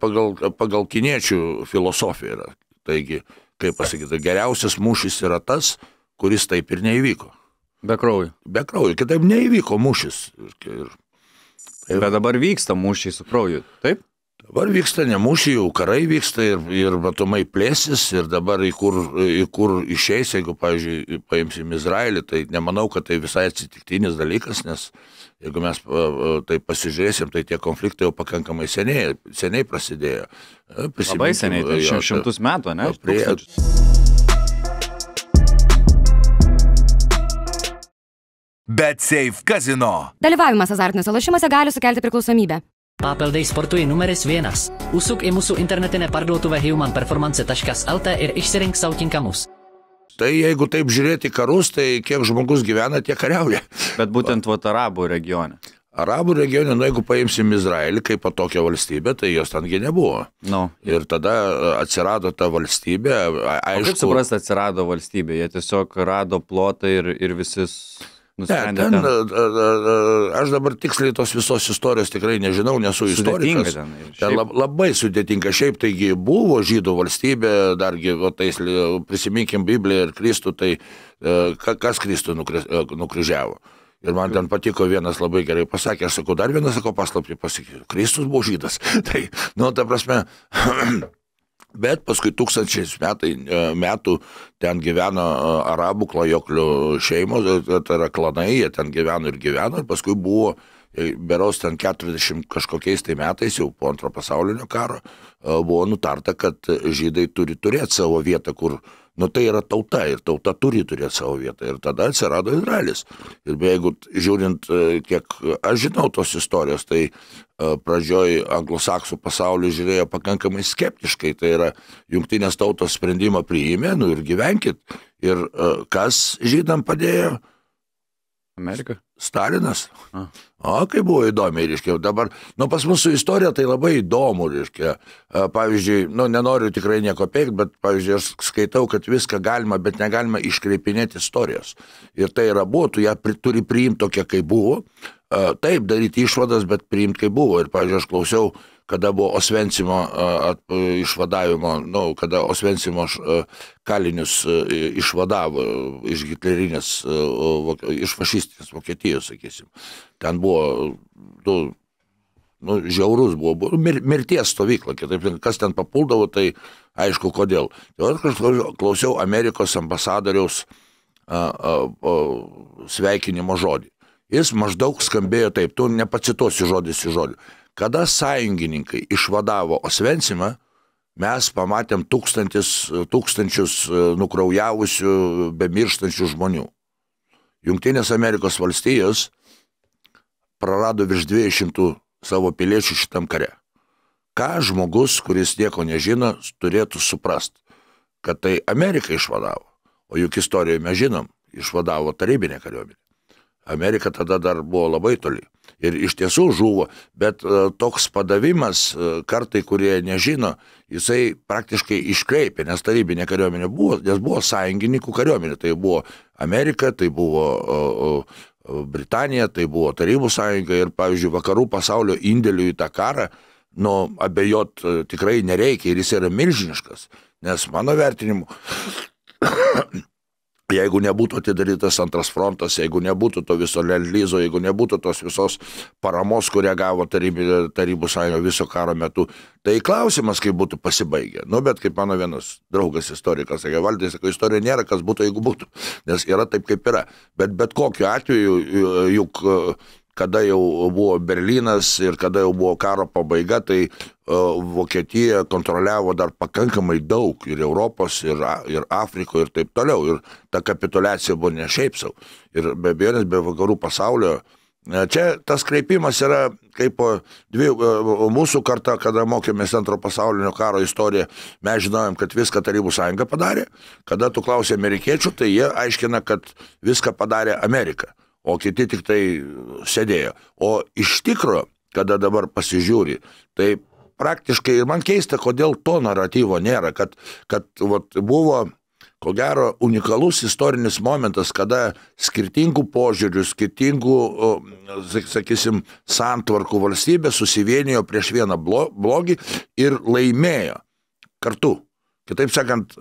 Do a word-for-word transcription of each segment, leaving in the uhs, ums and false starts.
pagal, pagal kiniečių filosofiją yra. Taigi, kaip pasakyti, geriausias mūšis yra tas, kuris taip ir neįvyko. Be kraujo. Be kraujo, kitaip neįvyko mūšis. Ir, ir, Bet dabar vyksta mūšiai su krauju, taip? Dabar vyksta ne mūšiai, jau karai vyksta ir, ir matomai plėsis ir dabar į kur, į kur išeis, jeigu, pavyzdžiui, paimsim Izraelį, tai nemanau, kad tai visai atsitiktinis dalykas, nes jeigu mes tai pasižiūrėsim, tai tie konfliktai jau pakankamai seniai, seniai prasidėjo. Labai seniai, tai jo, šimtus metų, ne? Prie... BetSafe Casino. Dalyvavimas azartiniuose lošimuose gali sukelti priklausomybę. Pápeldej sportui numeris vienas. Užsuk į mūsų internetinę parduotuvę human performance taškas el t ir išsirink sau tinkamus. Tai jeigu taip žiūrėti karus, tai kiek žmogus gyvena, tiek kariauja. Bet būtent vat arabų regione. Arabų regione, nu, jeigu paimsim Izraelį kaip tokią valstybę, tai jos tengi nebuvo. No. Ir tada atsirado ta valstybė. Aišku, o kaip suprast atsirado valstybė? Jie tiesiog rado plotą ir, ir visi... Ne, ten, aš dabar tiksliai tos visos istorijos tikrai nežinau, nesu istorikas. Ten, ten labai sudėtinga. Šiaip taigi buvo žydų valstybė, dargi, o tais, prisiminkim Bibliją ir Kristų, tai kas Kristų nukryžiavo. Ir man ten patiko vienas labai gerai pasakė, aš sakau, dar vienas, sakau, paslaptį pasakė, Kristus buvo žydas. Tai, nu, ta prasme... Bet paskui tūkstančiais metai, metų ten gyveno arabų klajoklių šeimos, tai yra klanai, jie ten gyveno ir gyveno, ir paskui buvo, berods ten keturiasdešimt kažkokiais tai metais, jau po antro pasaulinio karo, buvo nutarta, kad žydai turi turėti savo vietą, kur, nu tai yra tauta, ir tauta turi turėti savo vietą, ir tada atsirado Izraelis. Ir jeigu žiūrint, kiek aš žinau tos istorijos, tai pradžioj anglosaksų pasaulį žiūrėjo pakankamai skeptiškai, tai yra jungtinės tautos sprendimą priėmė, nu ir gyvenkit. Ir kas žydam padėjo? Amerika? Stalinas. A. O, kaip buvo įdomiai, reiškia. Dabar, nu, pas mūsų istorija tai labai įdomu, reiškia. Pavyzdžiui, nu, nenoriu tikrai nieko peikti, bet, pavyzdžiui, aš skaitau, kad viską galima, bet negalima iškreipinėti istorijos. Ir tai yra buvo, tu ją pri, turi priimti tokia, kaip buvo. Taip, daryti išvadas, bet priimti, kaip buvo. Ir, pavyzdžiui, aš klausiau, kada buvo Osvencimo išvadavimo, nu, kada Osvencimo kalinius išvadavo iš hitlerinės, iš fašistinės Vokietijos, sakysim. Ten buvo, nu, nu žiaurus buvo, buvo mir, mirties stovykla, kitaip, kas ten papuldavo, tai aišku, kodėl. Tai aš klausiau Amerikos ambasadoriaus a, a, a, sveikinimo žodį. Jis maždaug skambėjo taip, tu nepacituosiu žodis į žodį. Kada sąjungininkai išvadavo Osvencimą, mes pamatėm tūkstantis, tūkstančius nukraujavusių, bemirštančių žmonių. Jungtinės Amerikos valstijos prarado virš dviejų šimtų savo piliečių šitam kare. Ką žmogus, kuris nieko nežino, turėtų suprast, kad tai Amerika išvadavo, o juk istorijoje mes žinom, išvadavo tarybinė kariuomenė. Amerika tada dar buvo labai toli. Ir iš tiesų žuvo, bet uh, toks padavimas, uh, kartai, kurie nežino, jisai praktiškai iškreipė, nes tarybinė kariuomenė buvo, nes buvo sąjungininkų kariuomenė. Tai buvo Amerika, tai buvo uh, uh, Britanija, tai buvo Tarybų sąjunga ir, pavyzdžiui, vakarų pasaulio indėlių į tą karą, nu, abejot uh, tikrai nereikia ir jis yra milžiniškas, nes mano vertinimu jeigu nebūtų atidarytas antras frontas, jeigu nebūtų to viso lendlyzo, jeigu nebūtų tos visos paramos, kurią gavo tarybų, tarybų sąjunga viso karo metu, tai klausimas, kaip būtų pasibaigę. Nu, bet kaip mano vienas draugas istorikas sakė, Valdai, sako, istorija nėra, kas būtų, jeigu būtų, nes yra taip, kaip yra. Bet bet kokiu atveju, juk kada jau buvo Berlynas ir kada jau buvo karo pabaiga, tai uh, Vokietija kontroliavo dar pakankamai daug ir Europos, ir, ir Afrikoje, ir taip toliau. Ir ta kapituliacija buvo ne šiaip sau. Ir be abejonės, be vakarų pasaulio. Čia tas kreipimas yra kaip dvi, mūsų karta, kada mokėmės antro pasaulinio karo istoriją, mes žinojom, kad viską Tarybų sąjunga padarė. Kada tu klausė amerikiečių, tai jie aiškina, kad viską padarė Amerika, o kiti tik tai sėdėjo. O iš tikro, kada dabar pasižiūri, tai praktiškai, ir man keista, kodėl to naratyvo nėra, kad, kad vat, buvo ko gero, unikalus istorinis momentas, kada skirtingų požiūrių, skirtingų, sakysim, santvarkų valstybė susivienijo prieš vieną blogį ir laimėjo kartu. Kitaip sakant,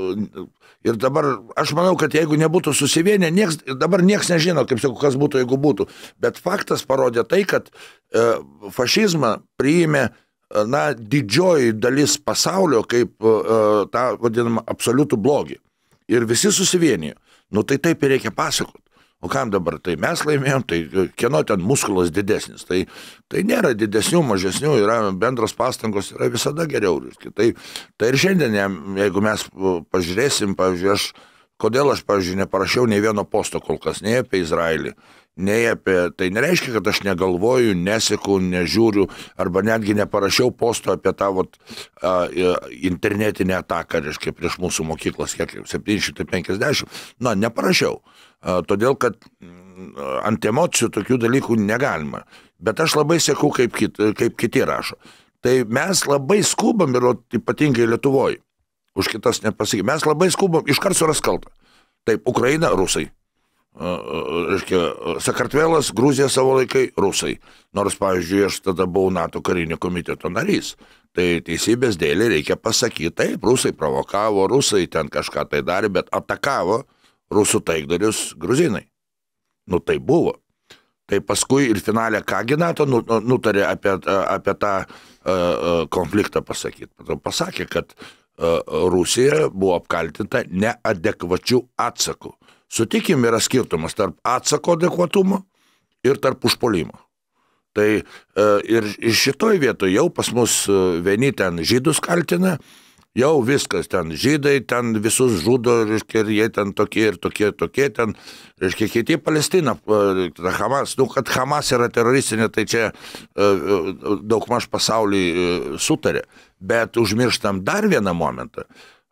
ir dabar, aš manau, kad jeigu nebūtų susivienę, nieks, dabar nieks nežino, kaip sakau, kas būtų, jeigu būtų. Bet faktas parodė tai, kad fašizmą priėmė na, didžioji dalis pasaulio kaip tą vadinamą absoliutų blogį. Ir visi susivienijo. Nu tai taip ir reikia pasakoti. O kam dabar? Tai mes laimėjom, tai kieno ten muskulas didesnis. Tai, tai nėra didesnių, mažesnių, yra bendros pastangos, yra visada geriau. Tai, tai ir šiandien, jeigu mes pažiūrėsim, pavyzdžiui, aš, kodėl aš, pavyzdžiui, neparašiau nei vieno posto kol kas, nei apie Izraelį, nei apie, tai nereiškia, kad aš negalvoju, neseku, nežiūriu, arba netgi neparašiau posto apie tą vat, a, internetinę ataką, reiškia, prieš mūsų mokyklas, kiek septyni šimtai penkiasdešimt, na, neparašiau, a, todėl, kad ant emocijų tokių dalykų negalima, bet aš labai seku, kaip, kit, kaip kiti rašo. Tai mes labai skubam ir ypatingai Lietuvoje, už kitas nepasakyti, mes labai skubam, iškart suras kaltą. Taip, Ukraina, rusai. Reiškia, Sakartvelas, Gruzija savo laikai, rusai. Nors, pavyzdžiui, aš tada buvau NATO karinio komiteto narys. Tai teisybės dėlį reikia pasakyti, taip, rusai provokavo, rusai ten kažką tai darė, bet atakavo rusų taikdarius gruzinai. Nu, tai buvo. Tai paskui ir finale kągi NATO nutarė apie, apie tą uh, konfliktą pasakyti. Pasakė, kad uh, Rusija buvo apkaltinta neadekvačių atsakų. Sutikim, yra skirtumas tarp atsako adekvatumo ir tarp užpuolimo. Tai ir šitoj vietoje jau pas mus vieni ten žydus kaltina, jau viskas ten žydai, ten visus žudo, reiškia, ir jie ten tokie ir tokie, tokie ten, reiškia, kiti Palestina, Hamas, nu, kad Hamas yra teroristinė, tai čia daugmaž pasaulį sutarė, bet užmirštam dar vieną momentą.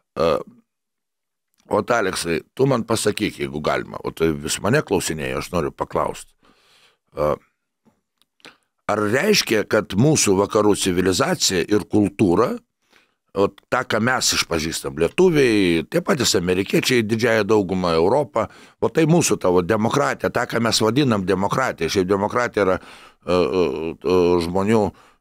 O Aleksai, tu man pasakyk, jeigu galima, o tai vis mane klausinėjai, aš noriu paklausti. Ar reiškia, kad mūsų vakarų civilizacija ir kultūra, o tą, ką mes išpažįstam, lietuviai, tie patys amerikiečiai, didžiąją daugumą Europą, o tai mūsų tavo demokratija, tą, ką mes vadinam demokratija, šiaip demokratija yra uh, uh, žmonių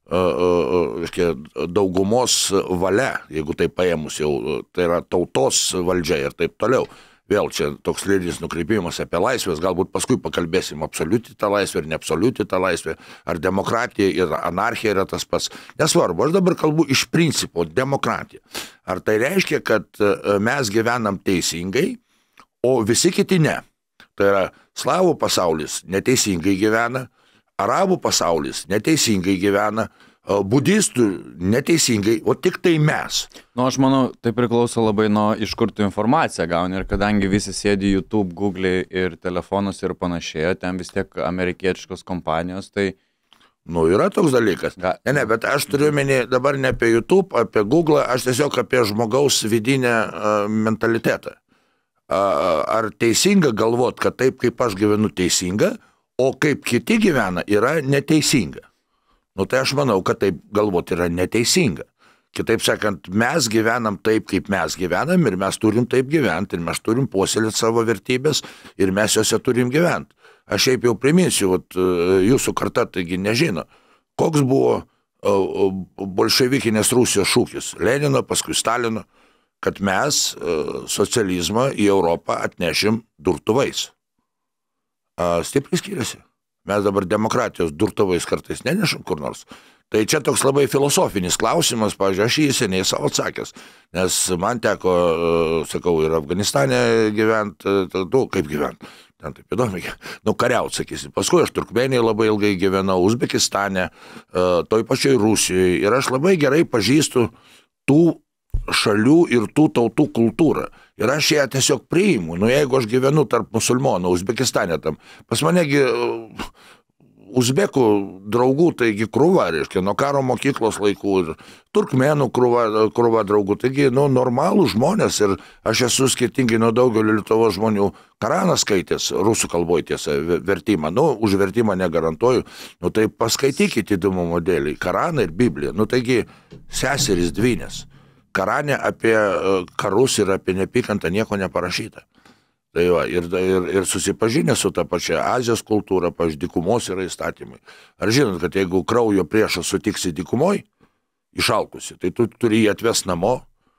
reiškia, daugumos valia, jeigu tai paėmus jau, tai yra tautos valdžia ir taip toliau. Vėl čia toks lyrinis nukreipimas apie laisvės, galbūt paskui pakalbėsim absoliutytą laisvę ir neabsoliutytą laisvę, ar demokratija ir anarchija yra tas pats. Nesvarbu, aš dabar kalbu iš principo demokratija. Ar tai reiškia, kad mes gyvenam teisingai, o visi kiti ne? Tai yra slavų pasaulis neteisingai gyvena, arabų pasaulis neteisingai gyvena, budistų neteisingai, o tik tai mes. Nu, aš manau, tai priklauso labai nuo iš kur tu informaciją gauni ir kadangi visi sėdi YouTube, Google ir telefonus ir panašiai, ten vis tiek amerikietiškos kompanijos, tai... Nu, yra toks dalykas. Ga... Ne, ne, bet aš turiu menį dabar ne apie YouTube, apie Google, aš tiesiog apie žmogaus vidinę uh, mentalitetą. Uh, ar teisinga galvot, kad taip, kaip aš gyvenu, teisinga, o kaip kiti gyvena, yra neteisinga. Nu tai aš manau, kad taip galvoti yra neteisinga. Kitaip sakant, mes gyvenam taip, kaip mes gyvenam ir mes turim taip gyventi ir mes turim puoselėti savo vertybės ir mes juose turim gyventi. Aš šiaip jau priminsiu, vat, jūsų karta taigi nežino, koks buvo bolševikinės Rusijos šūkis. Lenino, paskui Stalino, kad mes socializmą į Europą atnešim durtuvais. Stipriai skiriasi. Mes dabar demokratijos durtuvais kartais nenešam kur nors. Tai čia toks labai filosofinis klausimas, pavyzdžiui, aš jį seniai savo atsakęs, nes man teko, sakau, ir Afganistane gyventi, nu, kaip gyventi, ten taip įdomiai, nu, kariaut, sakysim. Paskui aš Turkmenijoje labai ilgai gyvenau, Uzbekistane, toj pačioj Rusijoje, ir aš labai gerai pažįstu tų šalių ir tų tautų kultūrą. Ir aš ją tiesiog priimu. Nu, jeigu aš gyvenu tarp musulmonų, Uzbekistane tam, pas manegi uh, uzbekų draugų, taigi krūva, reiškia, nuo karo mokyklos laikų ir turkmenų krūva, krūva draugų, taigi, nu, normalų žmonės ir aš esu skirtingai nuo daugelio Lietuvos žmonių Koraną skaitęs, rusų kalboje tiesa, vertimą, nu, už vertimą negarantuoju, nu, tai paskaitykite įdomumo dėlį, Koraną ir Bibliją, nu, taigi, seserys dvynės. Karane apie karus ir apie neapykantą nieko neparašyta. Tai va, ir, ir, ir susipažinę su ta pačia Azijos kultūra, pavyzdžiui, dykumos yra įstatymai. Ar žinot, kad jeigu kraujo priešą sutiksi dykumoj, išalkusi, tai tu turi jį atvest namo,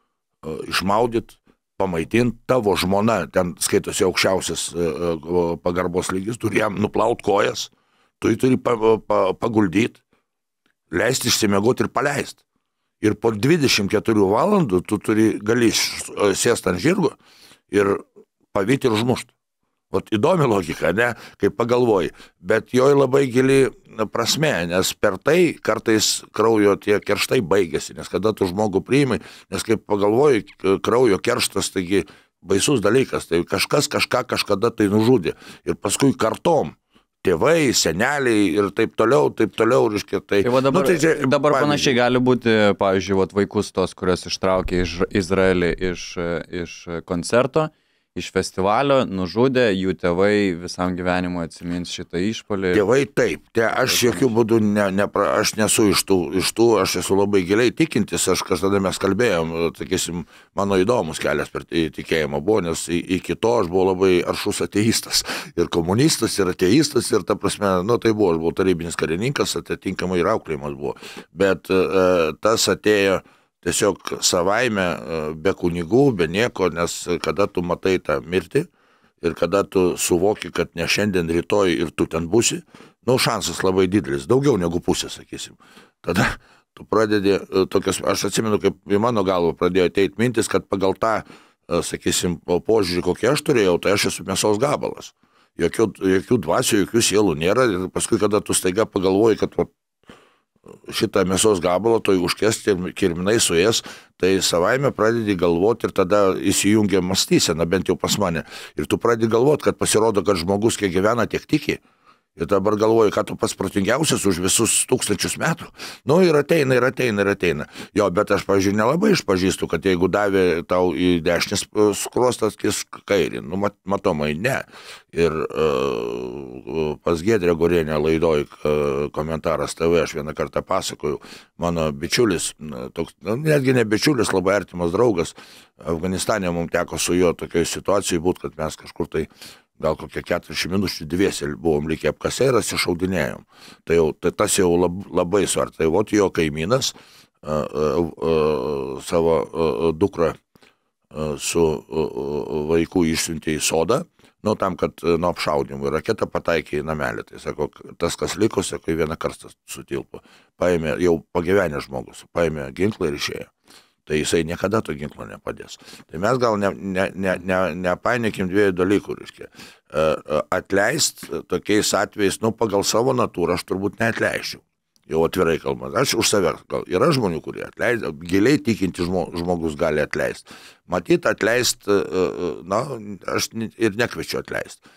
išmaudyt, pamaitinti, tavo žmona, ten skaitosi aukščiausias pagarbos lygis, turi jam nuplaut kojas, tu jį turi paguldyti, leisti išsimiegoti ir paleisti. Ir po dvidešimt keturių valandų tu turi, gali sėsti ant žirgo ir pavyti ir užmušti. Vat įdomi logika, ne, kaip pagalvoji, bet joj labai gili prasme, nes per tai kartais kraujo tie kerštai baigėsi, nes kada tu žmogų priimai, nes kaip pagalvoji, kraujo kerštas, taigi baisus dalykas, tai kažkas kažką kažkada tai nužudė ir paskui kartom. Tėvai, seneliai ir taip toliau, taip toliau, reiškia, tai... Tai va dabar, nu, tai čia, dabar panašiai gali būti, pavyzdžiui, vat, vaikus tos, kurios ištraukė iš Izraelį iš, iš koncerto, iš festivalio, nužudė, jų tėvai visam gyvenimui atsimins šitą išpolį. Tėvai taip, te, aš jokių būdų, ne, ne, aš nesu iš tų, iš tų, aš esu labai giliai tikintis, aš kažkada mes kalbėjom, sakysim, mano įdomus kelias per tikėjimą buvo, nes iki to aš buvau labai aršus ateistas, ir komunistas, ir ateistas, ir ta prasme, nu tai buvo, aš buvau tarybinis karininkas, atitinkamai ir auklėjimas buvo, bet e, tas atėjo tiesiog savaime, be kunigų, be nieko, nes kada tu matai tą mirtį ir kada tu suvoki, kad ne šiandien, rytoj ir tu ten būsi, nu, šansas labai didelis, daugiau negu pusė, sakysim. Tada tu pradedi tokias, aš atsimenu, kaip į mano galvą pradėjo ateiti mintis, kad pagal tą, sakysim, požiūrį, kokį aš turėjau, tai aš esu mėsos gabalas. Jokių, jokių dvasių, jokių sielų nėra ir paskui, kada tu staiga pagalvoji, kad va, šitą mėsos gabalą, toj užkesti ir kirminai suės, tai savaime pradedi galvoti ir tada įsijungia mąstysena, bent jau pas mane. Ir tu pradedi galvoti, kad pasirodo, kad žmogus kiek gyvena, tiek tiki. Ir dabar galvoju, kad tu pats protingiausias už visus tūkstančius metų. Nu, ir ateina, ir ateina, ir ateina. Jo, bet aš, pavyzdžiui, nelabai išpažįstu, kad jeigu davė tau į dešinės skrostas, kis kairį. Nu, mat, matomai, ne. Ir uh, pas Giedrė Gorienė laidoj uh, komentaras T V, aš vieną kartą pasakoju, mano bičiulis, toks, nu, netgi ne bičiulis, labai artimas draugas, Afganistane mums teko su juo tokioj situacijai būt, kad mes kažkur tai gal kokie keturiasdešimt minučių dviesi buvom likę apkase ir atsišaudinėjom. Tai, jau, tai tas jau lab, labai svart. Tai vot jo kaimynas uh, uh, uh, savo uh, dukrą uh, su uh, vaiku išsiuntė į sodą, nu tam, kad uh, nuo apšaudimų ir raketa pataikė į namelį. Tai sako, tas, kas liko, sako, į vieną karstą sutilpo. Paėmė, jau pagyvenę žmogus, paėmė ginklą ir išėjo. Tai jisai niekada to ginklo nepadės. Tai mes gal ne, ne, ne, ne, nepainėkim dviejų dalykų, reiškia. Atleist tokiais atvejais, nu, pagal savo natūrą aš turbūt neatleisčiau. Jau atvirai kalbant. Aš už save, gal yra žmonių, kurie atleist, giliai tikinti žmogus gali atleisti. Matyt, atleist, na, aš ir nekviečiu atleisti.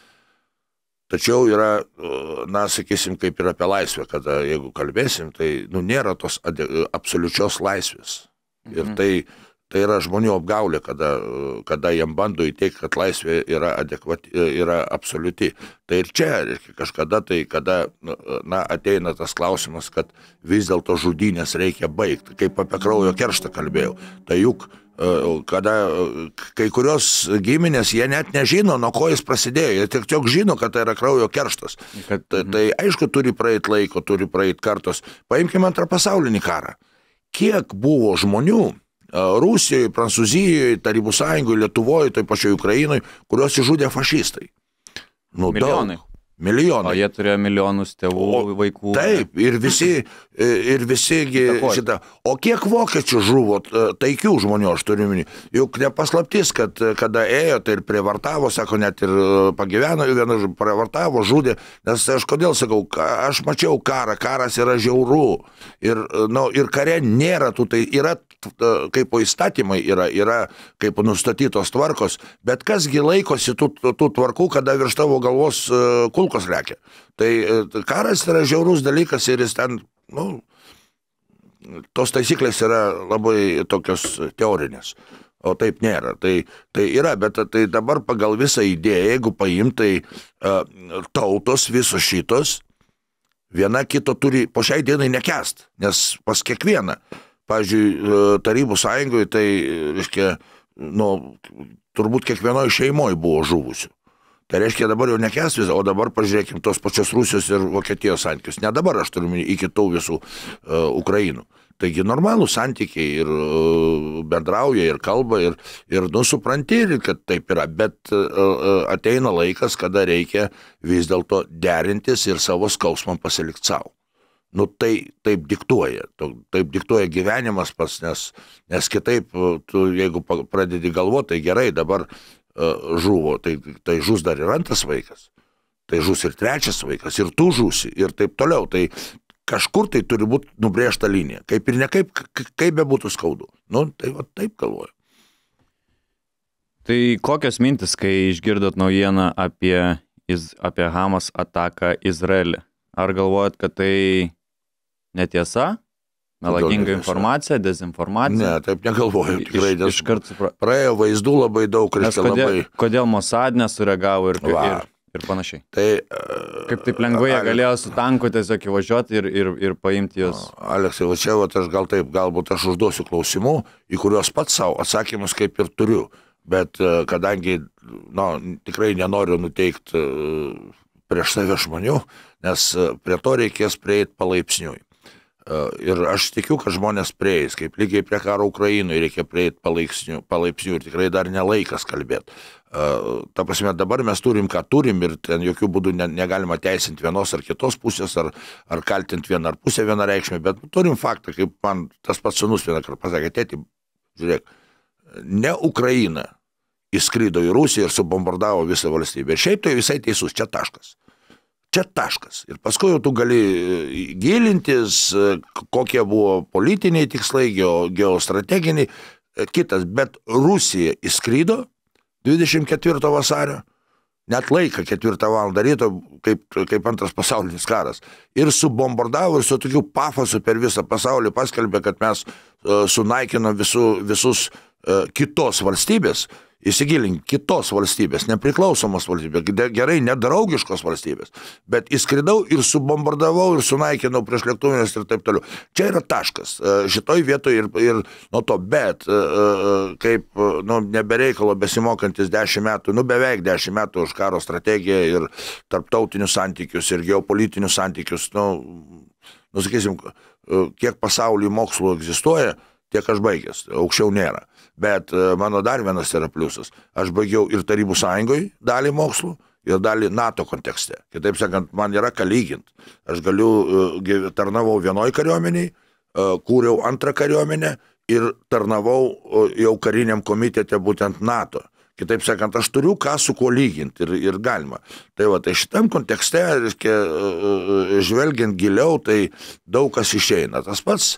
Tačiau yra, na, sakysim, kaip ir apie laisvę, kada jeigu kalbėsim, tai, nu, nėra tos absoliučios laisvės. Ir tai, tai yra žmonių apgaulė, kada, kada jam bando įteikti, kad laisvė yra adekvati, yra absoliuti. Tai ir čia, reiškia, kažkada tai, kada, na, ateina tas klausimas, kad vis dėlto žudynės reikia baigti, kaip apie kraujo kerštą kalbėjau. Tai juk, kada kai kurios giminės, jie net nežino, nuo ko jis prasidėjo, jie tik tiek žino, kad tai yra kraujo kerštas. Kad... Tai, tai aišku, turi praeit laiko, turi praeit kartos. Paimkime antrą pasaulinį karą. Kiek buvo žmonių Rusijoje, Prancūzijoje, Tarybų Sąjungoje, Lietuvoje, toj pačioj Ukrainoje, kurios išžudė fašistai? Nu, milijonai. Daug. Milijonai. O jie turėjo milijonus tėvų, o, vaikų. Taip, ir visi, ir visi šitą. O kiek vokiečių žuvo taikių žmonių, aš turiu minį. Juk nepaslaptis, kad kada ėjo, tai ir prievartavo, sako, net ir pagyveno, vieną prievartavo, žudė. Nes aš kodėl sakau, aš mačiau karą, karas yra žiauru. Ir, nu, ir kare nėra tų, tai yra kaip įstatymai yra, yra kaip nustatytos tvarkos, bet kasgi laikosi tų, tų tvarkų, kada virš tavo galvos kulkos lekia. Tai karas yra žiaurus dalykas ir jis ten, nu, tos taisyklės yra labai tokios teorinės, o taip nėra. Tai, tai yra, bet tai dabar pagal visą idėją, jeigu paimtai uh, tautos visos šitos, viena kito turi po šiai dienai nekęst, nes pas kiekvieną pavyzdžiui, Tarybų sąjungoje, tai, reiškia, nu, turbūt kiekvienoje šeimoje buvo žuvusių. Tai reiškia, dabar jau nekes visą, o dabar pažiūrėkim tos pačios Rusijos ir Vokietijos santykius. Ne dabar, aš turiu iki tų visų uh, Ukrainų. Taigi normalų santykiai ir uh, bendrauja, ir kalba, ir, ir nu, supranti, kad taip yra, bet uh, ateina laikas, kada reikia vis dėlto derintis ir savo skausmą pasilikti savo. Nu, tai taip diktuoja, taip diktuoja gyvenimas pas, nes, nes kitaip, tu, jeigu pradedi galvoti, tai gerai, dabar uh, žuvo, tai, tai žus dar ir antras vaikas, tai žus ir trečias vaikas, ir tu žusi, ir taip toliau, tai kažkur tai turi būti nubrėžta linija, kaip ir ne kaip, kaip be būtų skaudu. Nu, tai va taip galvoju. Tai kokios mintis, kai išgirdot naujieną apie, apie Hamas ataką Izraelį? Ar galvojat, kad tai netiesa? Melaginga informacija, dezinformacija? Ne, taip negalvoju. Tikrai, iš, iš kart supra... Praėjo vaizdų labai daug, reiškia kodėl, labai... Kodėl Mossad nesureagavo ir, ir, ir panašiai? Tai, kaip taip lengvai jie galėjo su tanku tiesiog įvažiuoti ir, ir, ir paimti jos? Aleksai, va čia, va, aš gal taip, galbūt aš užduosiu klausimų, į kuriuos pats savo atsakymus kaip ir turiu, bet kadangi, na, tikrai nenoriu nuteikti prieš save žmonių, nes prie to reikės prieiti palaipsniui. Ir aš tikiu, kad žmonės prieis, kaip lygiai prie karo Ukrainoje reikia prieiti palaipsniui, palaipsniui ir tikrai dar nelaikas kalbėti. Ta prasme, dabar mes turim, ką turim ir ten jokių būdų ne, negalima teisinti vienos ar kitos pusės, ar, ar kaltinti vieną ar pusę vieną reikšmę, bet turim faktą, kaip man tas pats sūnus vieną kartą pasakė, tėti, žiūrėk, ne Ukraina įskrido į Rusiją ir subombardavo visą valstybę. Ir šiaip tai visai teisus, čia taškas. Čia taškas. Ir paskui jau tu gali gilintis, kokie buvo politiniai tikslai, geostrateginiai, kitas. Bet Rusija įskrido dvidešimt ketvirto vasario, net laiką ketvirtą valandą ryto, kaip, kaip antras pasaulinis karas. Ir subombardavo ir su tokiu pafosu per visą pasaulį paskelbė, kad mes uh, sunaikinom visu, visus uh, kitos valstybės, įsigilink, kitos valstybės, nepriklausomos valstybės, gerai, nedraugiškos valstybės, bet įskridau ir subombardavau ir sunaikinau prieš lėktuvinės ir taip toliau. Čia yra taškas, šitoj vietoje ir, ir nuo to, bet kaip, nu, nebereikalo besimokantis dešimt metų, nu, beveik dešimt metų už karo strategiją ir tarptautinius santykius ir geopolitinius santykius, nu, nu sakysim, kiek pasaulyje mokslų egzistuoja, tiek aš baigęs, aukščiau nėra. Bet mano dar vienas yra pliusas. Aš baigiau ir Tarybų sąjungoje dalį mokslų, ir dalį NATO kontekste. Kitaip sakant, man yra ką lyginti. Aš galiu, tarnavau vienoj kariuomeniai, kūriau antrą kariuomenę ir tarnavau jau kariniam komitete būtent NATO. Kitaip sakant, aš turiu ką su kuo lyginti ir, ir galima. Tai va, tai šitam kontekste, reiškia, žvelgiant giliau, tai daug kas išeina. Tas pats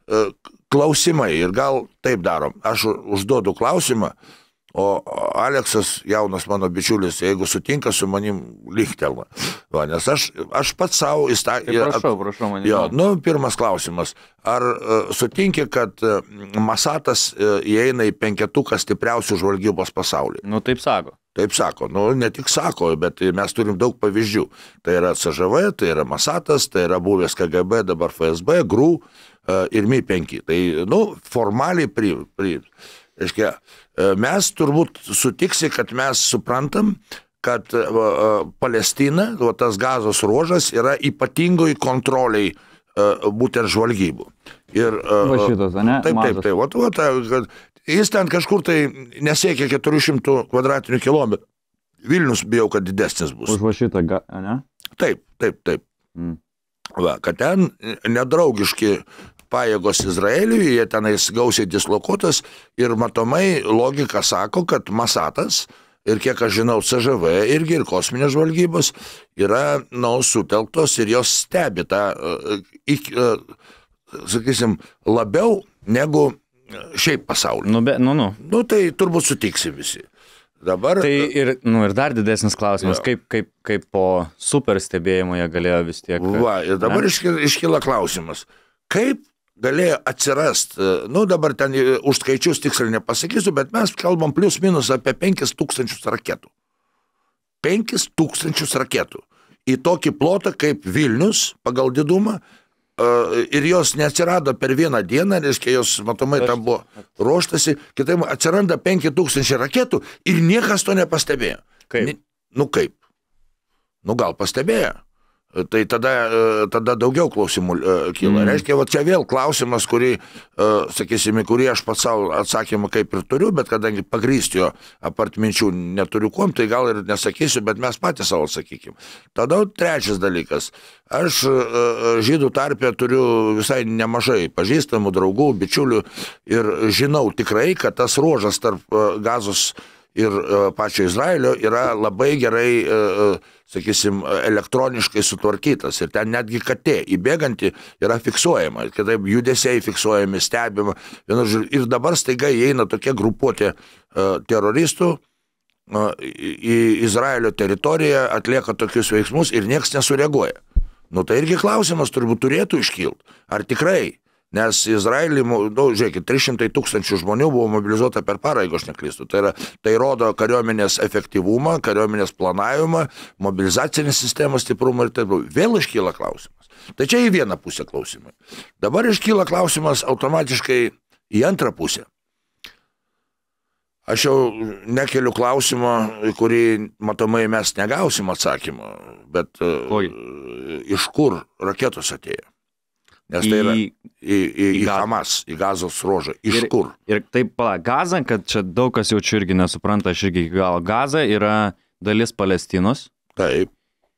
klausimai ir gal taip darom. Aš užduodu klausimą, o Aleksas, jaunas mano bičiulis, jeigu sutinka su manim, lygtelna. Va, nes aš, aš pats savo įstatymą... Tai prašau, prašau manim. Jo, nu, pirmas klausimas. Ar uh, sutinki, kad uh, Massadas uh, įeina į penketuką stipriausių žvalgybos pasaulyje? Nu, taip sako. Taip sako. Nu, ne tik sako, bet mes turim daug pavyzdžių. Tai yra C Ž V, tai yra Massadas, tai yra buvęs K G B, dabar F S B, G R U uh, ir M I penki. Tai, nu, formaliai pri... pri reiškia, mes turbūt sutiksi, kad mes suprantam, kad Palestina, tas Gazos ruožas yra ypatingoj kontroliai būtent žvalgybų. Ir, va šitas, ne? Taip, taip, taip. Vat, vat, jis ten kažkur tai nesiekia keturių šimtų kvadratinių kilometrų. Vilnius bijau, kad didesnis bus. Už va šitą, ne? Taip, taip, taip. Mm. Va, kad ten nedraugiški pajėgos Izraeliui, jie tenais gausiai dislokuotas ir matomai logika sako, kad Massadas ir kiek aš žinau C Ž V irgi ir kosminės žvalgybos yra, nu, sutelktos ir jos stebi tą, ik, sakysim, labiau negu šiaip pasaulį. Nu, be, nu, nu. Nu, tai turbūt sutiksi visi. Dabar... Tai ir, nu, ir dar didesnis klausimas, kaip, kaip, kaip po super stebėjimo jie galėjo vis tiek... Va, ir dabar iškyla, iškyla klausimas, kaip galėjo atsirasti, nu dabar ten už skaičius tiksliai nepasakysiu, bet mes kalbam plius minus apie penkis tūkstančius raketų. penkis tūkstančius raketų. Į tokį plotą kaip Vilnius, pagal didumą, ir jos neatsirado per vieną dieną, reiškia, jos matomai tam buvo ruoštasi, kitaip atsiranda penki tūkstančiai raketų ir niekas to nepastebėjo. Kaip? Nu kaip? Nu gal pastebėjo. Tai tada, tada daugiau klausimų kyla. Mm. Reiškia, va čia vėl klausimas, kurį, sakysime, kurį aš pats savo atsakymą kaip ir turiu, bet kadangi pagrįsti jo apart minčių neturiu kuom, tai gal ir nesakysiu, bet mes patys savo atsakykim. Tada trečias dalykas. Aš žydų tarpę turiu visai nemažai pažįstamų, draugų, bičiulių ir žinau tikrai, kad tas ruožas tarp Gazos ir pačio Izraelio yra labai gerai, sakysim, elektroniškai sutvarkytas. Ir ten netgi katė įbėganti yra fiksuojama. Kitaip judesiai fiksuojami, stebima. Ir dabar staiga įeina tokia grupuotė teroristų į Izraelio teritoriją, atlieka tokius veiksmus ir nieks nesureaguoja. Nu tai irgi klausimas turbūt turėtų iškilt. Ar tikrai? Nes Izraelį, nu, žiūrėkit, trys šimtai tūkstančių žmonių buvo mobilizuota per parą, jeigu aš neklystu. Tai, yra, tai rodo kariuomenės efektyvumą, kariuomenės planavimą, mobilizacinės sistemos stiprumą ir taip. Vėl iškyla klausimas. Tai čia į vieną pusę klausimai. Dabar iškyla klausimas automatiškai į antrą pusę. Aš jau nekeliu klausimą, kurį matomai mes negausim atsakymą, bet Oi. Iš kur raketos atėjo? Nes tai yra į, į, į, į Hamas, į Gazos ruožą. Iš ir, kur? Ir taip, pala, Gaza, kad čia daug kas jau čia irgi nesupranta, aš irgi gal. Gaza yra dalis Palestinos. Taip.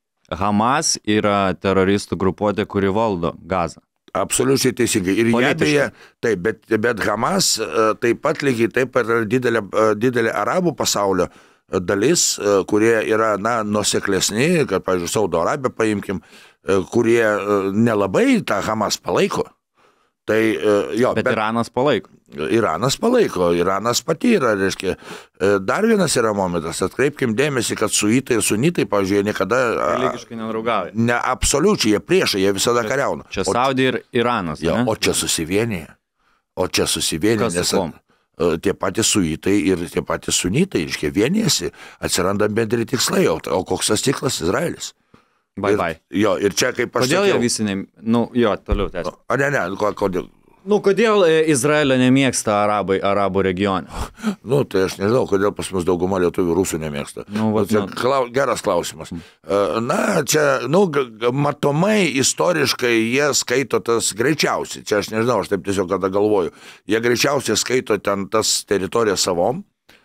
Hamas yra teroristų grupuotė, kuri valdo Gazą. Absoliučiai teisingai. Ir jie beje, taip, bet, bet Hamas taip pat lygiai taip pat yra didelė, didelė arabų pasaulio dalis, kurie yra, na, nuoseklesni, kad, pavyzdžiui, Saudo Arabiją paimkim, kurie nelabai tą Hamas palaiko. Tai, jo, bet, bet Iranas palaiko. Iranas palaiko, Iranas pati yra, reiškia. Dar vienas yra momentas, atkreipkim dėmesį, kad suitai ir sunitai, pavyzdžiui, jie niekada... Religiškai nedraugauja. Ne, absoliučiai, jie priešai, jie visada čia, kariauna. Čia Saudi ir Iranas, jo, ne? O čia susivienyje. O čia susivienyje, nes kom? tie patys suitai ir tie patys sunitai, reiškia, vienijasi, atsiranda bendri tikslai, o, o koks tas tikslas Izraelis? Bye, bye. Jo, ir čia kaip aš kodėl sakiau... jie visi ne... Nu, jo, toliau tęsiu. A, ne, ne, kodėl? Nu, kodėl Izraelio nemėgsta arabai, arabų regione? Nu, tai aš nežinau, kodėl pas mus dauguma lietuvių rusų nemėgsta. Nu, vat, čia nu... klau, geras klausimas. Na, čia, nu, matomai, istoriškai jie skaito tas greičiausiai. Čia aš nežinau, aš taip tiesiog kada galvoju. Jie greičiausiai skaito ten tas teritorijas savom.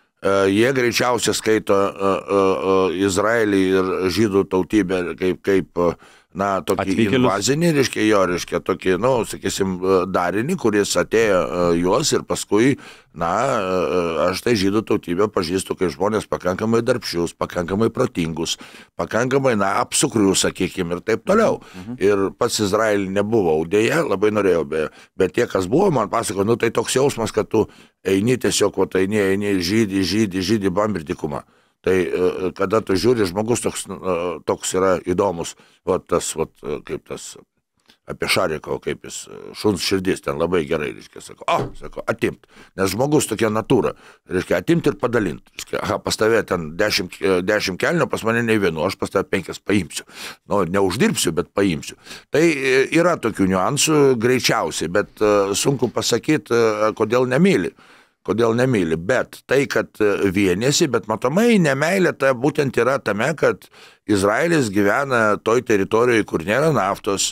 Jie greičiausiai skaito uh, uh, Izraelį ir žydų tautybę kaip, kaip na, tokį Atvykėlius. Invazinį, reiškia, jo, reiškia, tokį, nu, sakysim, darinį, kuris atėjo uh, juos ir paskui, na, uh, aš tai žydų tautybę pažįstu kaip žmonės pakankamai darbščius, pakankamai protingus, pakankamai, na, apsukrius, sakykime, ir taip toliau. Mhm. Ir pats Izraelį nebuvau, dėja, labai norėjau, be, bet tie, kas buvo, man pasako, nu, tai toks jausmas, kad tu eini tiesiog, va, tai eini, eini, žydį, žydį, žydį, bam ir dykumą. Tai kada tu žiūri, žmogus toks, toks yra įdomus, va, tas, va, kaip tas, apie Šarikovo, kaip jis, šuns širdis, ten labai gerai, reiškia, sako, o, sako, atimt, nes žmogus tokia natūra, reiškia, atimt ir padalint, reiškia, aha, pas tave ten dešimt, dešimt kelnių, pas mane nei vienu, aš pas tave penkias paimsiu, nu, neuždirbsiu, bet paimsiu. Tai yra tokių niuansų greičiausiai, bet uh, sunku pasakyti, uh, kodėl nemyli. Kodėl nemyli, bet tai, kad vienėsi, bet matomai nemeilė ta būtent yra tame, kad Izraelis gyvena toj teritorijoje, kur nėra naftos,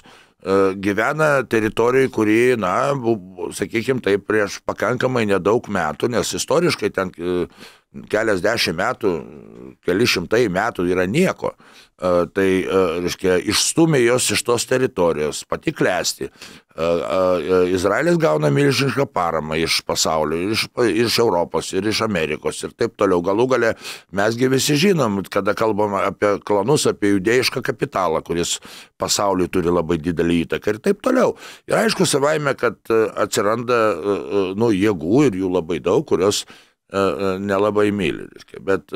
gyvena teritorijoje, kuri, na, sakykime, taip, prieš pakankamai nedaug metų, nes istoriškai ten keliasdešimt metų, keli šimtai metų yra nieko. Tai, reiškia, išstumė jos iš tos teritorijos, pati klesti. Izraelis gauna milžinišką paramą iš pasaulio, iš, iš Europos ir iš Amerikos ir taip toliau. Galų gale mesgi visi žinom, kada kalbam apie klanus, apie judėjišką kapitalą, kuris pasauliui turi labai didelį įtaką ir taip toliau. Ir aišku, savaime, kad atsiranda, nu, jėgų ir jų labai daug, kurios nelabai myli. Bet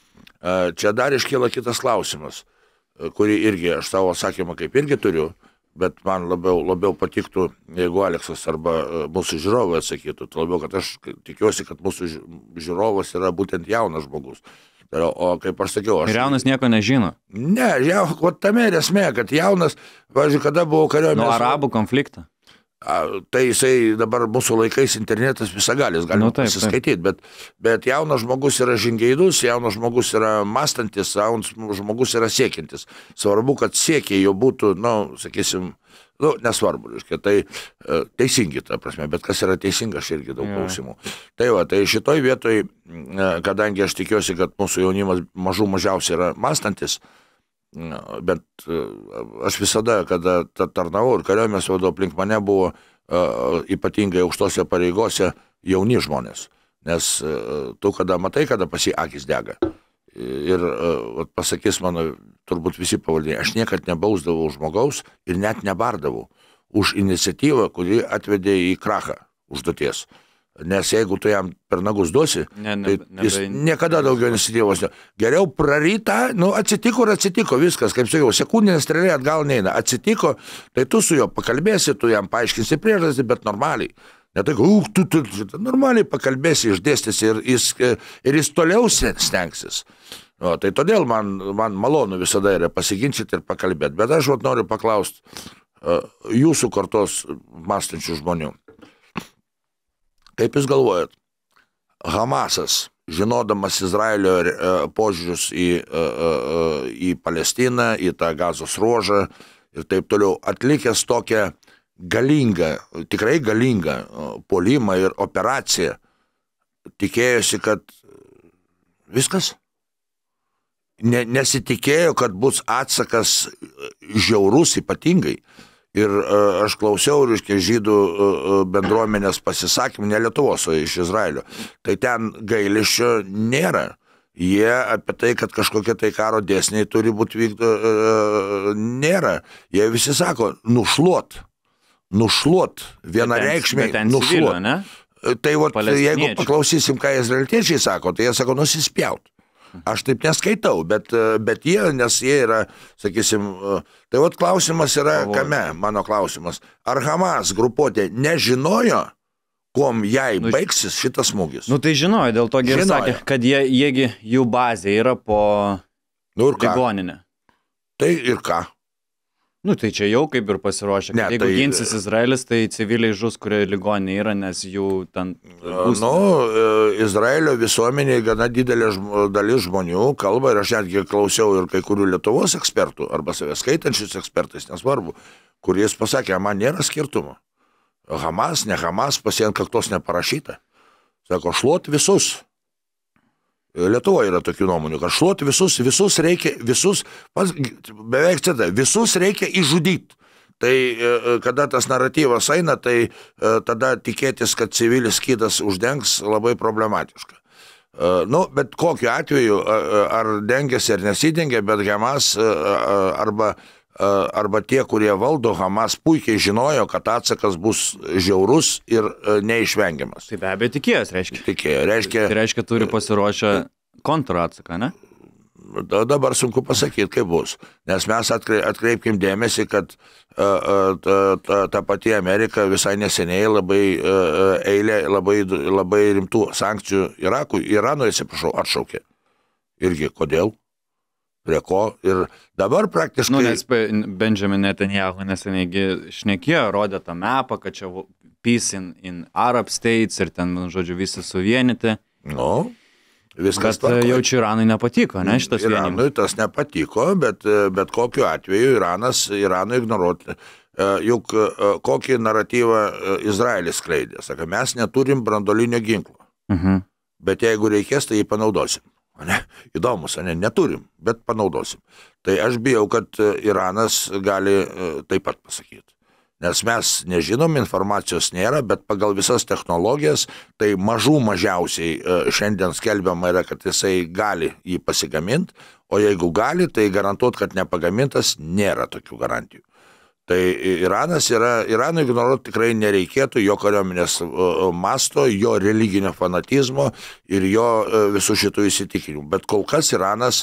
čia dar iškyla kitas klausimas, kurį irgi aš savo atsakymą kaip irgi turiu, bet man labiau, labiau patiktų, jeigu Aleksas arba mūsų žiūrovai atsakytų, tai labiau, kad aš tikiuosi, kad mūsų žiūrovas yra būtent jaunas žmogus. O kaip aš sakiau, aš... Ir jaunas nieko nežino. Ne, jau, o tame ir esmė, kad jaunas, pavyzdžiui, kada buvo kariuomenės... Nuo arabų konfliktą. Tai jisai dabar mūsų laikais internetas visagalis, galima nu, taip, pasiskaityti, taip. Bet, bet jaunas žmogus yra žingeidus, jaunas žmogus yra mąstantis, jaunas žmogus yra siekiantis. Svarbu, kad siekiai jo būtų, na, nu, sakysim, nu, nesvarbu, reiškia, tai teisingi, ta prasme, bet kas yra teisinga, aš irgi daug klausimų. Tai va, tai šitoj vietoj, kadangi aš tikiuosi, kad mūsų jaunimas mažų mažiausiai yra mąstantis, bet aš visada, kada tarnavau ir kariuomenės vadovų aplink mane buvo uh, ypatingai aukštose pareigose jauni žmonės, nes uh, tu kada matai, kada pasi akis dega. Ir uh, pasakys mano, turbūt visi pavaldiniai, aš niekad nebausdavau žmogaus ir net nebardavau už iniciatyvą, kuri atvedė į krachą užduoties. Nes jeigu tu jam per nagus duosi, ne, ne, tai jis nebe... niekada daugiau iniciatyvos. Geriau prarytą, nu atsitiko ir atsitiko viskas, kaip sakiau, sekundinė strėlė atgal neina. Atsitiko, tai tu su juo pakalbėsi, tu jam paaiškinsi priežastį, bet normaliai. Ne tai, uh, tu, tu, tu, normaliai pakalbėsi, išdėstysi ir jis, ir jis toliau stengsis. O, tai todėl man, man malonu visada yra pasiginčyti ir pakalbėti. Bet aš vat, noriu paklausti uh, jūsų kartos mąstančių žmonių. Kaip jūs galvojat, Hamasas, žinodamas Izraelio požiūrius į, į Palestiną, į tą Gazos ruožą ir taip toliau, atlikęs tokią galingą, tikrai galingą puolimą ir operaciją, tikėjosi, kad viskas? Ne, nesitikėjo, kad bus atsakas žiaurus ypatingai. Ir uh, aš klausiau, reiškia, žydų uh, bendruomenės pasisakymų, ne Lietuvos, o iš Izraelio. Tai ten gailesčio nėra. Jie apie tai, kad kažkokie tai karo dėsniai turi būti vykdo, uh, nėra. Jie visi sako, nušluot. Nušluot. Vienareikšmiai nušluot. Civilių, ne? Tai vat, jeigu paklausysim, ką izraeltiečiai sako, tai jie sako, nusispjaut. Aš taip neskaitau, bet, bet jie, nes jie yra, sakysim, tai vat klausimas yra, kame, mano klausimas. Ar Hamas grupuotė nežinojo, kuom jai nu, baigsis šitas smūgis? Nu tai žinojo, dėl to ir sakė, kad jie, jiegi, jų bazė yra po nu, ligoninę. Tai ir ką? Nu tai čia jau kaip ir pasiruošę, kad ne, jeigu tai... ginsis Izraelis, tai civiliai žus, kurie ligoninė yra, nes jų ten... Būstų. Nu, Izraelio visuomenėje gana didelė dalis žmonių kalba, ir aš netgi klausiau ir kai kurių Lietuvos ekspertų, arba savęs skaitančius ekspertais, nesvarbu, kurie pasakė, man nėra skirtumo. Hamas, ne Hamas, pasient kaktos neparašyta. Sako, šluot visus. Lietuvoje yra tokių nuomonių, kad šluoti visus, visus reikia, visus, pas, beveik cita, visus reikia išžudyti. Tai kada tas naratyvas eina, tai tada tikėtis, kad civilis skydas uždengs, labai problematiška. Nu, bet kokiu atveju, ar dengiasi ar nesidengia, bet Hamas arba, arba tie, kurie valdo Hamas, puikiai žinojo, kad atsakas bus žiaurus ir neišvengiamas. Tai be abejo tikėjęs, reiškia. Tikėjo, reiškia. Tai reiškia, turi pasiruošę kontratsaką, ne? Dabar sunku pasakyti, kaip bus. Nes mes atkreipkim dėmesį, kad uh, ta, ta, ta pati Amerika visai neseniai labai uh, eilė, labai, labai rimtų sankcijų Irakui, Iranui, atsiprašau, atšaukė. Irgi, kodėl? Prie ko? Ir dabar praktiškai... Nu, nes Benjamin Netanyahu neseniai šnekėjo, rodė tą mapą, kad čia peace in, in Arab States ir ten, žodžiu, visi suvienyti. Nu, viskas bet tvarko. Jau čia Iranui nepatiko, ne, šitas vienimas? Iranui tas nepatiko, bet, bet kokiu atveju Iranas, Iranui ignoruoti. Juk kokį naratyvą Izraelis skleidė. Saka, mes neturim branduolinio ginklo. Mhm. Bet jeigu reikės, tai jį panaudosim. Ne? Įdomus, ne? Neturim, bet panaudosim. Tai aš bijau, kad Iranas gali taip pat pasakyti. Nes mes nežinom, informacijos nėra, bet pagal visas technologijas, tai mažų mažiausiai šiandien skelbiama yra, kad jisai gali jį pasigaminti, o jeigu gali, tai garantuot, kad nepagamintas, nėra tokių garantijų. Tai Iranas yra, Iranui ignoruoti tikrai nereikėtų jo kariuomenės masto, jo religinio fanatizmo ir jo visų šitų įsitikinimų. Bet kol kas Iranas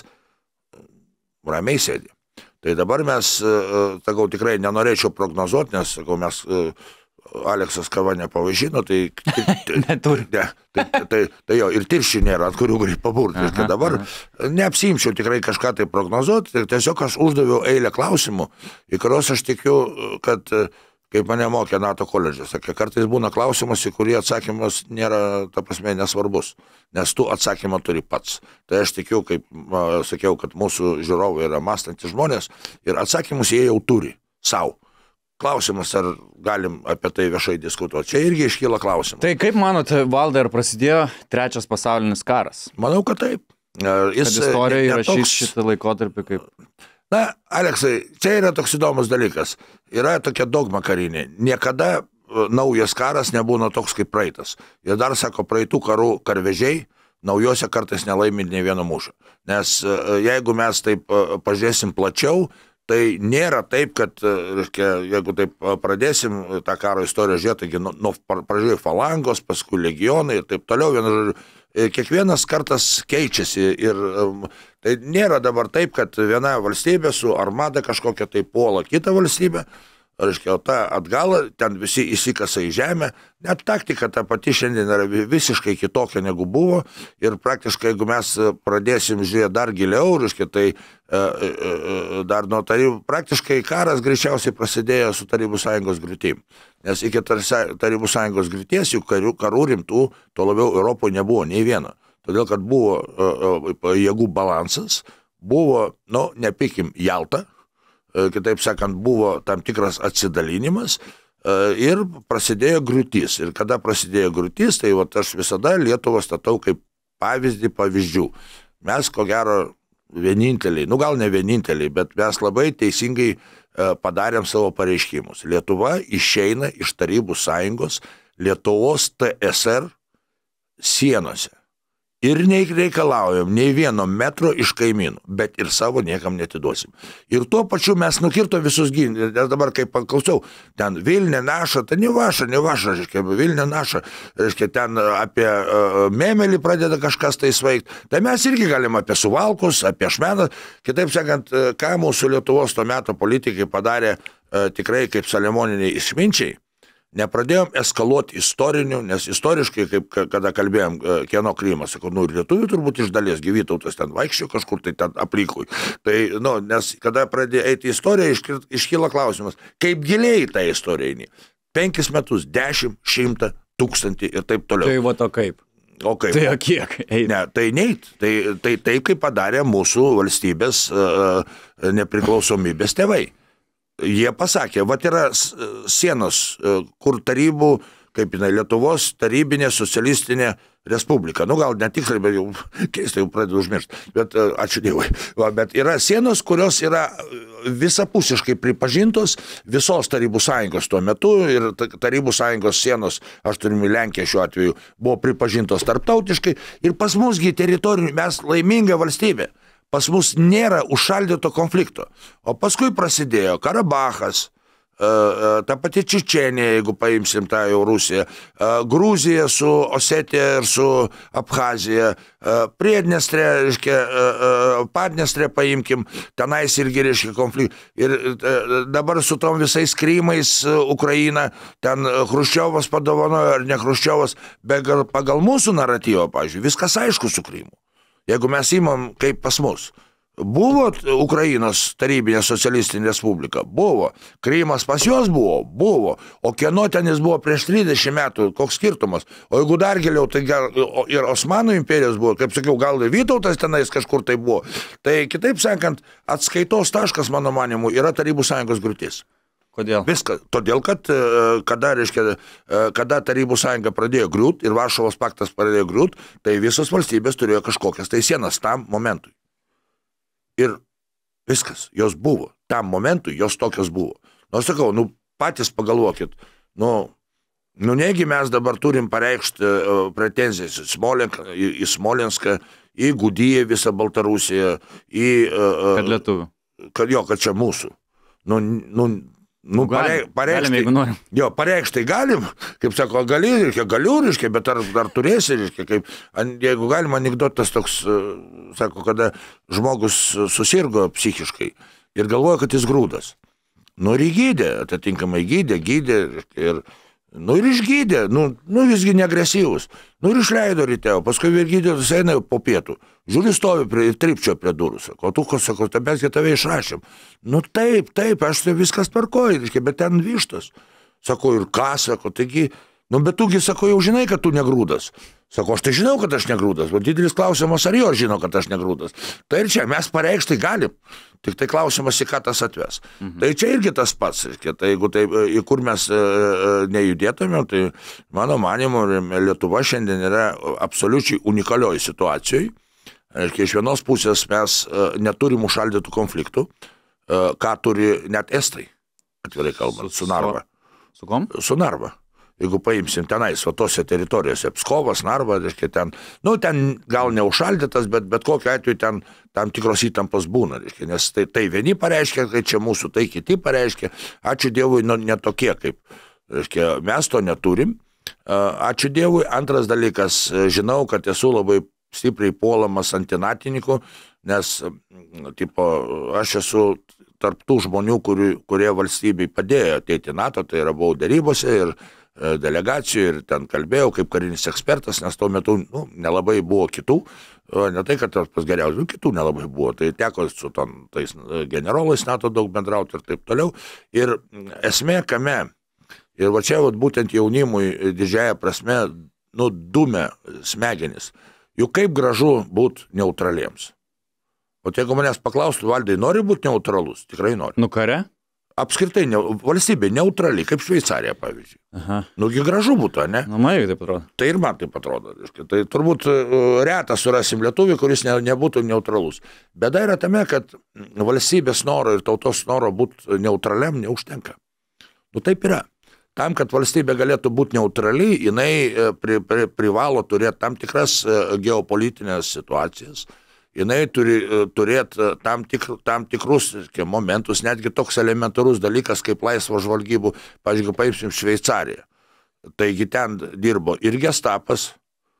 ramiai sėdi. Tai dabar mes, sakau, tikrai nenorėčiau prognozuoti, nes, sakau, mes Aleksas kava nepavaišino, tai... Neturi. Ne, tai, tai, tai jo, ir tirščių nėra, ant kurių gali paburti. Aha, dabar aha. neapsiimčiau tikrai kažką tai prognozuoti, tai tiesiog aš uždaviau eilę klausimų, į kuriuos aš tikiu, kad, kaip mane mokė NATO koledžas, sakė, kartais būna klausimas, į kurį atsakymas nėra, ta prasme, nesvarbus, nes tu atsakymą turi pats. Tai aš tikiu, kaip sakiau, kad mūsų žiūrovai yra mąstantys žmonės ir atsakymus jie jau turi savo. Klausimas, ar galim apie tai viešai diskutuoti. Čia irgi iškyla klausimas. Tai kaip manote, Valdai, ar prasidėjo trečias pasaulinis karas? Manau, kad taip. Jis, kad istorija įrašys toks... šitą laikotarpį kaip... Na, Aleksai, čia yra toks įdomus dalykas. Yra tokia dogma karinė. Niekada naujas karas nebūna toks kaip praeitas. Ir dar sako, praeitų karų karvežiai naujose kartais nelaimint nei vieno mūšio. Nes jeigu mes taip pažiūrėsim plačiau, tai nėra taip, kad, reiškia, jeigu taip pradėsim tą karo istoriją žiūrėti, taigi nuo nu, pradžioje falangos, paskui legionai ir taip toliau, vienu, kiekvienas kartas keičiasi ir tai nėra dabar taip, kad viena valstybė su armada kažkokia tai puola kitą valstybę, reiškia, o ta atgal, ten visi įsikasa į žemę, net taktika ta pati šiandien yra visiškai kitokia negu buvo ir praktiškai, jeigu mes pradėsim žiūrėti dar giliau, reiškia, tai dar nuo tarybų, praktiškai karas greičiausiai prasidėjo su Tarybų sąjungos griūtim, nes iki Tarybų sąjungos griūties jų karų, karų rimtų, to labiau Europoje nebuvo nei vieno, todėl kad buvo jėgų balansas, buvo, nu, nepikim, Jalta, kitaip sakant, buvo tam tikras atsidalinimas ir prasidėjo griūtis. Ir kada prasidėjo griūtis, tai vat, aš visada Lietuvą statau kaip pavyzdį pavyzdžių. Mes, ko gero, vieninteliai, nu gal ne vieninteliai, bet mes labai teisingai padarėm savo pareiškimus. Lietuva išeina iš Tarybų sąjungos Lietuvos T S R sienose. Ir nereikalaujam nei vieno metro iš kaimynų, bet ir savo niekam netiduosim. Ir tuo pačiu mes nukirto visus ginklus. Nes dabar, kaip paklausiau, ten Vilnė naša, tai nevaša, nevaša, reiškia, Vilnė naša, reiškia, ten apie uh, Memelį pradeda kažkas tai sveikti. Tai mes irgi galim apie Suvalkus, apie Ašmeną. Kitaip sakant, ką mūsų Lietuvos to meto politikai padarė uh, tikrai kaip saliamoniniai išminčiai. Nepradėjom eskaluoti istorinių, nes istoriškai, kaip kada kalbėjom, kieno Krymas, sakau, nu ir lietuvių turbūt iš dalies Vytautas ten vaikščio kažkur tai ten aplinkui. Tai, nu, nes kada pradėjo eiti istorija, iškyla klausimas, kaip giliai tą istoriją eini. Penkis metus, dešimt, šimtą, tūkstantį ir taip toliau. Tai va to kaip? O kaip? Tai o kiek? Eit. Ne, tai neit. Tai, tai taip, kaip padarė mūsų valstybės uh, nepriklausomybės tėvai. Jie pasakė, vat yra sienos, kur tarybų, kaip jinai, Lietuvos tarybinė socialistinė respublika. Nu, gal netiksliai, bet jau keistai jau pradedu užmiršti. Bet ačiū Dievui. Va, bet yra sienos, kurios yra visapusiškai pripažintos visos Tarybų sąjungos tuo metu. Ir Tarybų sąjungos sienos, aš turime Lenkiją šiuo atveju, buvo pripažintos tarptautiškai. Ir pas musgi teritorinių, mes laiminga valstybė. Pas mus nėra užšaldyto konflikto. O paskui prasidėjo Karabachas, ta pati Čečėnija, jeigu paimsim tą jau Rusiją, Gruzija su Osetija ir su Abchazija, Priednestrė, reiškia, Padnestrė paimkim, tenais irgi reiškia konfliktų. Ir dabar su tom visais Krymais Ukraina, ten Chruščiovas padovanojo ar ne Chruščiovas, bet pagal mūsų naratyvą, pavyzdžiui, viskas aišku su Krymu. Jeigu mes įmam kaip pas mus, buvo Ukrainos tarybinė socialistinė respublika, buvo, Krymas pas juos buvo, buvo, o kieno ten jis buvo prieš trisdešimt metų, koks skirtumas, o jeigu dar giliau, tai gal, ir Osmanų imperijos buvo, kaip sakiau, gal ir Vytautas tenais kažkur tai buvo, tai kitaip sakant, atskaitos taškas, mano manimu, yra Tarybų sąjungos griūtis. Kodėl? Viskas. Todėl, kad kada, reiškia, kada Tarybų sąjunga pradėjo griūt ir Varšuvos paktas pradėjo griūt, tai visos valstybės turėjo kažkokias tai sienas tam momentui. Ir viskas, jos buvo. Tam momentui jos tokios buvo. Nu, aš sakau, nu, patys pagalvokit, nu, nu, negi mes dabar turim pareikšti pretenzijas į Smolenką, į, į Smolenską, į Gudiją visą Baltarusiją, į... Kad lietuvių. Kad jo, kad čia mūsų. Nu, nu, Nu, galim, pareikštai, galim, jeigu norim. Jo, pareikštai galim, kaip sako, gali, reiškia, galiu, reiškia, bet ar, ar turėsi, reiškia, kaip, jeigu galim, anekdotas toks, sako, kada žmogus susirgo psichiškai ir galvoja, kad jis grūdas. Nu, ir įgydė, atitinkamai gydė, gydė, ir Nu ir išgydė, nu, nu visgi neagresyvus. Nu ir išleido ryte, o paskui ir gydytojas eina po pietų. Žiūri stovi prie, ir tripčio prie durų, sako, tu, ko sako, mesgi tave išrašėm. Nu taip, taip, aš tai viskas tvarkoju, bet ten vištas. Sako, ir ką, sako, taigi, nu bet tugi, sako, jau žinai, kad tu negrūdas. Sako, aš tai žinau, kad aš negrūdas, bet didelis klausimas, ar jo žino, kad aš negrūdas. Tai ir čia mes pareikštai galim, tik tai klausimas, į ką tas atves. Mhm. Tai čia irgi tas pats, tai jeigu tai, į kur mes nejudėtume, tai mano manimu, Lietuva šiandien yra absoliučiai unikalioj situacijoj. Iš vienos pusės mes neturim užšaldytų konfliktų, ką turi net estai, atvirai kalbant, su Narva. Su kom? Su Narva. Jeigu paimsim tenais, va tose teritorijose, Pskovas, Narva, reiškia ten, nu ten gal neužšaldytas, bet, bet kokiu atveju ten tam tikros įtampos būna, reiškia, nes tai, tai vieni pareiškia, kad čia mūsų, tai kiti pareiškia, ačiū Dievui, nu, netokie kaip, reiškia, mes to neturim, ačiū Dievui. Antras dalykas, žinau, kad esu labai stipriai puolamas antinatininkų, nes, tipo, aš esu tarp tų žmonių, kurie, kurie valstybei padėjo ateiti NATO, tai yra buvau darybose ir delegacijų ir ten kalbėjau kaip karinis ekspertas, nes tuo metu nu, nelabai buvo kitų, ne tai, kad tas pas geriausių, kitų nelabai buvo, tai teko su ton, tais generolais NATO daug bendrauti ir taip toliau. Ir esmė kame, ir va čia vat, būtent jaunimui didžiąją prasme, nu, dumė smegenis, juk kaip gražu būti neutraliems. O jeigu manęs paklaustų, Valdai, nori būti neutralus? Tikrai nori. Nu kare? Apskritai, ne, valstybė neutrali, kaip Šveicarija, pavyzdžiui. Aha. Nugi gražu būtų, ne? Nu, man irgi taip atrodo. Tai ir man taip atrodo. Tai turbūt retą surasim lietuvį, kuris ne, nebūtų neutralus. Bėda yra tame, kad valstybės noro ir tautos noro būti neutraliam neužtenka. Nu taip yra. Tam, kad valstybė galėtų būti neutrali, jinai pri, pri, privalo turėti tam tikras geopolitinės situacijas. Jinai turi turėti tam, tikr, tam tikrus momentus, netgi toks elementarus dalykas kaip laisvo žvalgybų, pavyzdžiui, paimsim Šveicariją. Taigi ten dirbo ir Gestapas,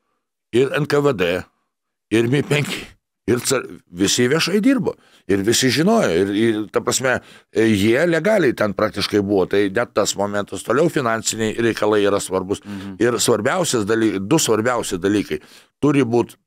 ir N K V D, ir M I penki, ir car, visi viešai dirbo, ir visi žinojo, ir, ir ta prasme, jie legaliai ten praktiškai buvo, tai net tas momentas, toliau finansiniai reikalai yra svarbus. Mhm. Ir svarbiausias dalykai, du svarbiausi dalykai, turi būti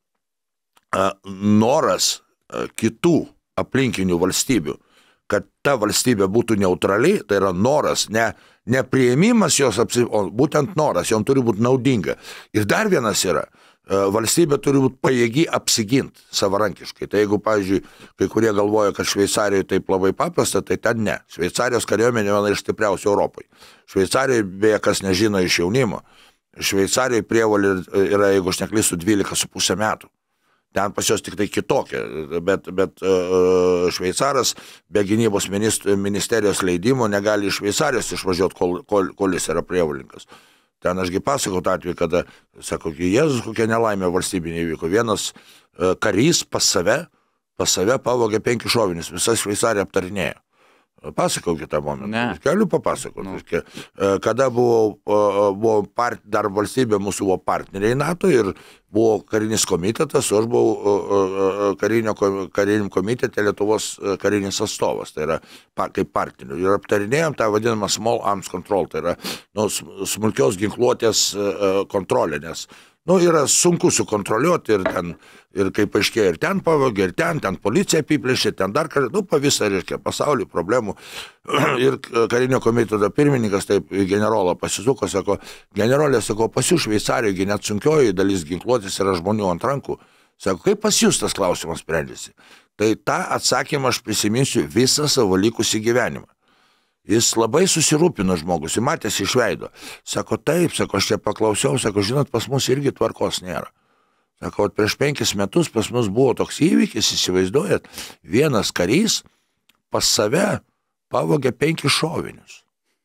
noras kitų aplinkinių valstybių, kad ta valstybė būtų neutrali, tai yra noras, ne, ne priėmimas jos, apsi, o būtent noras, jom turi būti naudinga. Ir dar vienas yra, valstybė turi būti pajėgi apsiginti savarankiškai. Tai jeigu, pavyzdžiui, kai kurie galvoja, kad Šveicarijoje taip labai paprasta, tai ten ne. Šveicarijos kariuomenė viena iš stipriausių Europai. Šveicarijoje, beje, kas nežino iš jaunimo, Šveicarijoje prievolė yra, jeigu aš neklystu, dvylika su pusė metų. Ten pas jos tik tai kitokia, bet, bet uh, šveicaras be gynybos ministerijos leidimo negali iš Šveicarijos išvažiuoti, kol, kol, kol jis yra prievolinkas. Ten ašgi pasakau tą atveju, kada, sako, Jėzus, kokia nelaimė valstybinė įvyko. Vienas uh, karys pas save, pas save pavogė penki šovinius, visą Šveicariją aptarinėjo. Pasakau kitą momentą. Ne. Galiu papasakoti. No. Kada buvo, buvo part, dar valstybė mūsų buvo partneriai NATO ir buvo karinis komitetas, o aš buvau karinio, kariniam komitete Lietuvos karinis atstovas, tai yra kaip partnerių. Ir aptarinėjom tą vadinamą small arms control, tai yra nu, smulkios ginkluotės kontrolė, nes nu, yra sunku sukontroliuoti ir ten, ir kaip aiškėjo, ir ten pavogė, ir ten, ten policija apiplėšė, ten dar kartą, nu, pa visą, reiškia, pasaulį problemų. Ir karinio komiteto pirmininkas taip generolą pasisuko, sako, generolė, sako, pas jūs Šveicarijoje net sunkioji dalis ginkluotės yra žmonių ant rankų. Sako, kaip pas jūs tas klausimas sprendėsi? Tai tą atsakymą aš prisiminsiu visą savo likusį gyvenimą. Jis labai susirūpino žmogus, jis matėsi iš veido. Sako, taip, sako, aš čia paklausiau, sako, žinot, pas mus irgi tvarkos nėra. Sako, prieš penkis metus pas mus buvo toks įvykis, įsivaizduojat, vienas karys pas save pavogė penkis šovinius.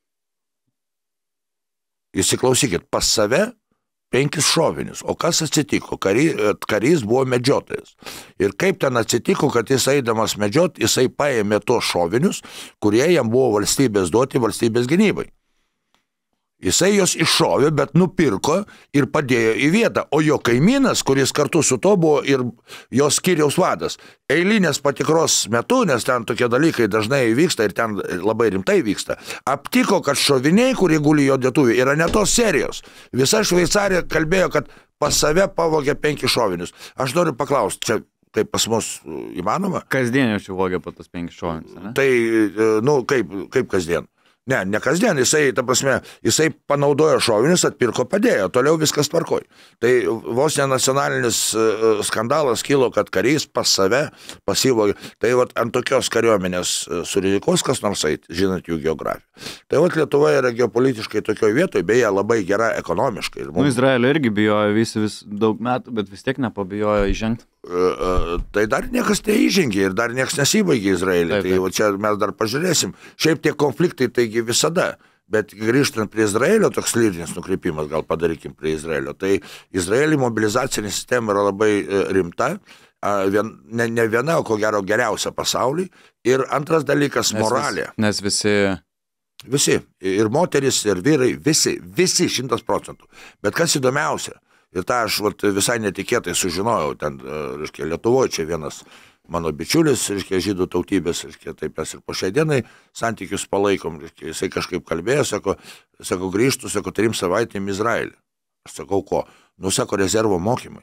Įsiklausykit, pas save penkis šovinius. O kas atsitiko? Kary, karys buvo medžiotojas. Ir kaip ten atsitiko, kad jis eidamas medžiot, jisai paėmė tos šovinius, kurie jam buvo valstybės duoti valstybės gynybai. Jisai jos iššovė, bet nupirko ir padėjo į vietą. O jo kaimynas, kuris kartu su to buvo ir jos skyriaus vadas, eilinės patikros metu, nes ten tokie dalykai dažnai vyksta ir ten labai rimtai vyksta, aptiko, kad šoviniai, kurie guli jo dėtuvė, yra ne tos serijos. Visa Šveicarija kalbėjo, kad pas save pavogė penki šovinius. Aš noriu paklausti, čia kaip pas mus įmanoma? Kasdien jau čia vogė po tas penki šovinius, ne? Tai, nu, kaip, kaip kasdien? Ne, ne kasdien, jisai, ta prasme, jisai panaudojo šovinius, atpirko, padėjo, toliau viskas tvarkoj. Tai vos ne nacionalinis skandalas kilo, kad karys pas save pasivogė. Tai vat ant tokios kariuomenės surizikos kas nors eit, žinant jų geografiją. Tai vat Lietuva yra geopolitiškai tokioj vietoj, beje, labai gera ekonomiškai. Nu, Izraelio irgi bijojo visi vis daug metų, bet vis tiek nepabijojo įžengti. Tai dar niekas neįžengė ir dar niekas nesibaigė Izraelį. Taip, taip. Tai čia mes dar pažiūrėsim. Šiaip tie konfliktai taigi visada. Bet grįžtant prie Izraelio, toks lyrinis nukreipimas, gal padarykim prie Izraelio. Tai Izraelį mobilizacinė sistema yra labai rimta. Vien, ne, ne viena, o ko gero geriausia pasaulyje. Ir antras dalykas - moralė. Nes, nes visi... Visi. Ir moteris, ir vyrai. Visi. Visi šimtas procentų. Bet kas įdomiausia? Ir tą aš vat, visai netikėtai sužinojau, ten, reiškia, Lietuvoje čia vienas mano bičiulis, reiškia, žydų tautybės, reiškia, taip mes ir po šiai dienai santykius palaikom, reiškia, jisai kažkaip kalbėjo, sako, sako grįžtų, sako, trim savaitėm Izraelį. Aš sakau, ko? Nu, sako, rezervo mokymai.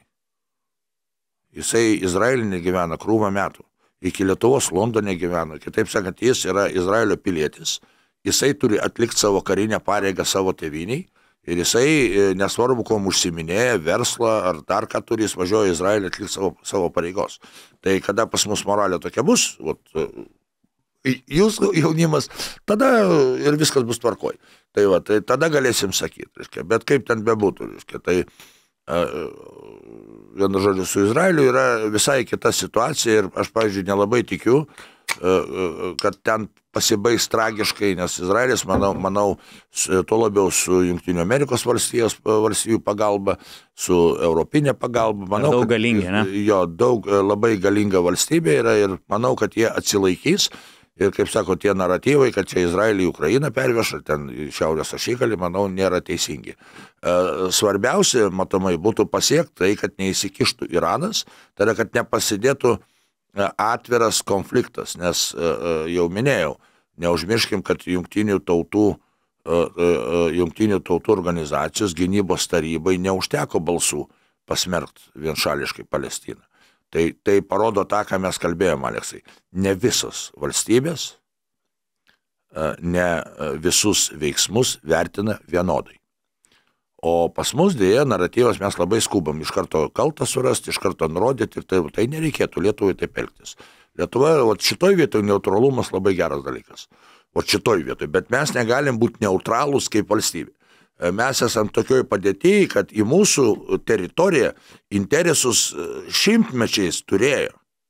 Jisai Izraelį negyvena krūvą metų. Iki Lietuvos Londone gyvena. Kitaip sakant, jis yra Izraelio pilietis, jisai turi atlikti savo karinę pareigą savo tėvyniai. Ir jisai, nesvarbu, kuom užsiminėja, verslą ar dar ką turi, jis važiuoja į Izraelį atlikti savo, savo pareigos. Tai kada pas mus moralė tokia bus, vat, jūs jaunimas, tada ir viskas bus tvarkoj. Tai, va, tai tada galėsim sakyti, reiškia, bet kaip ten bebūtų, reiškia, tai vienu žodžiu su Izraeliu yra visai kita situacija ir aš, pavyzdžiui, nelabai tikiu, kad ten pasibaigs tragiškai, nes Izraelis, manau, manau tuo labiau su Jungtinių Amerikos valstijos, valstijų pagalba, su europinė pagalba. Manau, daug galingi, ne? Jo, daug labai galinga valstybė yra ir manau, kad jie atsilaikys. Ir, kaip sako, tie naratyvai, kad čia Izraelį į Ukrainą perveša, ten šiaurės ašigalį, manau, nėra teisingi. Svarbiausia, matomai, būtų pasiekti tai, kad neįsikištų Iranas, tai yra, kad nepasidėtų atviras konfliktas, nes jau minėjau, neužmirškim, kad jungtinių tautų, jungtinių tautų organizacijos gynybos tarybai neužteko balsų pasmerkti vienšališkai Palestiną. Tai, tai parodo tą, ką mes kalbėjome, Aleksai. Ne visos valstybės, ne visus veiksmus vertina vienodai. O pas mus dėja naratyvas mes labai skubam iš karto kaltą surasti, iš karto nurodyti ir tai, tai nereikėtų Lietuvai taip elgtis. Lietuva, o šitoj vietoj neutralumas labai geras dalykas. O šitoj vietoj, bet mes negalim būti neutralūs kaip valstybė. Mes esam tokioj padėtyje, kad į mūsų teritoriją interesus šimtmečiais turėjo.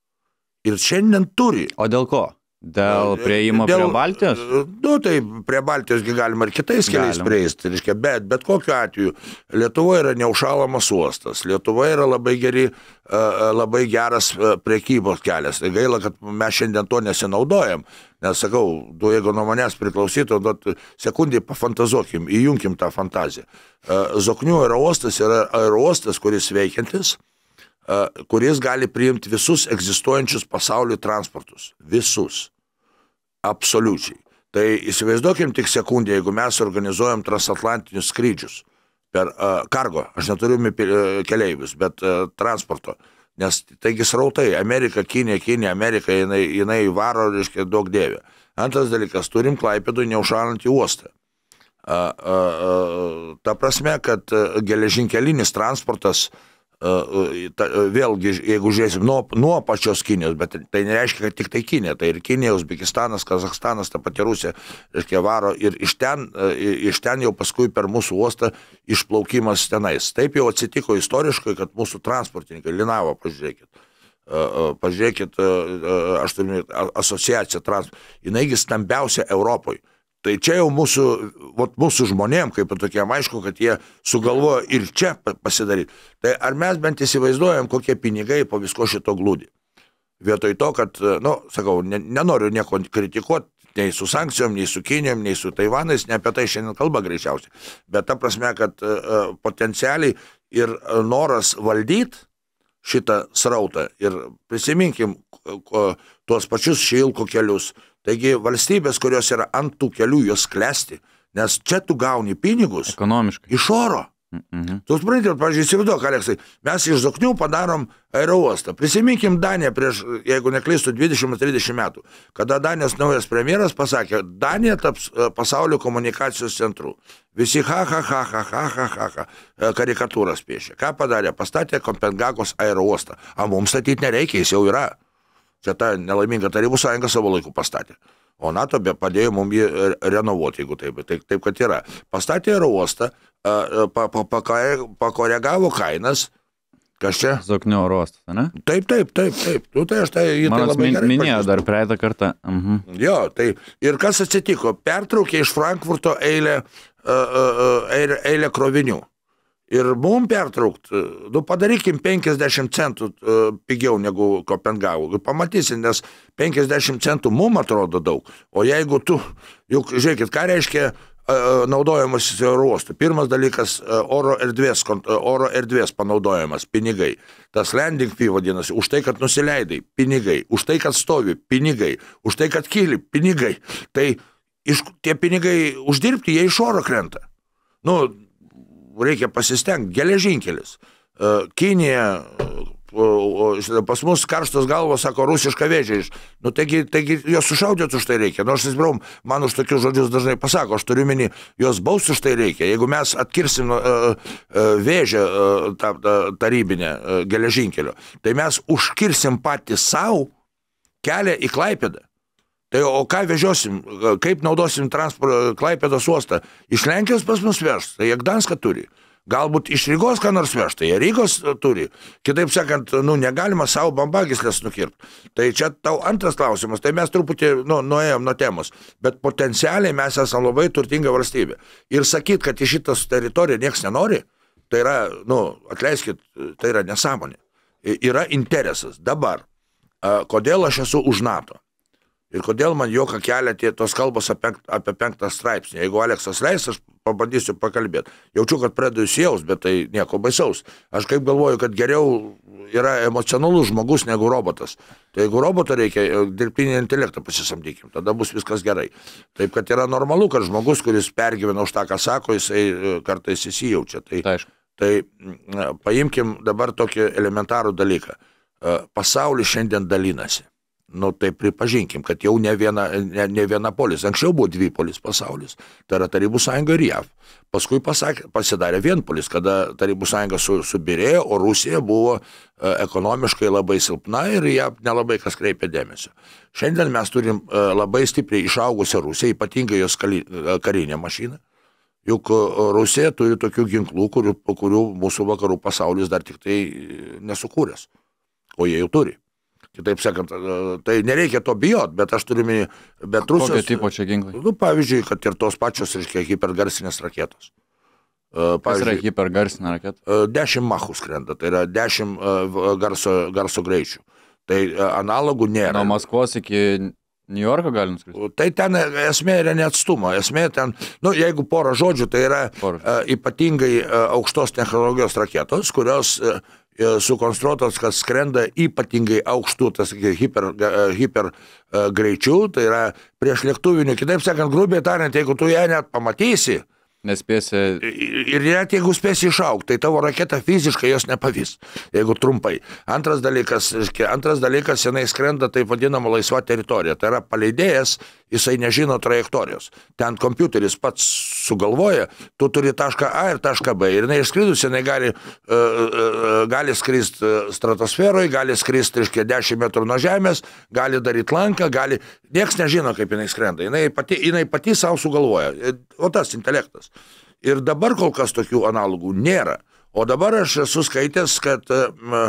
Ir šiandien turi. O dėl ko? Dėl prieimo prie Baltijos? Nu, tai prie Baltijosgi galima ir kitais keliais prieisti, reiškia, bet, bet kokiu atveju Lietuva yra neužšalamas uostas, Lietuva yra labai, geri, labai geras prekybos kelias. Tai gaila, kad mes šiandien to nesinaudojam, nes, sakau, du, jeigu nuo manęs priklausytų, sekundį pafantazuokim, įjunkim tą fantaziją. Zoknių aerouostas yra aerouostas, kuris veikiantis, kuris gali priimti visus egzistuojančius pasaulio transportus. Visus. Absoliučiai. Tai įsivaizduokim tik sekundę, jeigu mes organizuojam transatlantinius skrydžius per uh, kargo, aš neturiu keleivius, bet uh, transporto, nes taigi srautai, Amerika, Kinė, Kinė, Amerika, jinai, jinai varo, reiškia, daug dėvė. Antras dalykas, turim Klaipėdų neužšalantį uostą. Uh, uh, uh, ta prasme, kad uh, geležinkelinis transportas Ta, vėlgi, jeigu žiūrėsim nuo, nuo pačios Kinijos, bet tai nereiškia, kad tik tai Kinija, tai ir Kinija, Uzbekistanas, Kazachstanas, ta pati Rusija, reiškia, varo ir iš ten, iš ten jau paskui per mūsų uostą išplaukimas tenais. Taip jau atsitiko istoriškai, kad mūsų transportininkai, Linavo, pažiūrėkit, pažiūrėkit, aš turiu asociaciją transporto, jinaigi stambiausia Europoje. Tai čia jau mūsų, vat, mūsų žmonėm, kaip ir tokiem, aišku, kad jie sugalvojo ir čia pasidaryti. Tai ar mes bent įsivaizduojam, kokie pinigai po visko šito glūdi? Vietoj to, kad, nu, sakau, ne, nenoriu nieko kritikuoti, Nei su sankcijom, nei su Kinijom, nei su Taivanais, ne apie tai šiandien kalba greičiausiai. Bet ta prasme, kad uh, potencialiai ir noras valdyti šitą srautą ir prisiminkim uh, tuos pačius šilko kelius. Taigi valstybės, kurios yra ant tų kelių, jos klesti, nes čia tu gauni pinigus ekonomiškai iš oro. Mhm. Tu supranti, pavyzdžiui, įsivaizduok, Aleksai, mes iš Zoknių padarom aerouostą. Prisiminkim Daniją prieš, jeigu neklystu, dvidešimt trisdešimt metų, kada Danijos naujas premjeras pasakė, Danija taps pasaulio komunikacijos centru. Visi ha, ha, ha, ha, ha, ha, ha, ha, karikatūras piešė. Ką padarė? Pastatė Kopenhagos aerouostą. A mums statyti nereikia, jis jau yra. Čia ta nelaiminga Tarybų sąjunga savo laiku pastatė. O NATO be padėjo mums jį renovuoti, jeigu taip, taip, taip kad yra. Pastatė aerouostą, pa, pa, pa, pakoregavo kainas, kas čia? Zoknių oro uostas, ne? Taip, taip, taip, taip. Nu, tai aš tai, Manas tai labai min, gerai minėjo pažįstu. dar praeitą kartą. Mhm. Jo, tai ir kas atsitiko? Pertraukė iš Frankfurto eilę, eilę, eilę krovinių. Ir mum pertraukt, nu padarykim penkiasdešimt centų uh, pigiau negu Kopenhagų. Pamatysim, nes penkiasdešimt centų mum atrodo daug. O jeigu tu, juk žiūrėkit, ką reiškia uh, naudojimas oro uostų. Pirmas dalykas uh, oro, erdvės, uh, oro erdvės panaudojimas, pinigai. Tas landing fee vadinasi, už tai, kad nusileidai, pinigai. Už tai, kad stovi, pinigai. Už tai, kad kyli, pinigai. Tai iš, tie pinigai uždirbti, jie iš oro krenta. Nu, reikia pasistengti. Geležinkelis. Kinija, pas mus karštos galvos, sako, rusiška vėžė. Nu, taigi, taigi jos sušaudyti už tai reikia. Nors, įsbrau, man už tokius žodžius dažnai pasako, aš turiu minį, jos baus už tai reikia. Jeigu mes atkirsim uh, uh, vėžę uh, tą, tą tarybinę uh, geležinkelio, tai mes užkirsim patys savo kelią į Klaipėdą. Tai o ką vežiosim, kaip naudosim transportą Klaipėdos uostą? Iš Lenkijos pas mus veš, tai jie Gdanską turi. Galbūt iš Rygos ką nors veš, tai jie Rygos turi. Kitaip sakant, nu, negalima savo bambagyslės nukirpti. Tai čia tau antras klausimas, tai mes truputį nu, nuėjom nuo temos, bet potencialiai mes esame labai turtinga valstybė. Ir sakyt, kad į šitas teritoriją nieks nenori, tai yra, nu, atleiskit, tai yra nesąmonė. Yra interesas. Dabar, kodėl aš esu už NATO? Ir kodėl man juoką kelia tie tos kalbos apie, apie penktą straipsnį. Jeigu Aleksas leis, aš pabandysiu pakalbėti. Jaučiu, kad pradedu įsijaus, bet tai nieko baisaus. Aš kaip galvoju, kad geriau yra emocionalus žmogus negu robotas. Tai jeigu robotą reikia, dirbtinį intelektą pasisamdykim, tada bus viskas gerai. Taip, kad yra normalu, kad žmogus, kuris pergyvena už tą, ką sako, jisai kartais įsijaučia. Tai, Tai, tai paimkim dabar tokį elementarų dalyką. Pasaulis šiandien dalinasi. Nu, tai pripažinkim, kad jau ne viena, ne, ne viena polis. Anksčiau buvo dvi polis pasaulis. Tai yra Tarybų sąjunga ir J A V. Paskui pasakė, pasidarė vienpolis, kada Tarybų sąjunga su, subirėjo, o Rusija buvo e, ekonomiškai labai silpna ir ją nelabai kas kreipė dėmesio. Šiandien mes turim e, labai stipriai išaugusią Rusiją, ypatingai jos kali, e, karinę mašiną. Juk e, Rusija turi tokių ginklų, kurių, kurių mūsų vakarų pasaulis dar tik tai nesukūręs. O jie jau turi. Kitaip sakant, tai nereikia to bijot, bet aš turiu minį, bet Rusijos... kokio tipo čia ginklai? Nu, pavyzdžiui, kad ir tos pačios, reiškia, hipergarsinės raketos. Kas yra hipergarsinė raketa? Dešimt machų skrenda, tai yra dešimt garso, garso greičių. Tai analogų nėra. Nuo Maskvos iki New Yorko galim skristi? Tai ten esmė yra neatstumo. Esmė ten, nu, jeigu porą žodžių, tai yra uh, ypatingai uh, aukštos technologijos raketos, kurios... Uh, sukonstruotos, kad skrenda ypatingai aukštų, tas hiper, hiper uh, greičių, tai yra prieš lėktuvinių. Kitaip sakant, grubiai tariant, jeigu tu ją net pamatysi, nespėsi... ir net jeigu spėsi išaugti, tai tavo raketa fiziškai jos nepavys, jeigu trumpai. Antras dalykas, antras dalykas, jinai skrenda taip vadinama laisva teritorija. Tai yra paleidėjas, jisai nežino trajektorijos. Ten kompiuteris pats sugalvoja, tu turi tašką A ir tašką B. Ir jinai išskridus, jinai gali, uh, uh, gali skrist stratosferoje, gali skrist, reiškia, dešimt metrų nuo žemės, gali daryti lanką, gali... Niekas nežino, kaip jinai skrenda. Jinai pati, jinai pati savo sugalvoja. O tas intelektas. Ir dabar kol kas tokių analogų nėra. O dabar aš esu skaitęs, kad uh, uh,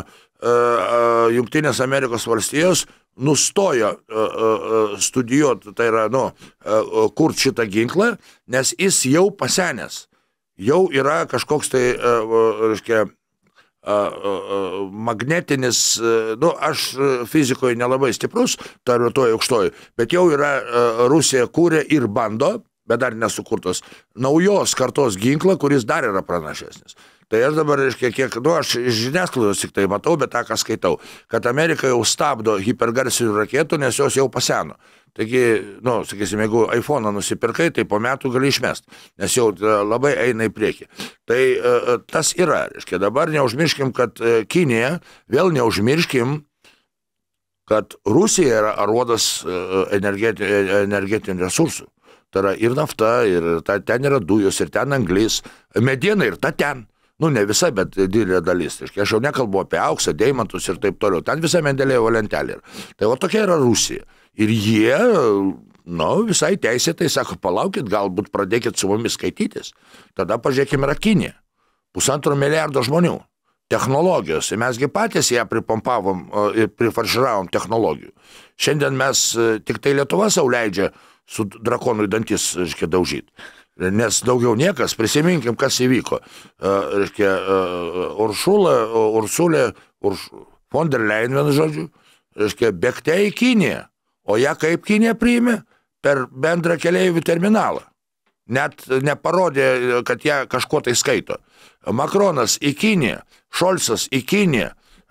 uh, Jungtinės Amerikos valstijos nustojo uh, uh, studijuoti, tai yra, nu, uh, kurti šitą ginklą, nes jis jau pasenęs. Jau yra kažkoks tai, uh, reiškia, magnetinis, nu, aš fizikoje nelabai stiprus, taruotoju aukštoju, bet jau yra Rusija kūrė ir bando, bet dar nesukurtos, naujos kartos ginklą, kuris dar yra pranašesnis. Tai aš dabar, reiškia, kiek, nu, aš iš žiniasklaidos tik tai matau, bet tą, ką skaitau, kad Amerika jau stabdo hipergarsinių raketų, nes jos jau paseno. Taigi, nu, sakysim, jeigu iPhone'ą nusipirkai, tai po metų gali išmest, nes jau labai eina į priekį. Tai tas yra, reiškia, dabar neužmirškim, kad Kinija, vėl neužmirškim, kad Rusija yra aruodas energetinių, energetinių resursų. Tai yra ir nafta, ir ta, ten yra dujos, ir ten anglis, mediena ir ta ten. Nu, ne visa, bet didelė dalis. Aš jau nekalbu apie auksą, deimantus ir taip toliau. Ten visa Mendelejevo lentelė. Tai va tokia yra Rusija. Ir jie, nu, visai teisėtai sako, palaukit, galbūt pradėkit su mumis skaitytis. Tada pažiūrėkime yra Kinija. Pusantro milijardo žmonių. Technologijos. Ir mesgi patys ją pripompavom ir prifarširavom technologijų. Šiandien mes tik tai Lietuva sau leidžia su drakonui dantis, reiškia, daužyti. Nes daugiau niekas, prisiminkim, kas įvyko. Reiškia, Uršula, Ursulė, Urš, von der Leyen, vienu žodžiu, reiškia, bėgte į Kiniją. O ją kaip Kinija priėmė? Per bendrą keleivių terminalą. Net neparodė, kad ją kažko tai skaito. Makronas į Kiniją, Šolcas į Kiniją.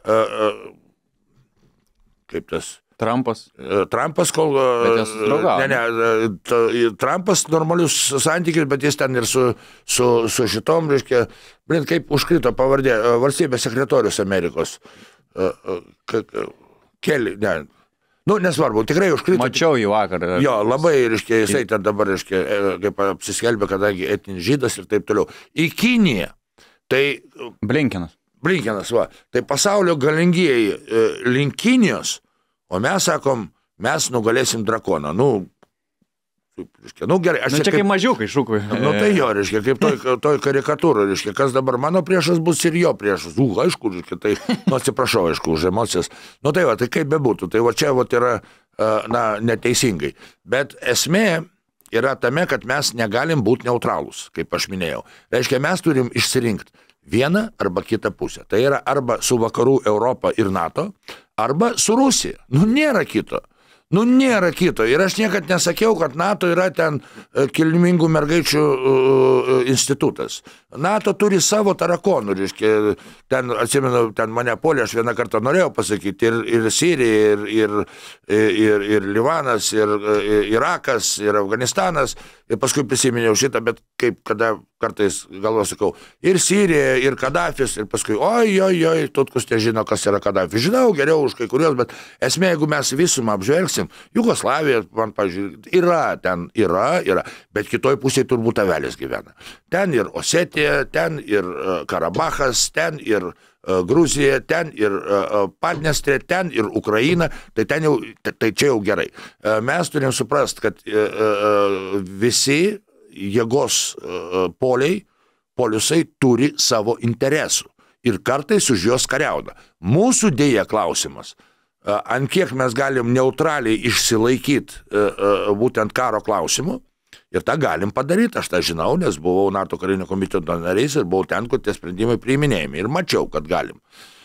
Kaip tas? Trumpas. Trumpas, kol... Ne, ne, Trumpas normalius santykius, bet jis ten ir su, su, su šitom, reiškia, blin, kaip užkrito pavardė, valstybės sekretorius Amerikos. Keli, ne, nu, nesvarbu, tikrai užkrito. Mačiau jį vakar. Jo, labai, reiškia, jisai ten dabar, reiškia, kaip apsiskelbė, kadangi etinis žydas ir taip toliau. Į Kiniją, tai... Blinkenas. Blinkenas, va. Tai pasaulio galingieji link Kinijos. O mes sakom, mes nugalėsim drakoną. Nu, reiškia, nu gerai. Aš nu, čia kaip, kaip mažiukai šūkui. Nu tai jo, reiškia, kaip toj, toj karikatūra, reiškia, kas dabar mano priešas bus ir jo priešas. U, aišku, reiškia, tai, nu atsiprašau, aišku, už emocijas. Nu tai va, tai kaip bebūtų, tai va čia va yra, na, neteisingai. Bet esmė yra tame, kad mes negalim būti neutralūs, kaip aš minėjau. Reiškia, mes turim išsirinkti vieną arba kitą pusę. Tai yra arba su vakarų Europą ir NATO, arba su Rusija. Nu, nėra kito. Nu, nėra kito. Ir aš niekad nesakiau, kad NATO yra ten kilmingų mergaičių uh, institutas. NATO turi savo tarakonų, reiškia, ten, atsimenu, ten mane polė, aš vieną kartą norėjau pasakyti, ir, ir Sirija, ir, ir, ir, ir Livanas, ir, ir Irakas, ir Afganistanas, ir paskui prisiminiau šitą, bet kaip kada kartais galvo sakau, ir Sirija, ir Kadafis, ir paskui, oi, oi, oi, Tutkus te žino, kas yra Kadafis. Žinau geriau už kai kurios, bet esmė, jeigu mes visumą apžvelgsim, Jugoslavija, man, pažiūrėjau, yra, ten yra, yra, bet kitoj pusėje turbūt avelės gyvena. Ten ir Osetija, ten ir Karabachas, ten ir Gruzija, ten ir Padniestrė, ten ir Ukraina, tai, ten jau, tai čia jau gerai. Mes turim suprast, kad visi jėgos poliai, poliusai turi savo interesų ir kartais už juos kariauna. Mūsų dėja klausimas, ant kiek mes galim neutraliai išsilaikyti būtent karo klausimu, ir tą galim padaryti, aš tą žinau, nes buvau NATO karinio komiteto nariais ir buvau ten, kur tie sprendimai priiminėjami ir mačiau, kad galim.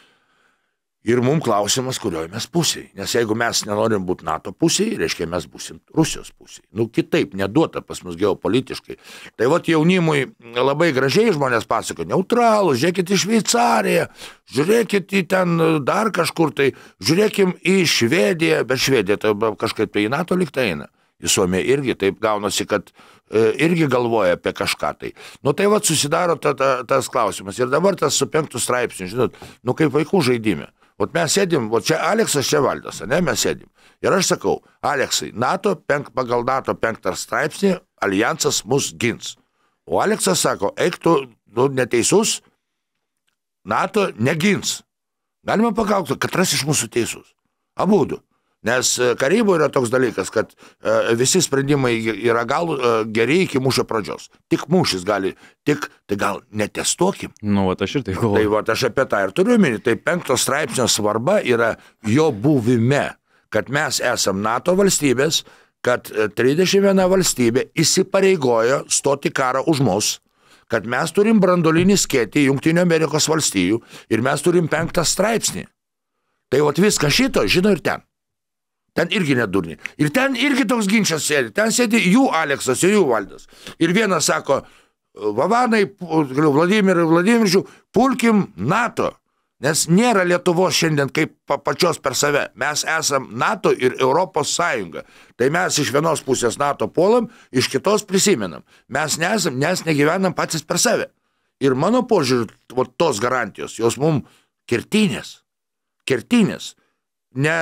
Ir mums klausimas, kurioje mes pusėje. Nes jeigu mes nenorim būti NATO pusėje, reiškia, mes būsim Rusijos pusėje. Nu, kitaip neduota pas mus geopolitiškai. Tai vat jaunimui labai gražiai žmonės pasako, neutralų, žiūrėkit į Šveicariją, žiūrėkit į ten dar kažkur, tai žiūrėkim į Švediją, bet Švedija tai kažkaip tai į NATO liktai eina. Į Suomiją irgi taip gaunasi, kad e, irgi galvoja apie kažką tai. Nu tai vat susidaro ta, ta, tas klausimas. Ir dabar tas su penktų straipsniu, žinot, nu kaip vaikų žaidime. Vat mes sėdim, vat čia Aleksas, čia Valdas, ne, mes sėdim. Ir aš sakau, Aleksai, NATO, penk, pagal NATO penktą straipsnį, alijansas mus gins. O Aleksas sako, eik tu, nu, neteisus, NATO negins. Galima pakaukti, katras iš mūsų teisus. Abudu. Nes karyboje yra toks dalykas, kad e, visi sprendimai yra gal e, geri iki mūšio pradžios. Tik mūšis gali, tik, tai gal netestuokim. Nu, va, aš ir tai galvoju. Tai va, aš apie tą ir turiu minį. Tai penkto straipsnio svarba yra jo buvime, kad mes esam NATO valstybės, kad trisdešimt viena valstybė įsipareigojo stoti karą už mus, kad mes turim branduolinį skėtį Jungtinių Amerikos valstijų ir mes turim penktą straipsnį. Tai vat viską šito žino ir ten. Ten irgi nedurni. Ir ten irgi toks ginčas sėdi. Ten sėdi jų Aleksas ir jų Valdas. Ir vienas sako, Vavanai, Vladimirai, Vladimirčių, pulkim NATO. Nes nėra Lietuvos šiandien kaip pačios per save. Mes esam NATO ir Europos Sąjunga. Tai mes iš vienos pusės NATO puolam, iš kitos prisimenam. Mes nesam, nes negyvenam patys per save. Ir mano požiūrį, tos garantijos, jos mums kertinės. Kertinės. Ne...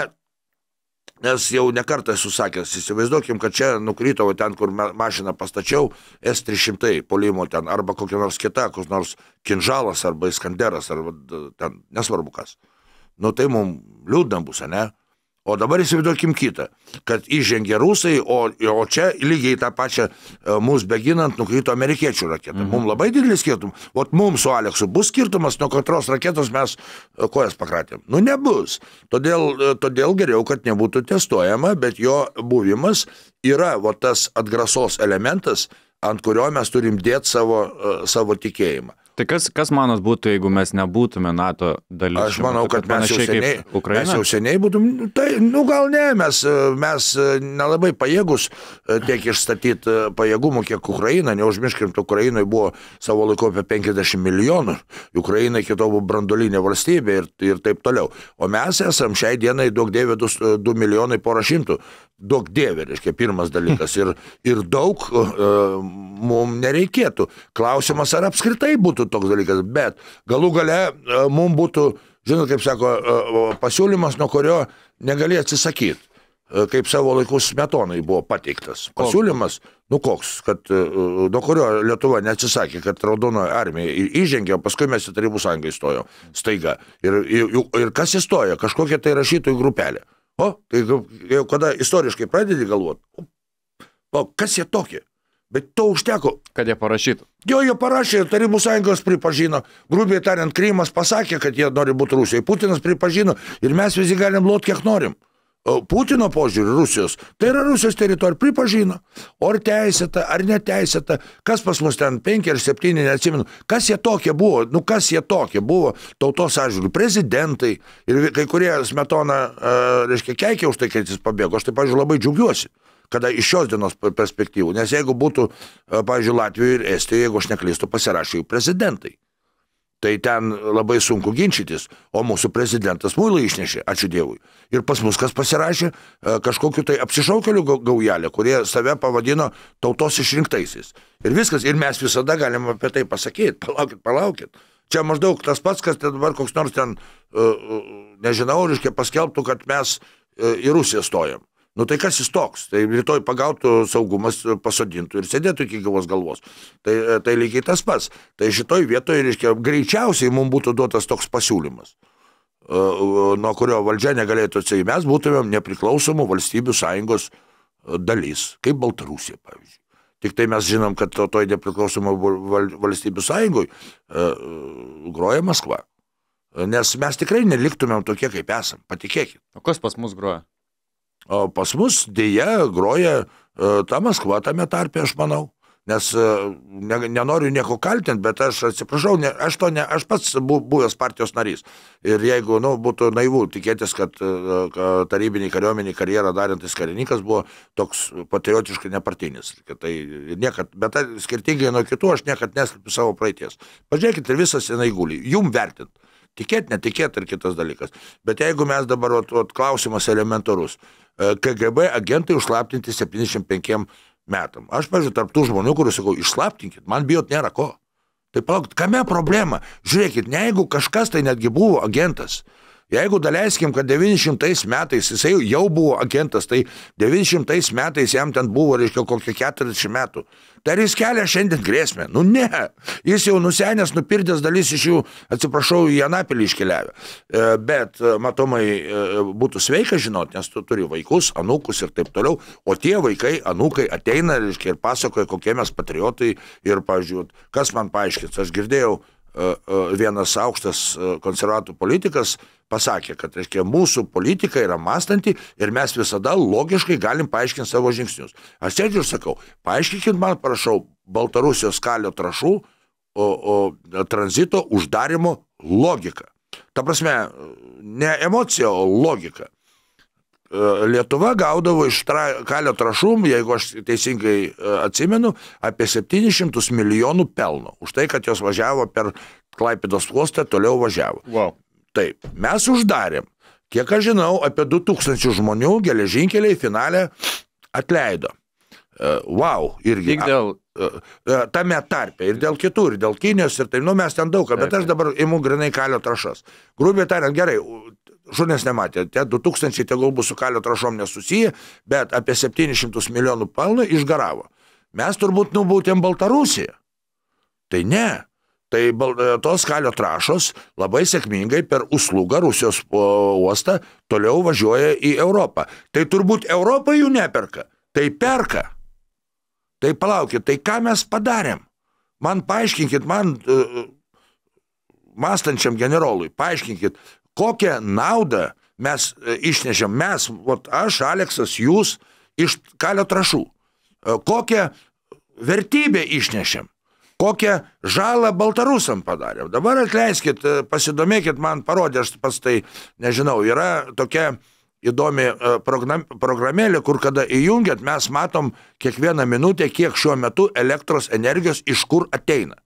Nes jau nekartą esu sakęs, įsivaizduokim, kad čia nukrito ten, kur mašiną pastačiau, S trys šimtai polimo ten, arba kokia nors kita, koks nors Kinžalas, arba Iskanderas, arba ten, nesvarbu kas. Nu tai mums liūdna bus, ne? O dabar įsivaizduokim kitą, kad įžengė rusai, o, o čia lygiai tą pačią mūsų beginant nukrito amerikiečių raketą. Mhm. Mums labai didelis skirtumas. O mums su Aleksu bus skirtumas, nuo katros raketos mes kojas pakratėm. Nu nebus. Todėl, todėl geriau, kad nebūtų testuojama, bet jo buvimas yra va, tas atgrasos elementas, ant kurio mes turim dėti savo, savo tikėjimą. Tai kas, kas manos būtų, jeigu mes nebūtume NATO dalis? Aš manau, kad mes jau seniai, mes jau seniai būtum, tai, nu gal ne, mes, mes nelabai pajėgus tiek išstatyti pajėgumų, kiek Ukraina, neužmirškim, Ukrainai buvo savo laiku apie penkiasdešimt milijonų, Ukrainai kito buvo branduolinė valstybė ir, ir taip toliau. O mes esam šiai dienai daug dievė du milijonai porą šimtų. Daug dievė, reiškia, pirmas dalykas. Ir, ir daug uh, mums nereikėtų. Klausimas, ar apskritai būtų toks dalykas, bet galų gale uh, mums būtų, žinot, kaip sako, uh, pasiūlymas, nuo kurio negali atsisakyti. Uh, kaip savo laikus Smetonai buvo pateiktas. Pasiūlymas, nu koks, kad uh, nuo kurio Lietuva neatsisakė, kad Raudonoji armija įžengė, o paskui mes į Tarybų sąjungą įstojo staiga. Ir, ir, ir kas įstojo? Kažkokia tai rašytojų grupelė. O, tai jau kada istoriškai pradedi galvoti, o kas jie tokie? Bet to užteko. Kad jie parašytų. Jo, jie parašė, Tarybų sąjungos pripažino, grubiai tariant, Krymas pasakė, kad jie nori būti Rusijai, Putinas pripažino ir mes visi galim lot kiek norim. Putino požiūrį Rusijos, tai yra Rusijos teritorija, pripažino. O ar teisėta, ar neteisėta, kas pas mus ten penki ar septyni, neatsimenu, kas jie tokie buvo, nu kas jie tokie buvo tautos atžvilgiu, prezidentai ir kai kurie Smetona, uh, reiškia, keikė už tai, kad jis pabėgo. Aš tai, pavyzdžiui, labai džiaugiuosi, kada iš šios dienos perspektyvų, nes jeigu būtų, uh, pavyzdžiui, Latvijoje ir Estijoje, jeigu aš neklystu, pasirašė jų prezidentai. Tai ten labai sunku ginčytis, o mūsų prezidentas muilą išnešė, ačiū Dievui. Ir pas mus kas pasirašė, kažkokiu tai apsišaukelių gaujelę, kurie save pavadino tautos išrinktaisiais. Ir viskas, ir mes visada galim apie tai pasakyti, palaukit, palaukit. Čia maždaug tas pats, kas dabar koks nors ten, nežinau, reiškia paskelbtų, kad mes į Rusiją stojam. Nu tai kas jis toks? Tai rytoj pagautų saugumas, pasodintų ir sėdėtų iki gyvos galvos. Tai, tai lygiai tas pats. Tai šitoj vietoje, reiškia, greičiausiai mums būtų duotas toks pasiūlymas, nuo kurio valdžia negalėtų atsijimti. Mes būtumėm nepriklausomų valstybių sąjungos dalis, kaip Baltarusija, pavyzdžiui. Tik tai mes žinom, kad toj nepriklausomų valstybių sąjungoj groja Maskva. Nes mes tikrai neliktumėm tokie, kaip esam, patikėkit. O kas pas mus groja? O pas mus dėja groja uh, ta Maskva tame tarpe, aš manau. Nes uh, ne, nenoriu nieko kaltinti, bet aš atsiprašau, ne, aš, to ne, aš pats bu, buvęs partijos narys. Ir jeigu nu, būtų naivu tikėtis, kad uh, tarybiniai kariuomeniai karjerą darantis karininkas buvo toks patriotiškai nepartinis. Tai niekad, bet tai, skirtingai nuo kitų, aš niekad neslėpiu savo praeities. Pažiūrėkit, ir visas jinai guli. Jum vertint. Tikėt, netikėt ir kitas dalykas. Bet jeigu mes dabar, ot, ot, klausimas elementarus, K G B agentai užslaptinti septyniasdešimt penkiem metam. Aš, pavyzdžiui, tarp tų žmonių, kuriuos sakau, išslaptinkit, man bijot nėra ko. Tai palaukit, kame problema? Žiūrėkit, ne jeigu kažkas tai netgi buvo agentas, jeigu daleiskim, kad devyniasdešimtais metais jisai jau buvo agentas, tai devyniasdešimtais metais jam ten buvo, reiškia, kokie keturiasdešimt metų. Tai ar jis kelia šiandien grėsmę? Nu ne. Jis jau nusenęs, nupirdęs dalis iš jų, atsiprašau, į Anapilį iškeliavę. Bet matomai būtų sveika žinot, nes tu turi vaikus, anūkus ir taip toliau, o tie vaikai, anūkai ateina, reiškia, ir pasakoja, kokie mes patriotai ir, pavyzdžiui, kas man paaiškins. Aš girdėjau, vienas aukštas konservatorių politikas pasakė, kad, reiškia, mūsų politika yra mąstanti ir mes visada logiškai galim paaiškinti savo žingsnius. Aš sėdžiu ir sakau, paaiškinkit man, prašau, Baltarusijos kalio trašų o, o tranzito uždarimo logika. Ta prasme, ne emocija, o logika. Lietuva gaudavo iš tra, kalio trašų, jeigu aš teisingai atsimenu, apie septynis šimtus milijonų pelno. Už tai, kad jos važiavo per Klaipėdos uostą, toliau važiavo. Wow. Taip, mes uždarėm. Kiek aš žinau, apie du tūkstančius žmonių geležinkeliai finale atleido. Wow, irgi. Tik dėl... Tame tarpe, ir dėl kitų, ir dėl Kinijos, ir tai, nu mes ten daug, bet aš dabar imu grinai kalio trašas. Grubiai tariant, gerai, žmonės nematė, tie du tūkstančiai tegul bus su kalio trašom nesusiję, bet apie septynis šimtus milijonų pelno išgaravo. Mes turbūt nubūtėm Baltarusiją. Tai ne. Tai tos kalio trašos labai sėkmingai per Uslugą, Rusijos uostą, toliau važiuoja į Europą. Tai turbūt Europą jų neperka. Tai perka. Tai palaukit, tai ką mes padarėm? Man paaiškinkit, man uh, mąstančiam generolui, paaiškinkit, kokią naudą mes uh, išnešėm. Mes, vat, aš, Aleksas, jūs iš kalio trašų. Uh, kokią vertybę išnešėm. Kokią žalą Baltarusam padarėm. Dabar atleiskit, pasidomėkit, man parodė, aš pas tai, nežinau, yra tokia įdomi programėlė, kur kada įjungiat, mes matom kiekvieną minutę, kiek šiuo metu elektros energijos iš kur ateina.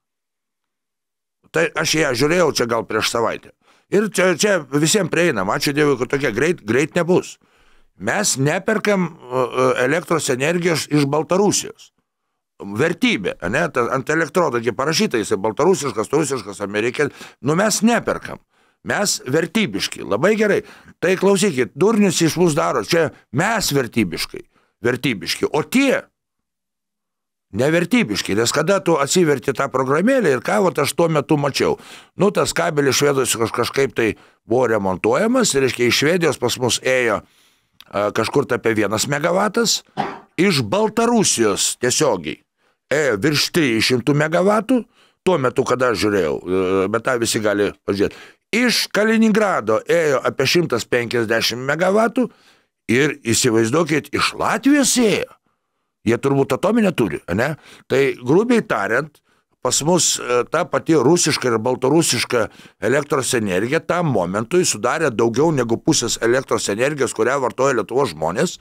Tai aš ją žiūrėjau čia gal prieš savaitę. Ir čia, čia visiems prieinam, ačiū Dievui, kad tokia greit, greit nebus. Mes neperkam elektros energijos iš Baltarusijos. Vertybė, ne, ant elektrodo parašyta, jisai baltarusiškas, rusiškas, amerikietis, nu mes neperkam, mes vertybiški, labai gerai, tai klausykit, durnius iš mūsų daro, čia mes vertybiškai, vertybiški, o tie nevertybiški, nes kada tu atsiverti tą programėlę ir ką, vat aš tuo metu mačiau, nu tas kabelis Švedijos kažkaip tai buvo remontuojamas, ir reiškia iš Švedijos pas mus ėjo a, kažkur tai apie vienas megavatas, iš Baltarusijos tiesiogiai ėjo virš trijų šimtų megavatų, tuo metu, kada aš žiūrėjau, bet tą visi gali pažiūrėti. Iš Kaliningrado ėjo apie šimtas penkiasdešimt megavatų ir įsivaizduokit, iš Latvijos ėjo. Jie turbūt atominę turi, ne? Tai grubiai tariant, pas mus ta pati rusiška ir baltarusiška elektros energija tam momentui sudarė daugiau negu pusės elektros energijos, kurią vartoja Lietuvos žmonės,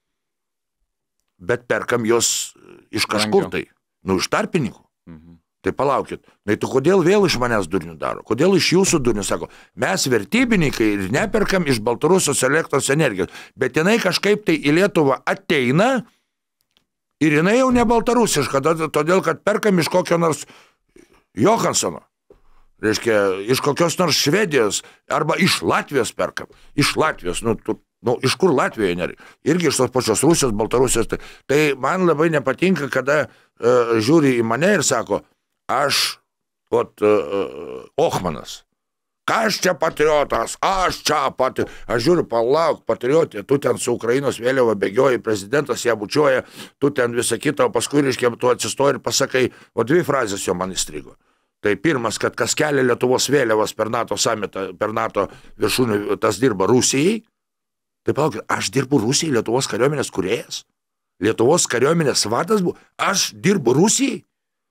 bet perkam jos iš kažkur tai. Nu, iš tarpininkų. Mhm. Tai palaukit. Tai tu kodėl vėl iš manęs durnių daro? Kodėl iš jūsų durnių sako? Mes vertybininkai ir neperkam iš Baltarusijos elektros energijos. Bet jinai kažkaip tai į Lietuvą ateina ir jinai jau ne baltarusiška, todėl kad perkam iš kokio nors Johansono. Reiškia, iš kokios nors Švedijos arba iš Latvijos perkam. Iš Latvijos, nu, tu Nu, iš kur Latvijoje nėra? Irgi iš tos pačios Rusijos, Baltarusijos. Tai, tai man labai nepatinka, kada uh, žiūri į mane ir sako, aš, ot, uh, Ochmanas, ką aš čia patriotas, aš čia patriotas. Aš žiūriu, palauk, patriotė, tu ten su Ukrainos vėliava bėgioji, prezidentas ją bučiuoja, tu ten visą kitą, o paskui, reiškia, tu atsistoji ir pasakai, o dvi frazės jo man įstrigo. Tai pirmas, kad kas kelia Lietuvos vėliavas per NATO samitą, per NATO viršūnį, tas dirba Rusijai. Tai palaukit, aš dirbu Rusijai, Lietuvos kariuomenės kūrėjas? Lietuvos kariuomenės vadas buvo? Aš dirbu Rusijai?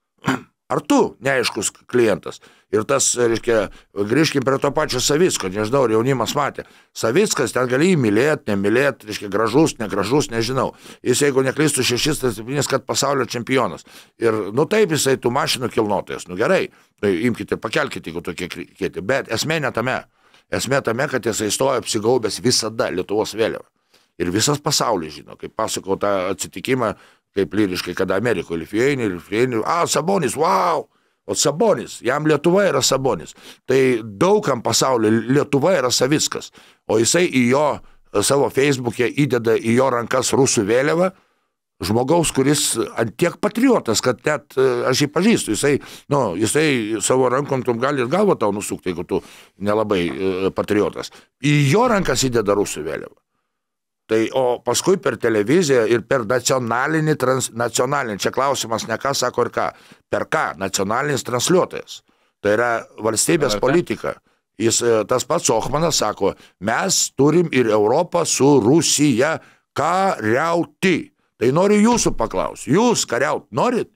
Ar tu neaiškus klientas? Ir tas, reiškia, grįžkim prie to pačio Savicko, nežinau, ar jaunimas matė. Savickas, ten gali jį mylėti, nemylėti, reiškia, gražus, negražus, nežinau. Jis, jeigu neklystų šešis, tai septynis, kad pasaulio čempionas. Ir, nu taip, jisai tų mašinų kilnotojas. Nu gerai, tai imkite, pakelkite, jeigu tokie kieti. Bet esmė ne tame. Esmė tame, kad jisai stoja apsigaubęs visada Lietuvos vėliavą. Ir visas pasaulis žino, kaip pasakau tą atsitikimą, kaip lyriškai, kada Amerikoje Lithuania, Lithuania, a, Sabonis, wow, o Sabonis, jam Lietuva yra Sabonis. Tai daugam pasaulio Lietuva yra Savickas, o jisai į jo savo Facebook'e įdeda į jo rankas rusų vėliavą, žmogaus, kuris ant tiek patriotas, kad net aš jį pažįstu, jisai, nu, jisai savo rankom tu gali ir galvą tau nusukti, jeigu tu nelabai patriotas. Į jo rankas įdeda rusų vėliavą. Tai, o paskui per televiziją ir per nacionalinį, trans, nacionalinį, čia klausimas ne ką sako ir ką, per ką, nacionalinis transliuotojas. Tai yra valstybės politika. Jis, tas pats Ochmanas sako, mes turim ir Europą su Rusija kariauti. Tai noriu jūsų paklausti, jūs kariaut norit?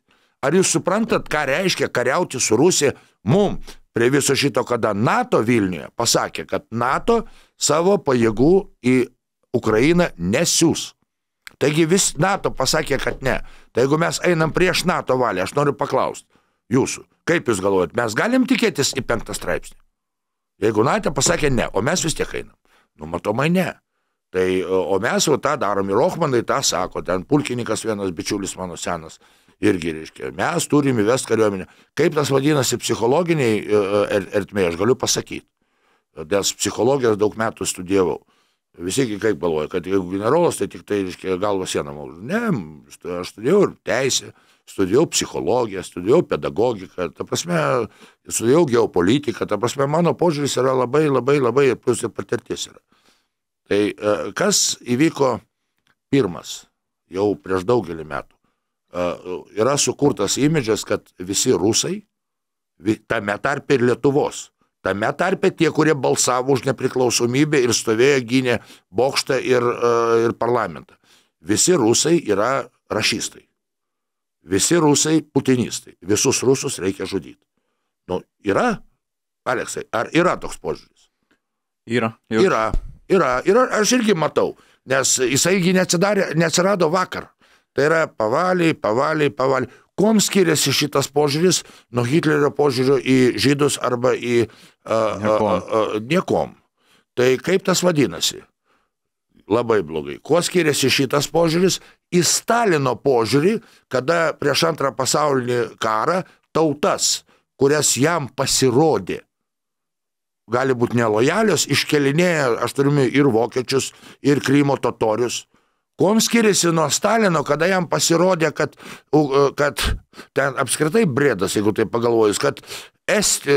Ar jūs suprantat, ką reiškia kariauti su Rusija? Mum prie viso šito, kada NATO Vilniuje pasakė, kad NATO savo pajėgų į Ukrainą nesiūs. Taigi vis NATO pasakė, kad ne. Tai jeigu mes einam prieš NATO valią, aš noriu paklausti jūsų, kaip jūs galvojat, mes galim tikėtis į penktą straipsnį? Jeigu NATO pasakė ne, o mes vis tiek einam. Nu, matomai ne. Tai, o mes jau tą darom ir Ochmanai tą sako, ten pulkininkas vienas bičiulis mano senas irgi reiškia, mes turim įvest kariuomenę. Kaip tas vadinasi psichologiniai ertmėje, aš galiu pasakyti. Dėl psichologijos daug metų studijavau. Visi kaip galvoja, kad jeigu generolas, tai tik tai reiškia galva sieną maudžia. Ne, aš studijau ir teisę, studijau psichologiją, studijau pedagogiką, ta prasme, studijau geopolitiką, ta prasme, mano požiūris yra labai, labai, labai ir plus ir patirtis yra. Tai kas įvyko pirmas, jau prieš daugelį metų? Yra sukurtas imidžas, kad visi rusai, tame tarpe ir Lietuvos, tame tarpe tie, kurie balsavo už nepriklausomybę ir stovėjo gynė bokštą ir, ir parlamentą. Visi rusai yra rašistai. Visi rusai putinistai. Visus rusus reikia žudyti. Nu, yra, Aleksai, ar yra toks požiūris? Yra. Jau. Yra, yra, yra, aš irgi matau, nes jisaigi neatsirado vakar. Tai yra pavaliai, pavaliai, pavaliai. Kuom skiriasi šitas požiūris nuo Hitlerio požiūrio į žydus arba į uh, niekom. Uh, uh, niekom. Tai kaip tas vadinasi? Labai blogai. Kuo skiriasi šitas požiūris į Stalino požiūrį, kada prieš antrą pasaulinį karą tautas, kurias jam pasirodė, gali būti nelojalios, iškelinėja, aš turime ir vokiečius, ir Krymo totorius. Kuom skiriasi nuo Stalino, kada jam pasirodė, kad, kad ten apskritai brėdas, jeigu tai pagalvojus, kad Esti,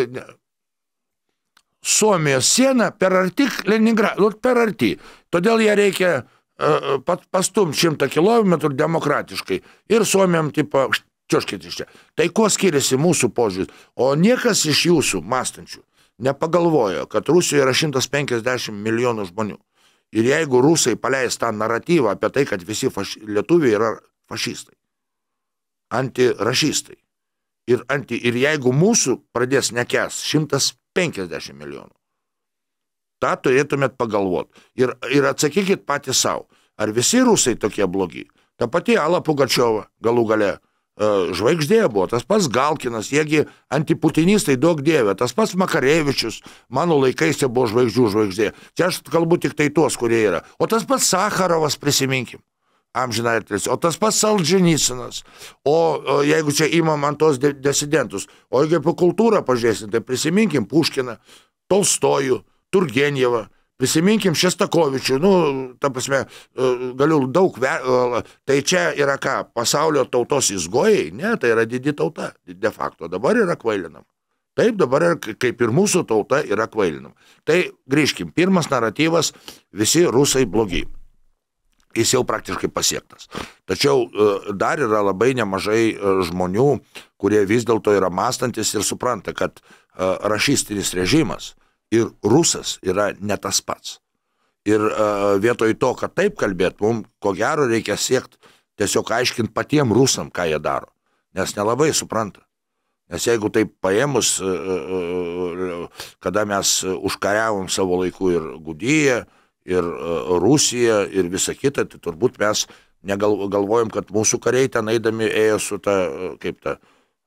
Suomijos siena per arti Leningradą, per arti. Todėl ją reikia uh, pastumti šimtą kilometrų demokratiškai. Ir Suomijam, tipo, čiuoškit iš čia. Tai kuo skiriasi mūsų požiūris? O niekas iš jūsų mąstančių nepagalvojo, kad Rusijoje yra šimtas penkiasdešimt milijonų žmonių. Ir jeigu rusai paleis tą naratyvą apie tai, kad visi faš... lietuviai yra fašistai, antirašistai, ir, anti... ir jeigu mūsų pradės nekęs šimtas penkiasdešimt milijonų, tą turėtumėt pagalvoti. Ir, ir atsakykit patys savo, ar visi rusai tokie blogi? Ta pati Ala Pugačiova galų gale žvaigždė buvo, tas pats Galkinas, jiegi antiputinistai daug dievė, tas pats Makarevičius, mano laikais čia buvo žvaigždžių žvaigždė. Čia aš kalbu tik tai tuos, kurie yra. O tas pats Sacharovas, prisiminkim, amžiną atilsį, o tas pats Solženicynas, o, o jeigu čia imam ant tos disidentus, o jeigu po kultūrą pažiūrėsim, tai prisiminkim Puškiną, Tolstojų, Turgenjevą, prisiminkim Šestakovičių, nu, ta prasme, galiu daug, tai čia yra ką, pasaulio tautos izgojai? Ne, tai yra didi tauta, de facto, dabar yra kvailinama. Taip, dabar yra, kaip ir mūsų tauta yra kvailinama. Tai grįžkim, pirmas naratyvas, visi rusai blogi. Jis jau praktiškai pasiektas. Tačiau dar yra labai nemažai žmonių, kurie vis dėlto yra mąstantis ir supranta, kad rašistinis režimas ir rusas yra ne tas pats. Ir uh, vietoj to, kad taip kalbėt, mums ko gero reikia siekti tiesiog aiškinti patiem rusam, ką jie daro. Nes nelabai supranta. Nes jeigu taip paėmus, uh, uh, kada mes užkariavom savo laiku ir Gudiją, ir uh, Rusiją, ir visą kitą, tai turbūt mes negalvojom, kad mūsų kariai ten eidami ėjo su ta, uh, kaip ta,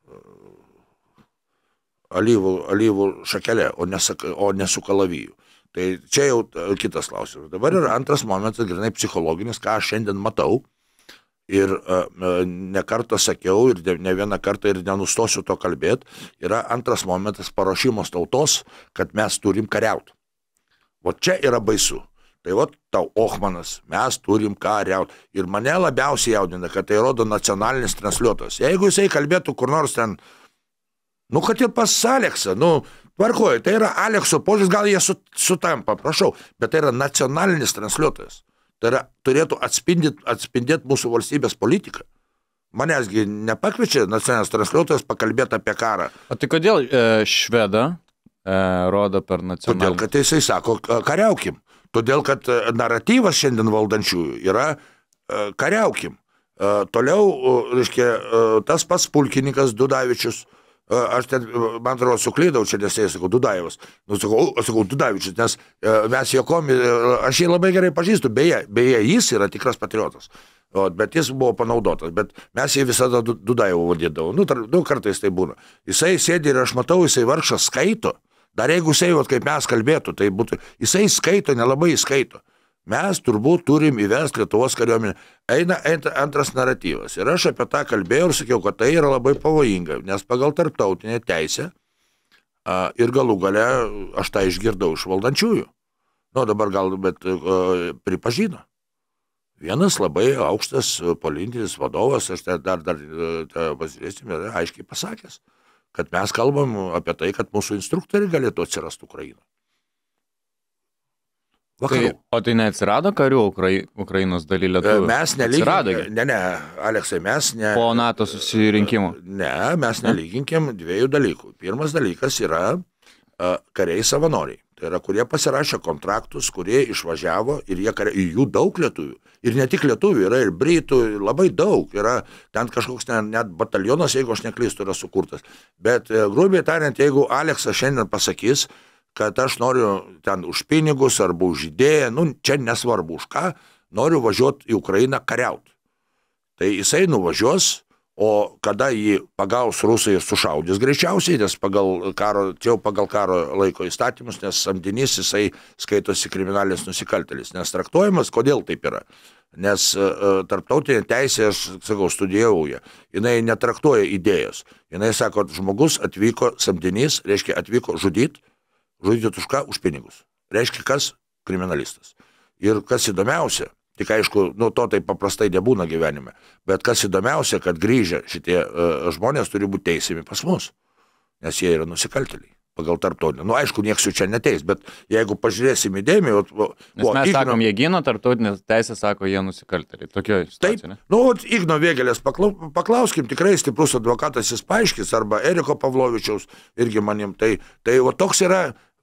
alyvų, alyvų šakelė, o ne, o ne su kalaviju. Tai čia jau kitas klausimas. Dabar yra antras momentas, grinai psichologinis, ką aš šiandien matau ir uh, ne kartą sakiau ir ne vieną kartą ir nenustosiu to kalbėti, yra antras momentas paruošimas tautos, kad mes turim kariauti. O čia yra baisu. Tai vat tau Ochmanas, mes turim kariauti. Ir mane labiausiai jaudina, kad tai rodo nacionalinis transliuotojas. Jeigu jisai kalbėtų kur nors ten, nu, kad ir pas Aleksą, nu, tvarkoju, tai yra Alekso požiūris, gal jie sutampa, prašau, bet tai yra nacionalinis transliuotojas. Tai yra, turėtų atspindėti, atspindėti mūsų valstybės politiką. Manęsgi nepakviečia nacionalinis transliuotojas pakalbėti apie karą. O tai kodėl e, švedą e, rodo per nacionalinį? Todėl, kad jisai sako, kariaukim. Todėl, kad naratyvas šiandien valdančiųjų yra e, kariaukim. Toliau, reiškia, tas pats pulkininkas Dudavičius, aš ten, man atrodo, suklydau čia, nes jie, sakau, Dudajevas, nu, sakau, sakau, Dudavičius, nes mes jo komi, aš jį labai gerai pažįstu, beje, beje, jis yra tikras patriotas, o, bet jis buvo panaudotas, bet mes jį visada Dudajevu vadydavau, nu, tar, nu, kartais tai būna. Jisai sėdi ir aš matau, jisai vargšas skaito, dar jeigu jisai, vat, kaip mes kalbėtų, tai būtų, jisai skaito, nelabai skaito. Mes turbūt turim įvesti Lietuvos kariuomenę. Eina antras naratyvas. Ir aš apie tą kalbėjau ir sakiau, kad tai yra labai pavojinga, nes pagal tarptautinę teisę a, ir galų gale aš tą išgirdau iš valdančiųjų. Nu, dabar gal, bet a, pripažino. Vienas labai aukštas politinis vadovas, aš dar, dar, dar pasižiūrėsime, aiškiai pasakęs, kad mes kalbam apie tai, kad mūsų instruktoriai galėtų atsirasti Ukrainoje. Tai, o tai neatsirado karių Ukrai, Ukrainos daly lietuvių? Mes nelyginkim, ne, ne, Aleksai, mes ne... Po NATO susirinkimo? Ne, mes nelyginkim dviejų dalykų. Pirmas dalykas yra uh, kariai savanoriai. Tai yra, kurie pasirašė kontraktus, kurie išvažiavo ir jie kariai, jų daug lietuvių. Ir ne tik lietuvių, yra ir britų, labai daug. Yra ten kažkoks ne, net batalionas, jeigu aš neklystu, yra sukurtas. Bet uh, grubiai tariant, jeigu Aleksas šiandien pasakys, kad aš noriu ten už pinigus arba už idėją, nu, čia nesvarbu už ką, noriu važiuoti į Ukrainą kariauti. Tai jisai nuvažiuos, o kada jį pagaus rusai ir sušaudys greičiausiai, nes pagal karo, čia jau pagal karo laiko įstatymus, nes samdinys jisai skaitosi kriminalinis nusikaltėlis, nes traktuojamas, kodėl taip yra. Nes uh, tarptautinė teisė, aš sakau, studijavau ją, jinai netraktuoja idėjos. Jinai sako, žmogus atvyko, samdinys, reiškia atvyko žudyti, žudyti už ką? Už pinigus. Reiškia, kas? Kriminalistas. Ir kas įdomiausia, tik aišku, nu to taip paprastai nebūna gyvenime, bet kas įdomiausia, kad grįžę šitie uh, žmonės turi būti teisiami pas mus, nes jie yra nusikaltėliai pagal tarptautinę. Nu, aišku, nieks jų čia neteis, bet jeigu pažiūrėsim įdėmiai... O, o, nes mes Igno, sakom, jie gino, tarptautinės teisės sako, jie nusikaltėliai. Tokio situacija, ne? Nu, Igno Vėgėlės paklau, paklauskim, tikrai stiprus advokatas jis paaiškis, arba Eriko Pavlovičiaus irgi manim. Tai, tai o toks yra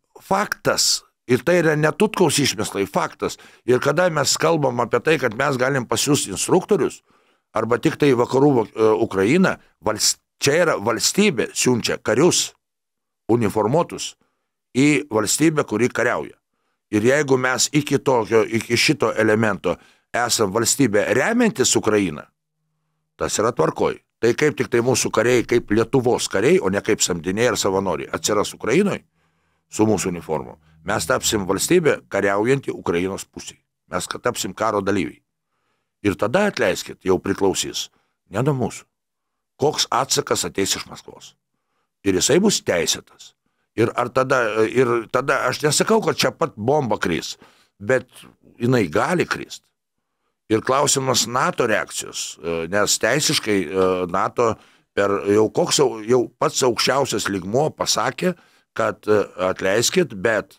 faktas. Ir tai yra netutkaus išmeslai, faktas. Ir kada mes kalbam apie tai, kad mes galim pasiūsti instruktorius, arba tik tai vakarų uh, Ukraina, valst, čia yra valstybė siunčia karius, uniformuotus, į valstybę, kuri kariauja. Ir jeigu mes iki, tokio, iki šito elemento esam valstybė remiantis Ukrainą, tas yra tvarkoj. Tai kaip tik tai mūsų kariai, kaip Lietuvos kariai, o ne kaip samdiniai ar savanoriai, atsiras Ukrainoje su mūsų uniformom. Mes tapsim valstybė kariaujantį Ukrainos pusėje. Mes tapsim karo dalyviai. Ir tada, atleiskit, jau priklausys ne nuo mūsų. Koks atsakas ateis iš Maskvos. Ir jisai bus teisėtas. Ir, ar tada, ir tada, aš nesakau, kad čia pat bomba kris, bet jinai gali krist. Ir klausimas NATO reakcijos, nes teisiškai NATO per jau, koks, jau pats aukščiausias lygmuo pasakė, kad atleiskit, bet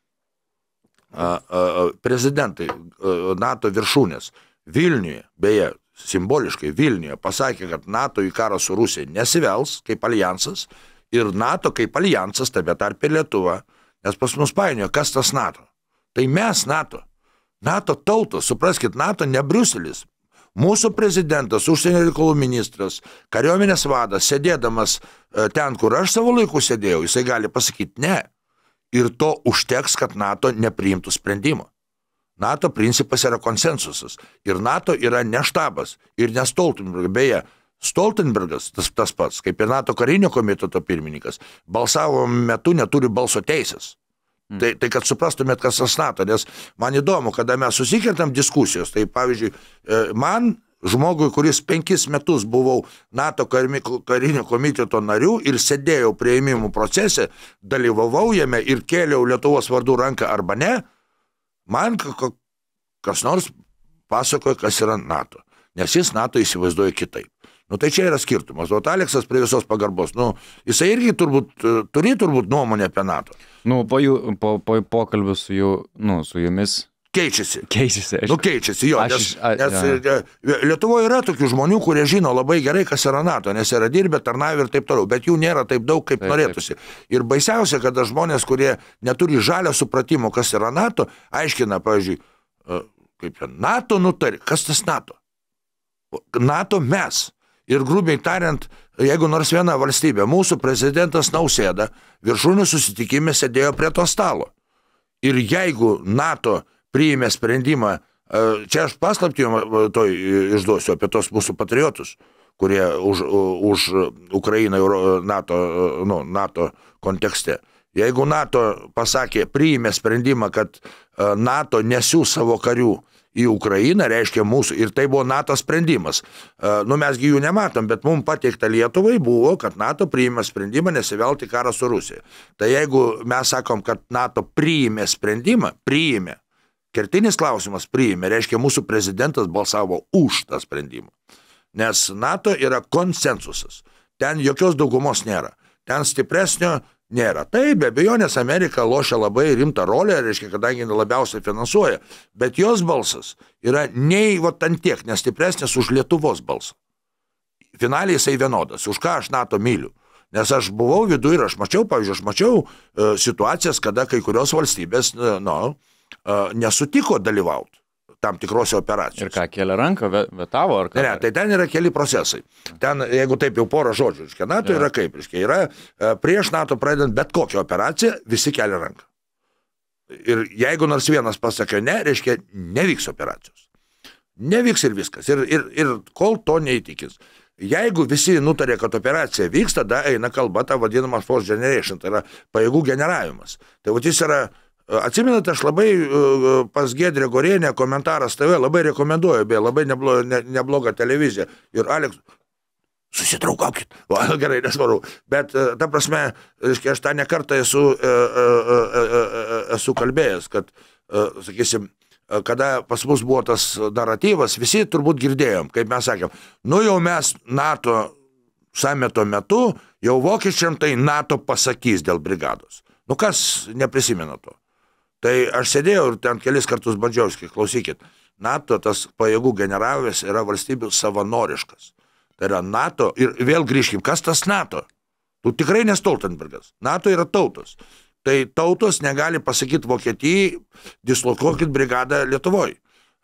prezidentai NATO viršūnės Vilniuje, beje, simboliškai Vilniuje pasakė, kad NATO į karą su Rusija nesivels kaip alijansas ir NATO kaip alijansas, tame tarpe Lietuva, nes pas mus painioja, kas tas NATO. Tai mes NATO. NATO tautos, supraskit, NATO ne Briuselis. Mūsų prezidentas, užsienio reikalų ministras, kariuomenės vadas, sėdėdamas ten, kur aš savo laiku sėdėjau, jisai gali pasakyti ne. Ir to užteks, kad NATO nepriimtų sprendimo. NATO principas yra konsensusas. Ir NATO yra ne štabas. Ir ne Stoltenbergas. Beje, Stoltenbergas, tas, tas pats, kaip ir NATO karinio komiteto pirmininkas, balsavo metu neturi balso teisės. Hmm. Tai, tai kad suprastumėt, kas tas NATO, nes man įdomu, kada mes susikertam diskusijos, tai pavyzdžiui, man, žmogui, kuris penkis metus buvau NATO karinio komiteto narių ir sėdėjau priėmimų procese, dalyvavau jame ir kėliau Lietuvos vardų ranką arba ne, man kas nors pasakoja, kas yra NATO, nes jis NATO įsivaizduoja kitaip. Nu tai čia yra skirtumas. O Aleksas prie visos pagarbos, nu, jisai irgi turbūt, turi turbūt nuomonę apie NATO. Nu, po, jų, po, po pokalbių su, jų, nu, su jumis. Keičiasi. Keičiasi. Aš, nu, keičiasi, jo. aš, nes a, nes ja. Lietuvoje yra tokių žmonių, kurie žino labai gerai, kas yra NATO, nes yra dirbę, tarnavę ir taip toliau, bet jų nėra taip daug, kaip taip, norėtųsi. Taip. Ir baisiausia, kada žmonės, kurie neturi žalio supratimo, kas yra NATO, aiškina, pavyzdžiui, kaip NATO nutari, kas tas NATO? NATO mes. Ir grubiai tariant, jeigu nors viena valstybė, mūsų prezidentas Nausėda viršūnių susitikime sėdėjo prie to stalo. Ir jeigu NATO priėmė sprendimą, čia aš paslaptį to išduosiu apie tos mūsų patriotus, kurie už, už Ukrainą NATO, nu, NATO kontekste. Jeigu NATO pasakė, priėmė sprendimą, kad NATO nesiūs savo karių į Ukrainą, reiškia mūsų, ir tai buvo NATO sprendimas. Nu, mesgi jų nematom, bet mums pateikta Lietuvai buvo, kad NATO priėmė sprendimą nesivelti karą su Rusija. Tai jeigu mes sakom, kad NATO priėmė sprendimą, priėmė, kertinis klausimas priėmė, reiškia mūsų prezidentas balsavo už tą sprendimą. Nes NATO yra konsensusas. Ten jokios daugumos nėra. Ten stipresnio nėra. Taip, be abejonės Amerika lošia labai rimtą rolę, reiškia, kadangi labiausiai finansuoja, bet jos balsas yra nei va ant tiek nestipresnis už Lietuvos balsą. Finaliai jisai vienodas, už ką aš NATO myliu. Nes aš buvau viduje ir aš mačiau, pavyzdžiui, aš mačiau uh, situacijas, kada kai kurios valstybės uh, no, uh, nesutiko dalyvauti tam tikrose operacijose. Ir ką, kėlė ranką, vetavo ar ką? Ne, tai ten yra keli procesai. Ten, jeigu taip jau porą žodžių, reiškia, NATO ja. Yra kaip, reiškia, yra prieš NATO pradedant bet kokią operaciją, visi kelia ranką. Ir jeigu nors vienas pasakė ne, reiškia, nevyks operacijos. Nevyks ir viskas. Ir, ir, ir kol to neįtikins. Jeigu visi nutarė, kad operacija vyks, tada eina kalba tą vadinamą force generation, tai yra pajėgų generavimas. Tai vat jis yra Atsimenate, aš labai pas Giedrę Gorienę komentaras T V labai rekomenduoju, beje, labai neblo, ne, neblogą televiziją. Ir Aleks, susitraukaukit, va, gerai, nesvarau. Bet, ta prasme, reiškia, aš tą nekartą esu, esu kalbėjęs, kad, sakysim, kada pas mus buvo tas naratyvas, visi turbūt girdėjom, kaip mes sakėm, nu jau mes NATO sameto metu, jau vokiečiam tai NATO pasakys dėl brigados. Nu kas neprisimena to? Tai aš sėdėjau ir ten kelis kartus bandžiau, klausykit, NATO tas pajėgų generavęs yra valstybių savanoriškas. Tai yra NATO, ir vėl grįžkim, kas tas NATO? Tu tikrai ne Stoltenbergas. NATO yra tautos. Tai tautos negali pasakyti Vokietijai, dislokuokit brigadą Lietuvoj.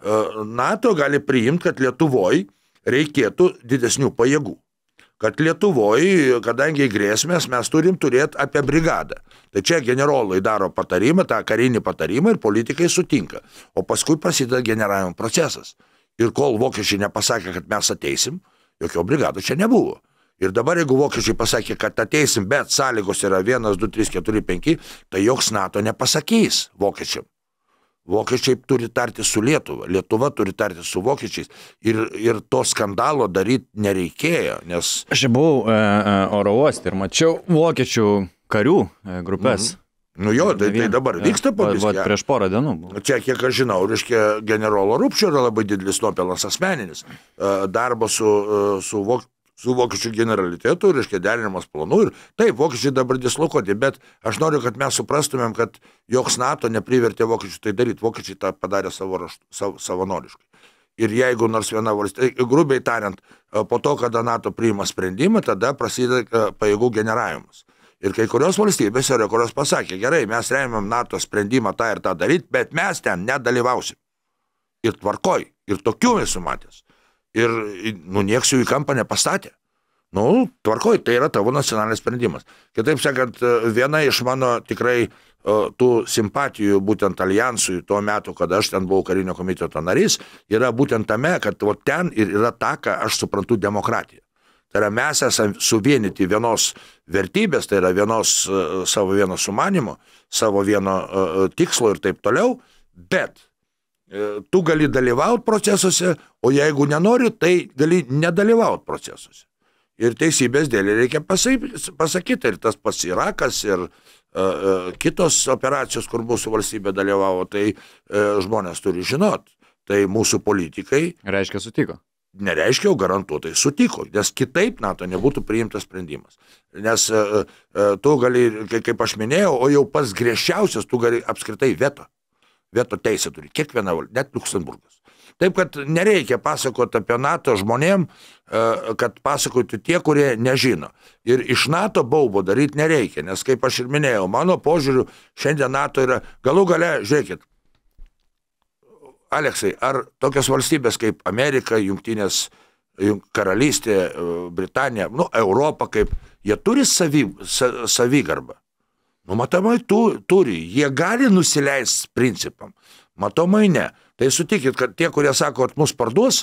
NATO gali priimti, kad Lietuvoj reikėtų didesnių pajėgų. Kad Lietuvoj, kadangi grėsmės, mes turim turėti apie brigadą. Tai čia generolai daro patarimą, tą karinį patarimą ir politikai sutinka. O paskui prasideda generavimo procesas. Ir kol vokiečiai nepasakė, kad mes ateisim, jokio brigadų čia nebuvo. Ir dabar, jeigu vokiečiai pasakė, kad ateisim, bet sąlygos yra vienas, du, trys, keturi, penki, tai joks NATO nepasakys vokiečiam. Vokiečiai turi tarti su Lietuva, Lietuva turi tarti su vokiečiais ir, ir to skandalo daryti nereikėjo, nes... Aš buvau e, oro uoste ir mačiau vokiečių karių e, grupės. Mhm. Nu jo, tai, tai dabar vyksta po viskį. Prieš porą dienų. Buvo. Čia, kiek aš žinau, reiškia, generolo Rupščio yra labai didelis nuopelnas asmeninis. Darbo su, su vokiečių. su vokiečių generalitetu, reiškia derinimas planų ir taip, vokiečiai dabar dislokuoti, bet aš noriu, kad mes suprastumėm, kad joks NATO neprivertė vokiečių tai daryti, vokiečiai tą padarė savo raštu, savo, savanoriškai. Ir jeigu nors viena valstybė, grubiai tariant, po to, kada NATO priima sprendimą, tada prasideda pajėgų generavimas. Ir kai kurios valstybės yra, kurios pasakė, gerai, mes remiam NATO sprendimą tą ir tą daryti, bet mes ten nedalyvausim. Ir tvarkoj, ir tokių esu matęs. Ir, nu, nieks jų į kampą nepastatė. Nu, tvarkoj, tai yra tavo nacionalinis sprendimas. Kitaip sakant, viena iš mano tikrai tų simpatijų būtent alijansui tuo metu, kada aš ten buvau karinio komiteto narys, yra būtent tame, kad o ten ir yra ta, ką aš suprantu demokratija. Tai yra mes esame suvienyti vienos vertybės, tai yra vienos savo vieno sumanimo, savo vieno tikslo ir taip toliau, bet tu gali dalyvauti procesuose, o jeigu nenori, tai gali nedalyvauti procesuose. Ir teisybės dėlį reikia pasakyti, ir tas pats Irakas, ir uh, kitos operacijos, kur mūsų valstybė dalyvavo, tai uh, žmonės turi žinot. Tai mūsų politikai... Reiškia sutiko. Nereiškia, jau garantuotai sutiko, nes kitaip NATO nebūtų priimtas sprendimas. Nes uh, uh, tu gali, kaip aš minėjau, o jau pas griežčiausias, tu gali apskritai veto. Veto teisę turi kiekviena valstybė, net Liuksemburgas. Taip, kad nereikia pasakoti apie NATO žmonėm, kad pasakoti tie, kurie nežino. Ir iš NATO baubo daryti nereikia, nes kaip aš ir minėjau, mano požiūriu, šiandien NATO yra, galų gale, žiūrėkit, Aleksai, ar tokios valstybės kaip Amerika, Jungtinės karalystė, Britanija, nu, Europa kaip, jie turi savi, sa, savigarbą. Nu, matomai tu, turi, jie gali nusileisti principam, matomai ne. Tai sutikit, kad tie, kurie sako, kad mus parduos,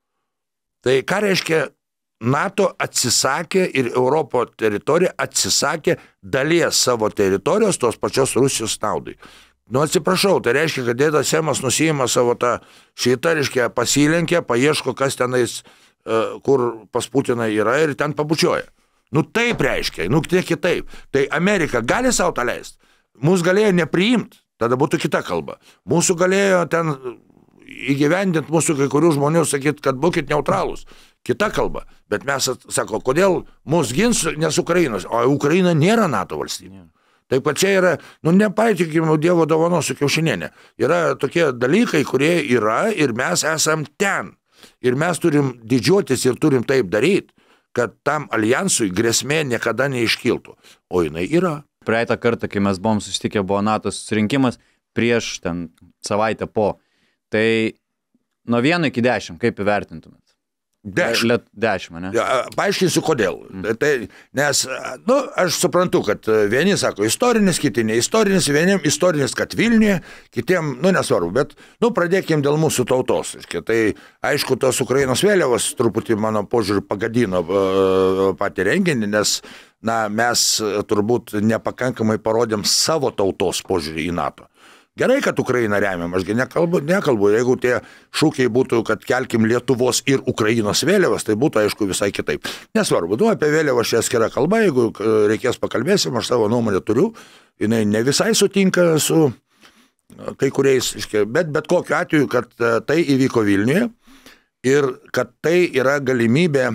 tai ką reiškia, NATO atsisakė ir Europo teritorija atsisakė dalies savo teritorijos tos pačios Rusijos naudai. Nu, atsiprašau, tai reiškia, kad dėdas Semas nusijima savo tą šitą, reiškia, pasilenkia, paieško, kas tenais, kur pas Putiną yra ir ten pabučioja. Nu, taip reiškia, nu, tiek kitaip. Tai Amerika gali savo tą leisti. Mūsų galėjo nepriimti, tada būtų kita kalba. Mūsų galėjo ten įgyvendinti mūsų kai kurių žmonių, sakyti, kad būkit neutralūs. Kita kalba. Bet mes, sako, kodėl mūsų gins, nes Ukrainos, o Ukraina nėra NATO valstybė. Taip pat čia yra, nu, nepaitikimo Dievo dovanos su kiaušinienė. Yra tokie dalykai, kurie yra ir mes esam ten. Ir mes turim didžiuotis ir turim taip daryti, kad tam alijansui grėsmė niekada neiškiltų. O jinai yra. Praeitą kartą, kai mes buvom susitikę, buvo NATO susirinkimas prieš ten savaitę po. Tai nuo vieno iki dešimt, kaip įvertintumėt? Dešimt. Dešimt, ne? Ja, paaiškinsiu, kodėl. Mm. Tai, nes, nu, aš suprantu, kad vieni sako istorinis, kiti ne istorinis, vieniem istorinis, kad Vilniuje, kitiem, nu, nesvarbu, bet, nu, pradėkim dėl mūsų tautos. Tai, aišku, tos Ukrainos vėliavos truputį, mano požiūrį, pagadino uh, patį renginį, nes, na, mes turbūt nepakankamai parodėm savo tautos požiūrį į NATO. Gerai, kad Ukraina remiam, ašgi nekalbu, nekalbu, jeigu tie šūkiai būtų, kad kelkim Lietuvos ir Ukrainos vėliavas, tai būtų, aišku, visai kitaip. Nesvarbu, nu, apie vėliavą šią skirą kalbą, jeigu reikės pakalbėsim, aš savo nuomonę turiu, jinai ne visai sutinka su kai kuriais, bet bet kokiu atveju, kad tai įvyko Vilniuje ir kad tai yra galimybė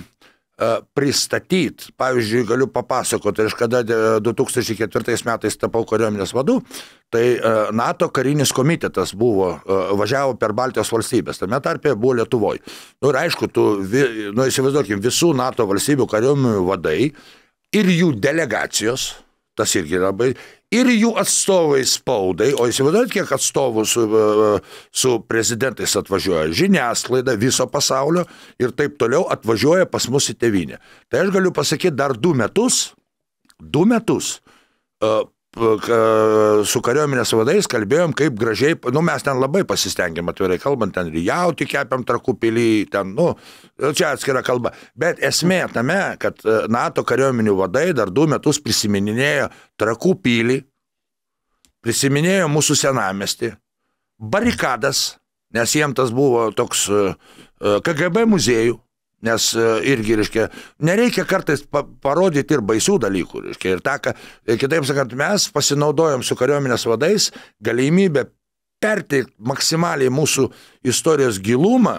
pristatyti. Pavyzdžiui, galiu papasakoti, aš kada du tūkstančiai ketvirtais metais tapau kariuomenės vadu, tai NATO karinis komitetas buvo, važiavo per Baltijos valstybės, tame tarpe buvo Lietuvoje. Nu ir aišku, tu, nu įsivaizduokim, visų NATO valstybių kariuomenių vadai ir jų delegacijos, tas irgi labai, ir jų atstovai spaudai, o įsivaizduojat, kiek atstovų su, su prezidentais atvažiuoja, žiniasklaida viso pasaulio ir taip toliau atvažiuoja pas mus į tėvynę. Tai aš galiu pasakyti, dar du metus, du metus su kariuomenės vadais kalbėjom, kaip gražiai, nu mes ten labai pasistengėm, atvirai kalbant, ten ir jauti kepiam Trakų pily, ten, nu, čia atskira kalba. Bet esmė tame, kad NATO kariuomenių vadai dar du metus prisiminėjo Trakų pilį, prisiminėjo mūsų senamiestį, barikadas, nes jiem tas buvo toks K G B muziejų, nes irgi, reiškia, nereikia kartais pa parodyti ir baisių dalykų, reiškia, ir tą, kitaip sakant, mes pasinaudojom su kariuomenės vadais galimybę perteikti maksimaliai mūsų istorijos gilumą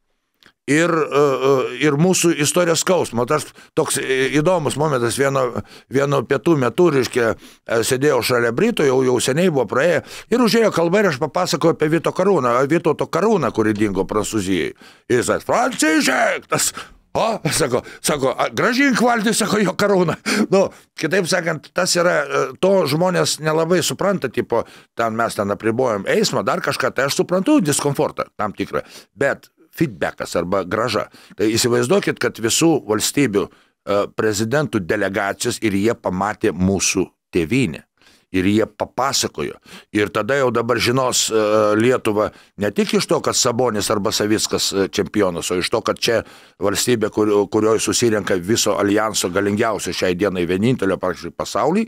ir, ir mūsų istorijos skausmą. Tas toks įdomus momentas, vieno, vieno pietų metu, reiškia, sėdėjau šalia Brito, jau, jau seniai buvo praėję, ir užėjo kalba ir aš papasakoju apie Vyto Karūną, Vytauto Karūną, kuri dingo Prancūzijai. Ir jis sakė, Francišek, tas, o, sako, sako, gražink valdį, sako, jo karūną. Nu, kitaip sakant, tas yra, to žmonės nelabai supranta, tipo, ten mes ten apribojom eismą, dar kažką, tai aš suprantu diskomfortą tam tikrą, bet feedbackas arba graža. Tai įsivaizduokit, kad visų valstybių prezidentų delegacijos ir jie pamatė mūsų tėvynę. Ir jie papasakojo. Ir tada jau dabar žinos Lietuva ne tik iš to, kad Sabonis arba Savickas čempionas, o iš to, kad čia valstybė, kur, kurioje susirenka viso alijanso galingiausio šiai dienai vienintelio pasaulyje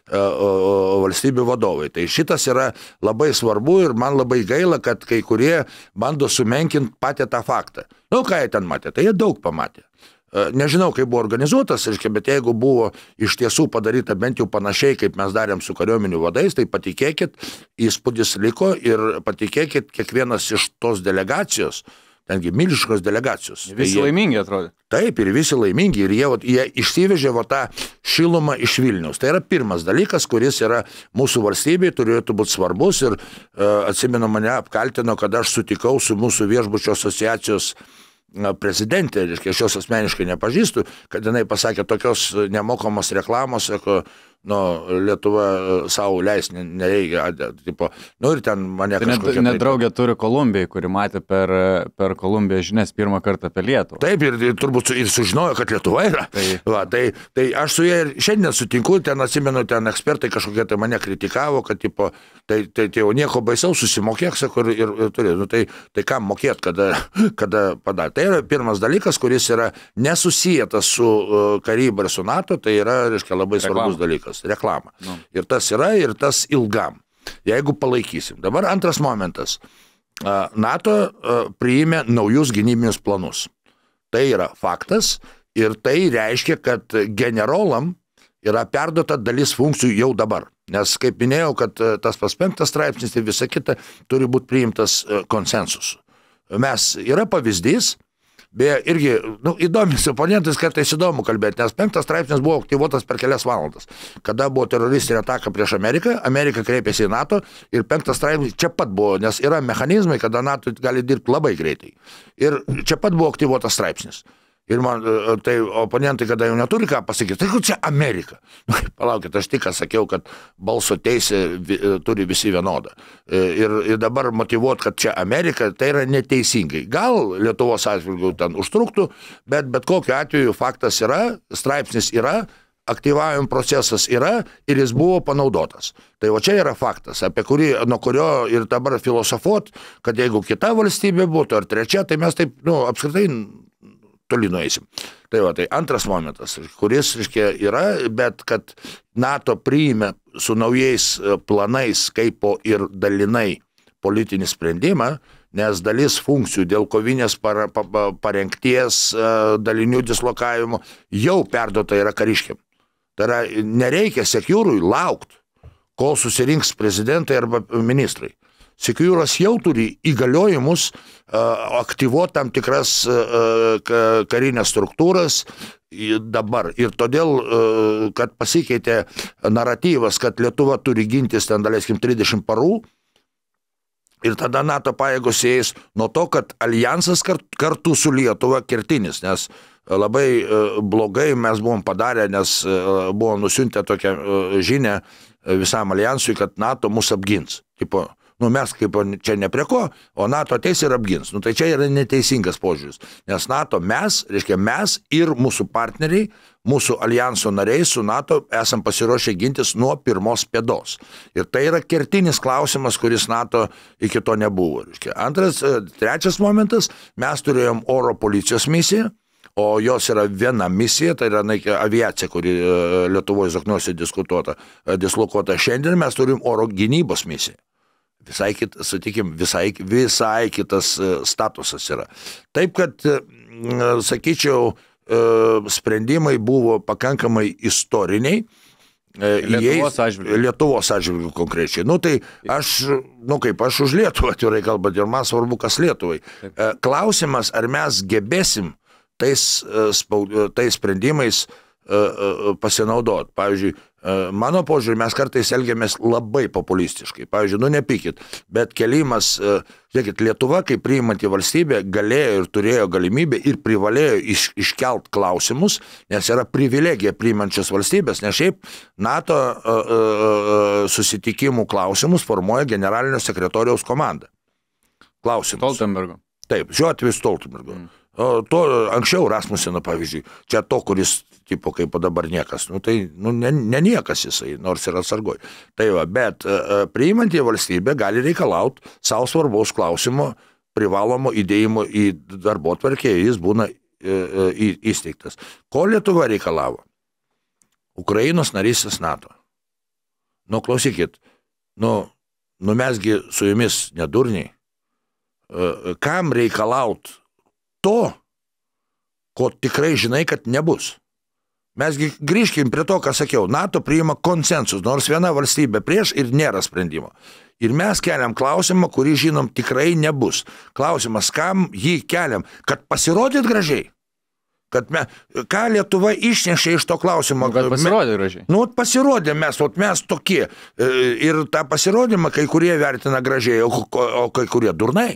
valstybių vadovai. Tai šitas yra labai svarbu ir man labai gaila, kad kai kurie bando sumenkinti patį tą faktą. Nu, ką jie ten matė? Tai jie daug pamatė. Nežinau, kaip buvo organizuotas, bet jeigu buvo iš tiesų padaryta bent jau panašiai, kaip mes darėm su kariuomenių vadais, tai patikėkit, įspūdis liko ir patikėkit, kiekvienas iš tos delegacijos, tengi milžiškos delegacijos. Visi tai jie, laimingi atrodė. Taip, ir visi laimingi, ir jie, jie išsivežė va tą šilumą iš Vilniaus. Tai yra pirmas dalykas, kuris yra mūsų valstybei, turėtų būti svarbus, ir uh, atsimenu, mane apkaltino, kad aš sutikau su mūsų viešbučio asociacijos prezidentė, aš jos asmeniškai nepažįstu, kad jinai pasakė tokios nemokamos reklamos, sako, nu, Lietuva savo leis nereikia, tipo, nu ir ten mane tai kažkokia... Net draugė turi Kolumbijai, kuri matė per, per Kolumbiją žinias pirmą kartą apie Lietuvą. Taip, ir, ir turbūt ir sužinojo, kad Lietuva yra. Tai, Va, tai, tai aš su jie ir šiandien sutinku, ten atsimenu, ten ekspertai kažkokie tai mane kritikavo, kad, tipo, tai, tai, tai jau nieko baisiau, susimokėk, sako, ir, ir, ir turi. Nu, tai, tai kam mokėt, kada, kada padarė. Tai yra pirmas dalykas, kuris yra nesusijęs su uh, karyba ir su NATO, tai yra, reiškia, labai Reklama. svarbus dalykas. Reklama. Nu. Ir tas yra, ir tas ilgam. Jeigu palaikysim. Dabar antras momentas. NATO priėmė naujus gynybinius planus. Tai yra faktas ir tai reiškia, kad generolam yra perduota dalis funkcijų jau dabar. Nes, kaip minėjau, kad tas pas penktas straipsnis ir visa kita turi būti priimtas konsensusu. Mes, yra pavyzdys, beje, irgi, nu, įdomis oponentais kartais įdomu kalbėti, nes penktas straipsnis buvo aktyvuotas per kelias valandas. Kada buvo teroristinė ataka prieš Ameriką, Amerika kreipėsi į NATO ir penktas straipsnis čia pat buvo, nes yra mechanizmai, kada NATO gali dirbti labai greitai. Ir čia pat buvo aktyvuotas straipsnis. Ir man, tai oponentai, kada jau neturi ką pasakyti, tai čia Amerika. Palaukit, aš tik sakiau, kad balso teisė vi, turi visi vienodą. Ir, ir dabar motyvuoti, kad čia Amerika, tai yra neteisingai. Gal Lietuvos atžvilgiu ten užtruktų, bet bet kokiu atveju faktas yra, straipsnis yra, aktyvavimo procesas yra ir jis buvo panaudotas. Tai o čia yra faktas, apie kurį, nuo kurio ir dabar filosofuot, kad jeigu kita valstybė būtų ar trečia, tai mes taip, nu, apskritai toli nueisim. Tai va, tai antras momentas, kuris, reiškia, yra, bet kad NATO priėmė su naujais planais, kaip ir dalinai politinį sprendimą, nes dalis funkcijų dėl kovinės par, pa, parengties, dalinių dislokavimo jau perduota yra kariškiam. Tai yra, nereikia Securui laukti, kol susirinks prezidentai arba ministrai. Securas jau turi įgaliojimus uh, aktyvuoti tam tikras uh, karinės struktūras dabar. Ir todėl, uh, kad pasikeitė naratyvas, kad Lietuva turi gintis ten, daleiskim, trisdešimt parų, ir tada NATO pajėgos eis nuo to, kad alijansas kart, kartu su Lietuva kertinis, nes labai uh, blogai mes buvom padarę, nes uh, buvom nusiuntę tokią uh, žinę visam alijansui, kad NATO mus apgins. Tipo, nu mes kaip čia ne prie ko, o NATO ateis ir apgins. Nu tai čia yra neteisingas požiūris. Nes NATO mes, reiškia mes ir mūsų partneriai, mūsų alijanso nariai su NATO esam pasiruošę gintis nuo pirmos pėdos. Ir tai yra kertinis klausimas, kuris NATO iki to nebuvo. Reiškia. Antras, trečias momentas, mes turėjom oro policijos misiją, o jos yra viena misija, tai yra aviacija, kuri Lietuvoje Zokniuose diskutuota, dislokuota. Šiandien mes turim oro gynybos misiją. Visai, kit, sutikim, visai, visai kitas statusas yra. Taip, kad, sakyčiau, sprendimai buvo pakankamai istoriniai. Lietuvos atžvilgiu. Lietuvos atžvilgiu konkrečiai. Nu, tai aš, nu kaip, aš už Lietuvą, atvirai kalbant, ir man svarbu, kas Lietuvai. Taip. Klausimas, ar mes gebėsim tais, tais sprendimais pasinaudoti. Pavyzdžiui, mano požiūrį, mes kartais elgiamės labai populistiškai. Pavyzdžiui, nu nepykit, bet kelimas, žiūrėkit, Lietuva, kaip priimanti valstybė, galėjo ir turėjo galimybę ir privalėjo iš, iškelt klausimus, nes yra privilegija priimančios valstybės, nes šiaip NATO uh, uh, susitikimų klausimus formuoja generalinio sekretoriaus komanda. Klausimus. Stoltenbergo. Taip, šiuo atveju Stoltenbergo. Mm. O, to anksčiau Rasmuseno, pavyzdžiui, čia to, kuris, tipo, kaip dabar niekas, nu tai, nu, ne, ne niekas jisai, nors yra atsargoj. Tai va, bet uh, priimantį valstybę gali reikalauti savo svarbaus klausimo privalomo įdėjimo į darbotvarkę, jis būna uh, į, įsteigtas. Ko Lietuva reikalavo? Ukrainos narystės NATO. Nu, klausykit, nu, nu mesgi su jumis nedurniai. Uh, kam reikalaut to, ko tikrai žinai, kad nebus. Mesgi grįžkim prie to, ką sakiau. NATO priima konsensus, nors viena valstybė prieš ir nėra sprendimo. Ir mes keliam klausimą, kurį žinom tikrai nebus. Klausimas, kam jį keliam? Kad pasirodyt gražiai? Kad me, ką Lietuva išnešė iš to klausimo? Nu, kad pasirodė gražiai. Nu, pasirodė mes, o mes tokie. Ir tą pasirodymą kai kurie vertina gražiai, o, o kai kurie durnai.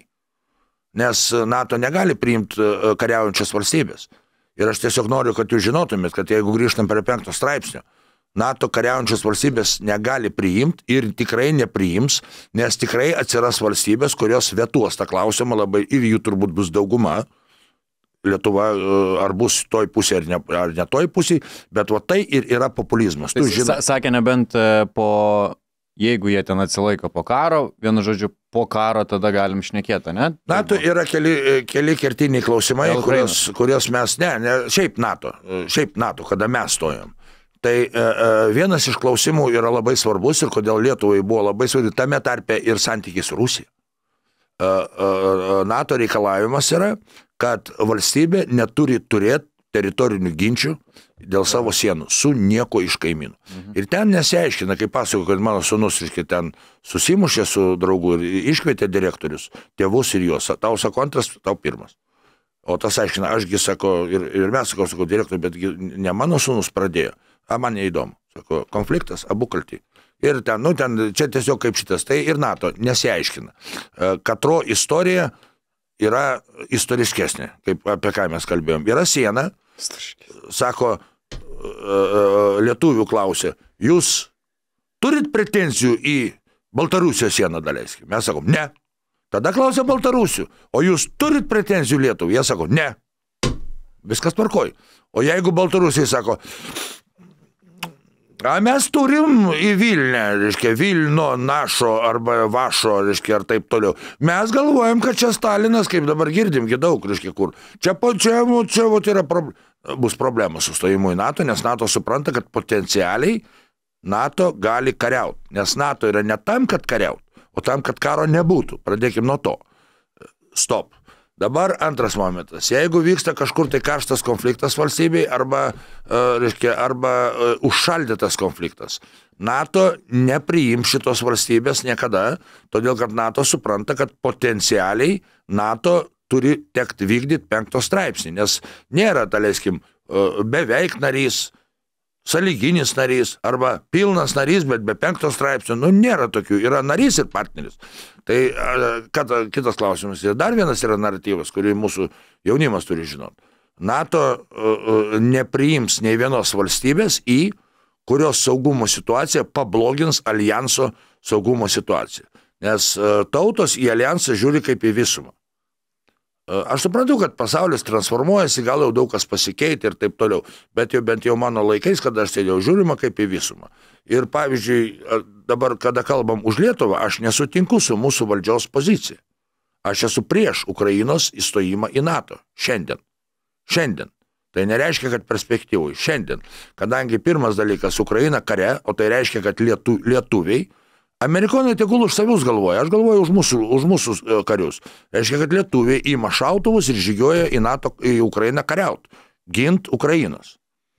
Nes NATO negali priimti kariaujančias valstybės. Ir aš tiesiog noriu, kad jūs žinotumėt, kad jeigu grįžtam prie penkto straipsnio, NATO kariaujančios valstybės negali priimti ir tikrai nepriims, nes tikrai atsiras valstybės, kurios vetuos tą klausimą labai ir jų turbūt bus dauguma. Lietuva ar bus toj pusė ar ne, ar ne toj pusė, bet va tai ir yra populizmas. Tu žinai. Sakė nebent po, jeigu jie ten atsilaiko po karo, vienu žodžiu, po karo tada galim šnekėti, ne? NATO yra keli, keli kertiniai klausimai, kurios, kurios mes, ne, ne, šiaip NATO, šiaip NATO, kada mes stojom. Tai e, vienas iš klausimų yra labai svarbus ir kodėl Lietuvai buvo labai svarbi, tame tarpe ir santykiai su Rusija. E, e, NATO reikalavimas yra, kad valstybė neturi turėti teritorinių ginčių dėl savo sienų su nieko iš kaimynų. Mhm. Ir ten nesiaiškina, kaip pasako, kad mano sūnus reiškia, ten susimušė su draugu ir iškvietė direktorius, tėvus ir juos. Tau sako antras, tau pirmas. O tas aiškina, ašgi sako, ir, ir mes sako, sako direktorius, bet ne mano sūnus pradėjo. A, man neįdomu. Sako, konfliktas, abu kalti. Ir ten, nu, ten, čia tiesiog kaip šitas, tai ir NATO nesiaiškina. Katro istorija yra istoriškesnė, kaip apie ką mes kalbėjom. Yra siena, sako, lietuvių klausė, jūs turit pretenzijų į Baltarusijos sieną daleiskim? Mes sakom, ne. Tada klausė Baltarusių, o jūs turit pretenzijų Lietuvų? Jie sako, ne. Viskas tvarkoj. O jeigu Baltarusiai sako, a mes turim į Vilnę, reiškia, Vilno, Našo arba Vašo, reiškia, ar taip toliau. Mes galvojam, kad čia Stalinas, kaip dabar girdim, daug, reiškia, kur. Čia, čia, čia vat, yra prob... bus problema su stojimu į NATO, nes NATO supranta, kad potencialiai NATO gali kariauti. Nes NATO yra ne tam, kad kariauti, o tam, kad karo nebūtų. Pradėkim nuo to. Stop. Dabar antras momentas. Jeigu vyksta kažkur tai karštas konfliktas valstybei arba, uh, reiškia, arba uh, užšaldytas konfliktas, NATO nepriims šitos valstybės niekada, todėl kad NATO supranta, kad potencialiai NATO turi tekti vykdyti penkto straipsnį, nes nėra, daleiskim, uh, beveik narys, sąlyginis narys arba pilnas narys, bet be penkto straipsnio, nu nėra tokių, yra narys ir partneris. Tai kad, kitas klausimas, ir dar vienas yra naratyvas, kurį mūsų jaunimas turi žinoti. NATO uh, nepriims nei vienos valstybės į kurios saugumo situacija pablogins alijanso saugumo situaciją. Nes uh, tautos į alijansą žiūri kaip į visumą. Aš suprantu, kad pasaulis transformuojasi, gal jau daug kas pasikeitė ir taip toliau, bet jau bent jau mano laikais, kada aš sėdėjau, žiūrima kaip į visumą. Ir pavyzdžiui, dabar, kada kalbam už Lietuvą, aš nesutinku su mūsų valdžios pozicija. Aš esu prieš Ukrainos įstojimą į NATO. Šiandien. Šiandien. Tai nereiškia, kad perspektyvui. Šiandien. Kadangi pirmas dalykas Ukraina kare, o tai reiškia, kad lietu, lietuviai, Amerikonai tegul už savus galvoja, aš galvoju už mūsų, už mūsų karius. Reiškia, kad lietuviai ima šautuvus ir žygioja į NATO, į Ukrainą kariaut, gint Ukrainos.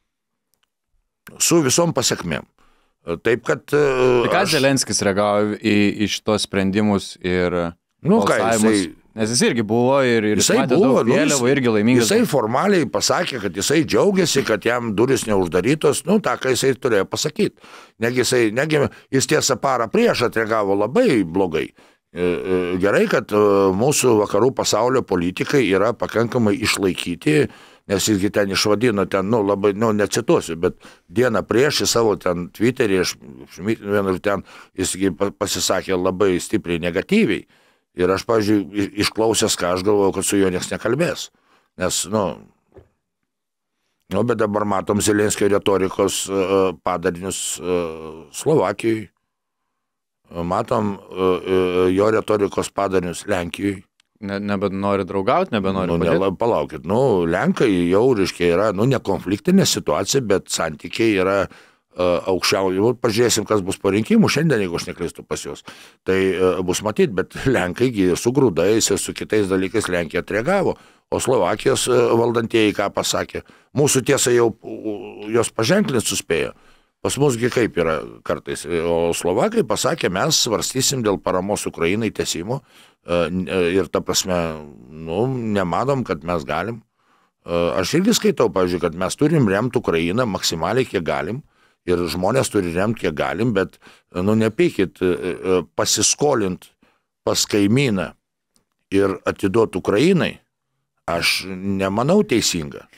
Su visom pasiekmėm. Taip, kad... Tai ką aš... Zelenskis reagavo į, į šitos sprendimus ir nu, balsavimus? Jisai... Nes jis irgi buvo ir, ir jisai matė buvo, daug vėliavų, irgi laimingas. Jisai formaliai pasakė, kad jisai džiaugiasi, kad jam duris neuždarytos, nu, tą, ką jisai turėjo pasakyti. Negi jisai, negi jis tiesą parą prieš atreagavo labai blogai. Gerai, kad mūsų vakarų pasaulio politikai yra pakankamai išlaikyti, nes jisgi ten išvadino, ten, nu, labai, nu, necituosiu, bet dieną prieš į savo ten Twitterį, aš, vienur ten, jisgi pasisakė labai stipriai negatyviai. Ir aš, pavyzdžiui, išklausęs, ką aš galvojau, kad su juo nieks nekalbės. Nes, nu, nu, bet dabar matom Zelenskio retorikos uh, padarinius uh, Slovakijai, matom uh, jo retorikos padarinius Lenkijai. Ne, nebenori draugauti, nebenori nu, padėti? Ne, palaukit, nu, Lenkai jau, reiškia, yra, nu, ne konfliktinė situacija, bet santykiai yra uh, aukščiau. Pažiūrėsim, kas bus po rinkimų šiandien, jeigu aš neklystu pas juos. Tai uh, bus matyti, bet Lenkai su grūdais ir su kitais dalykais Lenkija atreagavo, o Slovakijos uh, valdantieji ką pasakė. Mūsų tiesa jau uh, jos paženklinti suspėjo. Pas musgi kaip yra kartais. O Slovakai pasakė, mes svarstysim dėl paramos Ukrainai tęsimo ir ta prasme, nu, nemanom, kad mes galim. Aš irgi skaitau, pavyzdžiui, kad mes turim remti Ukrainą maksimaliai, kiek galim. Ir žmonės turi remti, kiek galim, bet, nu, nepykit, pasiskolint pas kaimyną ir atiduoti Ukrainai, aš nemanau teisinga.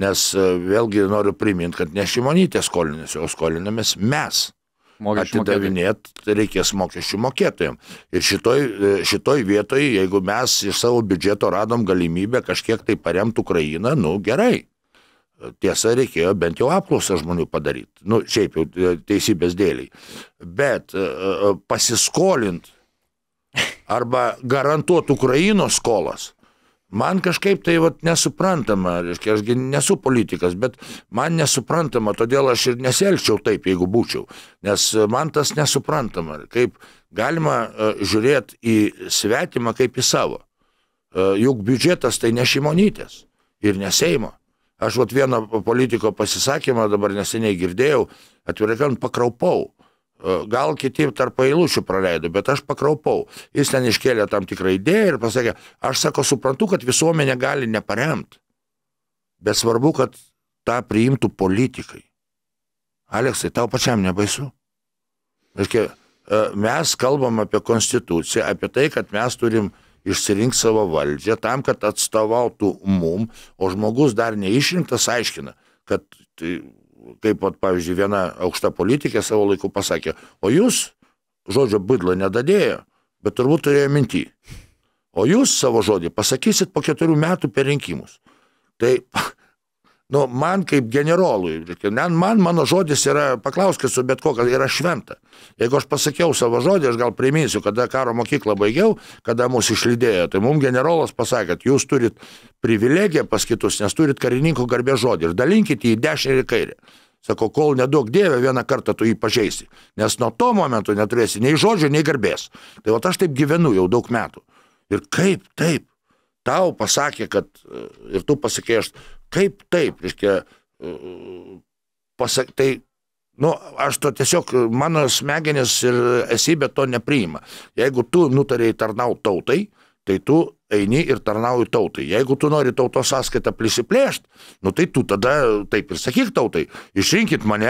Nes vėlgi noriu priminti, kad ne Šimonytė skolinasi, o skolinamės mes. Atidavinėt reikės mokesčių mokėtojams. Ir šitoj, šitoj vietoj, jeigu mes iš savo biudžeto radom galimybę kažkiek tai paremti Ukrainą, nu gerai. Tiesa, reikėjo bent jau apklausą žmonių padaryti. Nu, šiaip jau teisybės dėliai. Bet pasiskolint arba garantuoti Ukrainos skolas, man kažkaip tai vat, nesuprantama, reiškia, aš nesu politikas, bet man nesuprantama, todėl aš ir nesielgčiau taip, jeigu būčiau, nes man tas nesuprantama, kaip galima uh, žiūrėti į svetimą kaip į savo. Uh, juk biudžetas tai ne Šimonytės ir ne Seimo. Aš vat vieną politiko pasisakymą dabar neseniai girdėjau, atvirai kalbant, pakraupau. Gal kiti tarp eilučių praleido, bet aš pakraupau. Jis ten iškėlė tam tikrą idėją ir pasakė, aš sako, suprantu, kad visuomenė gali neparemti, bet svarbu, kad tą priimtų politikai. Aleksai, tau pačiam nebaisu? Reiškia, mes kalbam apie konstituciją, apie tai, kad mes turim išsirinkti savo valdžią tam, kad atstovautų mum, o žmogus dar neišrinktas aiškina, kad tai, kaip, pavyzdžiui, viena aukšta politikė savo laiku pasakė, o jūs žodžio bidlo nedadėjo, bet turbūt turėjo minty. O jūs savo žodį pasakysit po keturių metų per rinkimus. Tai, nu, man kaip generolui, man mano žodis yra, paklauskit su bet kokia, yra šventa. Jeigu aš pasakiau savo žodį, aš gal priminsiu, kada karo mokyklą baigiau, kada mūsų išlydėjo, tai mums generolas pasakė, kad jūs turit privilegiją pas kitus, nes turit karininkų garbės žodį ir dalinkite į dešinę ir į kairę. Sako, kol neduok Dievę, vieną kartą tu jį pažeisi, nes nuo to momentu neturėsi nei žodžio, nei garbės. Tai vat aš taip gyvenu jau daug metų. Ir kaip taip? Tau pasakė, kad, ir tu pasakė, aš, kaip taip, reiškia, pasak, tai, nu, aš to tiesiog, mano smegenis ir esybė to nepriima. Jeigu tu nutarėjai tarnauti tautai, tai tu eini ir tarnauji tautai. Jeigu tu nori tautos sąskaitą prisiplėšti, nu tai tu tada taip ir sakyk tautai, išrinkit mane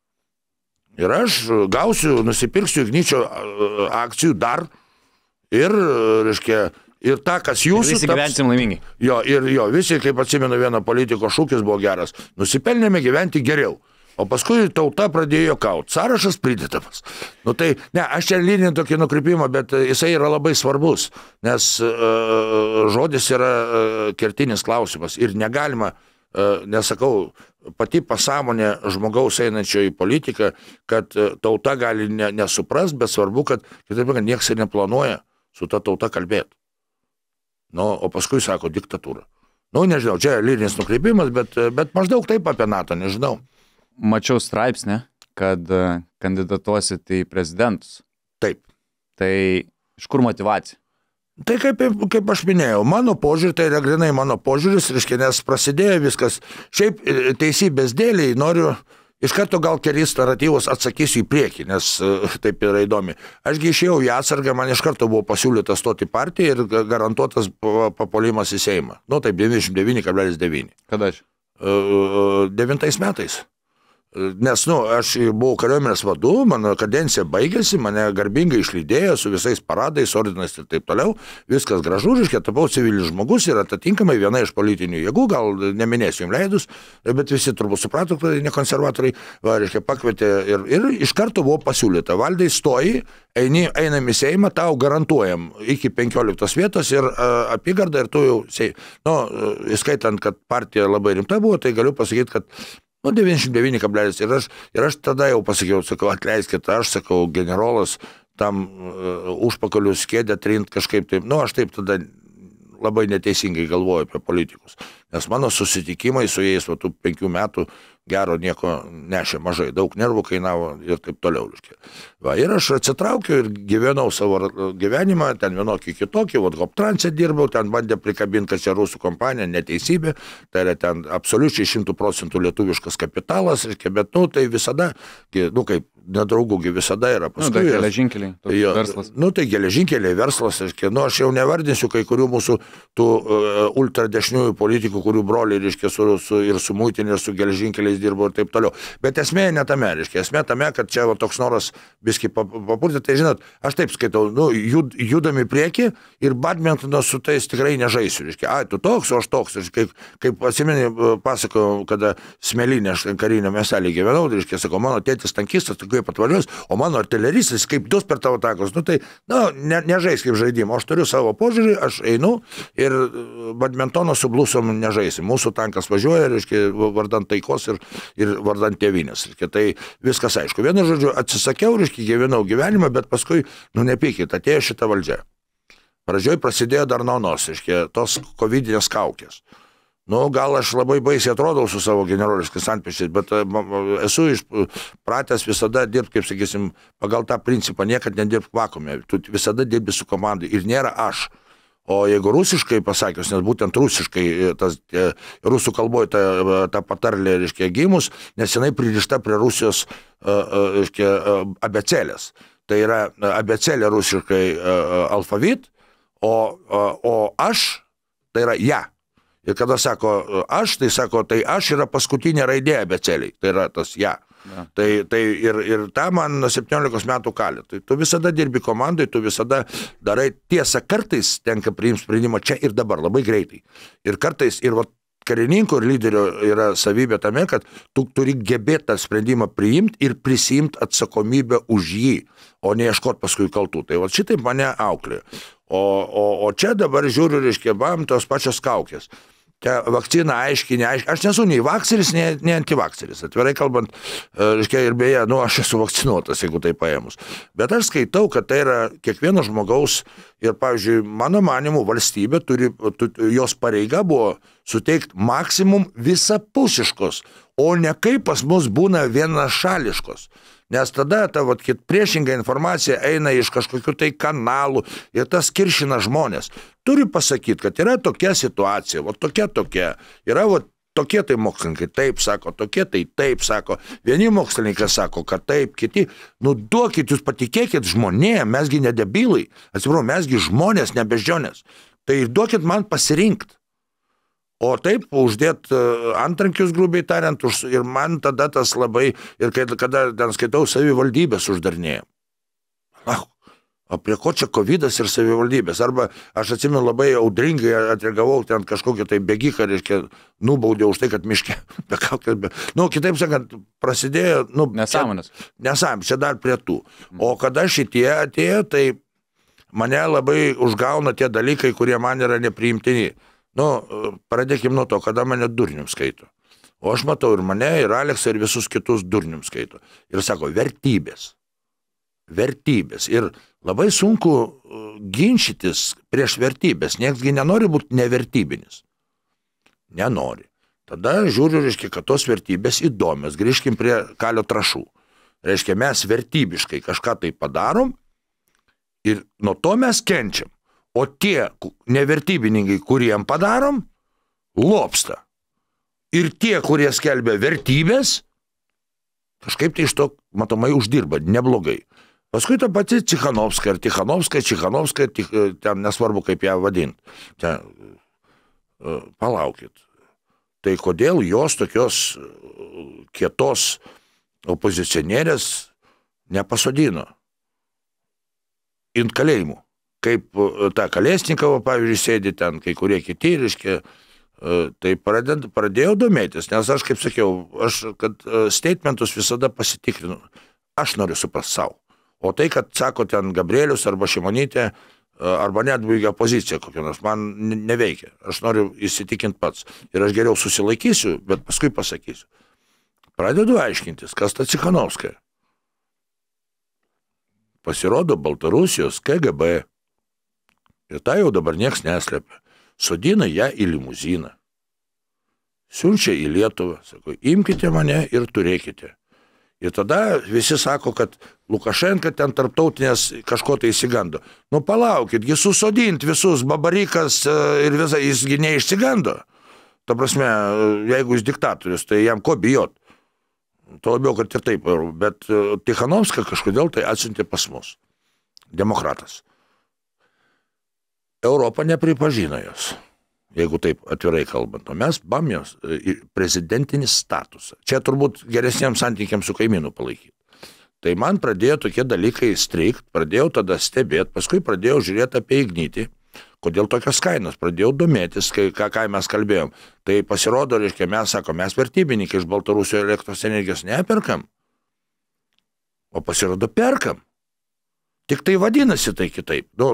ir aš gausiu, nusipirksiu Igničio akcijų dar ir, reiškia, ir tą, kas jūsų... Ir visi gyvensim laimingai. Jo, ir jo, visi, kaip atsimenu, vieno politiko šūkis buvo geras, nusipelnėme gyventi geriau. O paskui tauta pradėjo kauti. Sąrašas pridėtamas. Nu tai, ne, aš čia linijų tokį nukrypimą, bet jisai yra labai svarbus, nes uh, žodis yra uh, kertinis klausimas ir negalima, uh, nesakau, pati pasąmonė žmogaus einančio į politiką, kad uh, tauta gali ne, nesupras, bet svarbu, kad, kitaip, kad nieks ir neplanuoja su ta tauta kalbėti. Nu, o paskui sako diktatūra. Nu, nežinau, čia linijinis nukrypimas, bet, bet maždaug taip apie NATO, nežinau. Mačiau straipsnį, kad kandidatuosit į prezidentus. Taip. Tai iš kur motyvacija? Tai kaip, kaip aš minėjau, mano požiūrį, tai yra grinai mano požiūris, reiškia, nes prasidėjo viskas. Šiaip teisybės dėliai noriu, iš karto gal kelis naratyvus atsakysiu į priekį, nes taip yra įdomi. Ašgi išėjau į atsargą, man iš karto buvo pasiūlyta stoti partiją ir garantuotas papuolimas į Seimą. Nu, taip, devyniasdešimt devyni kablelis devyni. Kada aš? Devintais metais. Nes, nu, aš buvau kariuomenės vadu, mano kadencija baigėsi, mane garbingai išlydėjo su visais paradais, ordinais ir taip toliau, viskas gražu, reiškia, tapau civilinis žmogus ir atitinkamai viena iš politinių jėgų, gal neminėsiu jums leidus, bet visi turbūt suprato, kad ne konservatoriai, va, reiškia, pakvietė ir, ir iš karto buvo pasiūlyta, Valdai, stoji, eini, einam į Seimą, tau garantuojam iki penkioliktos vietos ir uh, apygardą ir tu jau, nu, įskaitant, kad partija labai rimta buvo, tai galiu pasakyti, kad nu, devyniasdešimt devyni kablelis ir aš, ir aš tada jau pasakiau, sakau, atleiskit, aš sakau, generolas tam uh, užpakalių skėdę trint kažkaip taip, nu, aš taip tada labai neteisingai galvoju apie politikus, nes mano susitikimai su jais, va, tų penkių metų gero nieko nešė mažai, daug nervų kainavo ir taip toliau. Va, ir aš atsitraukiau ir gyvenau savo gyvenimą, ten vienokį kitokį, va, Goptranse dirbau, ten bandė prikabinti, kad čia rusų kompanija, neteisybė, tai yra ten absoliučiai šimtų procentų lietuviškas kapitalas, bet, nu, tai visada, nu, kaip nedraugųgi visada yra. Paskui, nu, tai geležinkeliai, jo, verslas. Nu, tai geležinkeliai, verslas, nu, aš jau nevardinsiu kai kurių mūsų tų uh, ultradešiniųjų politikų, kurių broliai, reiškia, su, su, ir su muitinė, ir su geležinkeliais tankais dirbo ir taip toliau. Bet esmė ne tame, reiškia, esmė tame, kad čia va, toks noras biskį papurti. Tai žinot, aš taip skaitau, nu, jud, judami prieki ir badmintoną su tais tikrai nežaisiu. Reiškia, ai, tu toks, o aš toks. Reiškia, kaip, kaip atsimeni, pasakojau, kada Smėlynė, aš karinio miestelį gyvenau, reiškia, sako, mano tėtis tankistas, tokiai patvarius, o mano artileristas kaip dus per tavo takus. Nu, tai, nu, ne, nežais kaip žaidimo. Aš turiu savo požiūrį, aš einu ir badmintoną su blusom nežaisi. Mūsų tankas važiuoja, reiškia, vardant taikos ir, ir vardant tėvynės. Reiškia, tai viskas aišku. Vienu žodžiu, atsisakiau, reiškia, gyvenau gyvenimą, bet paskui, nu, nepykit, atėjo šitą valdžią. Pradžioj prasidėjo dar naunos, reiškia, tos kovidinės kaukės. Nu, gal aš labai baisiai atrodau su savo generoliškais antpečiais, bet esu pratęs visada dirbti, kaip sakysim, pagal tą principą, niekad nedirbti vakuume. Tu visada dirbi su komandai ir nėra aš. O jeigu rusiškai pasakius, nes būtent rusiškai, tas, rusų kalboje ta, ta patarlė, reiškia, gimus, nes jinai pririšta prie Rusijos, reiškia, abecėlės. Tai yra abecėlė rusiškai alfavit, o, o aš, tai yra ja. Ir kada sako aš, tai sako, tai aš yra paskutinė raidė abecėliai, tai yra tas ja. Ja. Tai, tai ir, ir tą man nuo septyniolikos metų kalė. Tai tu visada dirbi komandai, tu visada darai tiesą, kartais tenka priimti sprendimą čia ir dabar, labai greitai. Ir kartais, ir va, karininko ir lyderio yra savybė tame, kad tu turi gebėti tą sprendimą priimti ir prisimti atsakomybę už jį, o neieškoti paskui kaltų. Tai va šitaip mane auklė. O, o, o čia dabar žiūriu, reiškia, bam, tos pačios kaukės. Čia vakcina aiškiai, neaiškiai. Aš nesu nei vakceris, nei, nei antivakceris. Atvirai kalbant, reiškia, ir beje, nu, aš esu vakcinuotas, jeigu tai paėmus. Bet aš skaitau, kad tai yra kiekvieno žmogaus ir, pavyzdžiui, mano manimu, valstybė turi, tu, jos pareiga buvo suteikti maksimum visapusiškos, o ne kaip pas mus būna vienašališkos. Nes tada ta vat, priešinga informacija eina iš kažkokių tai kanalų ir tas kiršina žmonės. Turi pasakyti, kad yra tokia situacija, vat tokia tokia, yra vat tokie tai mokslininkai taip sako, tokie tai taip sako, vieni mokslininkai sako, kad taip, kiti, nu duokit, jūs patikėkit žmonėm, mesgi ne debilai, atsiprašau, mesgi žmonės, ne beždžionės, tai duokit man pasirinkti. O taip, uždėt antrankius, grubiai tariant, ir man tada tas labai, ir kai, kada ten skaitau, savivaldybės uždarnėja. Ach, o prie ko čia kovidas ir savivaldybės? Arba aš atsimenu labai audringai atreagavau ten kažkokį tai bėgiką, reiškia, nubaudė už tai, kad miške, be kaukės, be... Nu, kitaip sakant, prasidėjo, nu... Nesąmonės. Nesąmonės, čia dar prie tų. O kada šitie atėjo, tai mane labai užgauna tie dalykai, kurie man yra nepriimtini. Nu, pradėkim nuo to, kada mane durnium skaito. O aš matau ir mane, ir Aleksą, ir visus kitus durnium skaito. Ir sako, vertybės. Vertybės. Ir labai sunku ginčytis prieš vertybės. Nieksgi nenori būti nevertybinis. Nenori. Tada žiūriu, reiškia, kad tos vertybės įdomios. Grįžkim prie kalio trašų. Reiškia, mes vertybiškai kažką tai padarom ir nuo to mes kenčiam. O tie nevertybininkai, kuriem padarom, lopsta. Ir tie, kurie skelbia vertybės, kažkaip tai iš to matomai uždirba, neblogai. Paskui ta pati Cichanovska, ir Tichanovska, Cichanovska, ten nesvarbu, kaip ją vadinti. Ten, palaukit. Tai kodėl jos tokios kietos opozicionierės nepasodino int kalėjimų? Kaip ta Kalesnikova, pavyzdžiui, sėdi ten, kai kurie kiti, reiškia, tai pradėjau, pradėjau domėtis, nes aš, kaip sakiau, aš, kad statementus visada pasitikrinu, aš noriu suprasti savo. O tai, kad sako ten Gabrielius arba Šimonytė, arba net baigia pozicija kokia nors, man neveikia. Aš noriu įsitikinti pats. Ir aš geriau susilaikysiu, bet paskui pasakysiu. Pradedu aiškintis, kas ta Cichanovska. Pasirodo Baltarusijos K G B. Ir tai jau dabar nieks neslepia. Sodina ją į limuziną. Siunčia į Lietuvą. Sako, imkite mane ir turėkite. Ir tada visi sako, kad Lukašenka ten tarptautinės kažko tai įsigando. Nu palaukit, jis susodint visus babarikas ir visą, jisgi neišsigando. Ta prasme, jeigu jis diktatorius, tai jam ko bijot? To labiau, kad ir taip. Bet Tichanovska kažkodėl tai atsiuntė pas mus. Demokratas. Europa nepripažino jos. jeigu taip atvirai kalbant, o mes bamjos prezidentinį statusą. Čia turbūt geresniems santykiams su kaimynu palaikyti. Tai man pradėjo tokie dalykai strikt, pradėjau tada stebėti, paskui pradėjau žiūrėti apie Ignitį, kodėl tokios kainos, pradėjau domėtis, kai, ką, ką mes kalbėjom. Tai pasirodo, reiškia, mes sako, mes vertybininkai iš Baltarusijos elektros energijos neperkam, o pasirodo perkam. Tik tai vadinasi tai kitaip. Nu,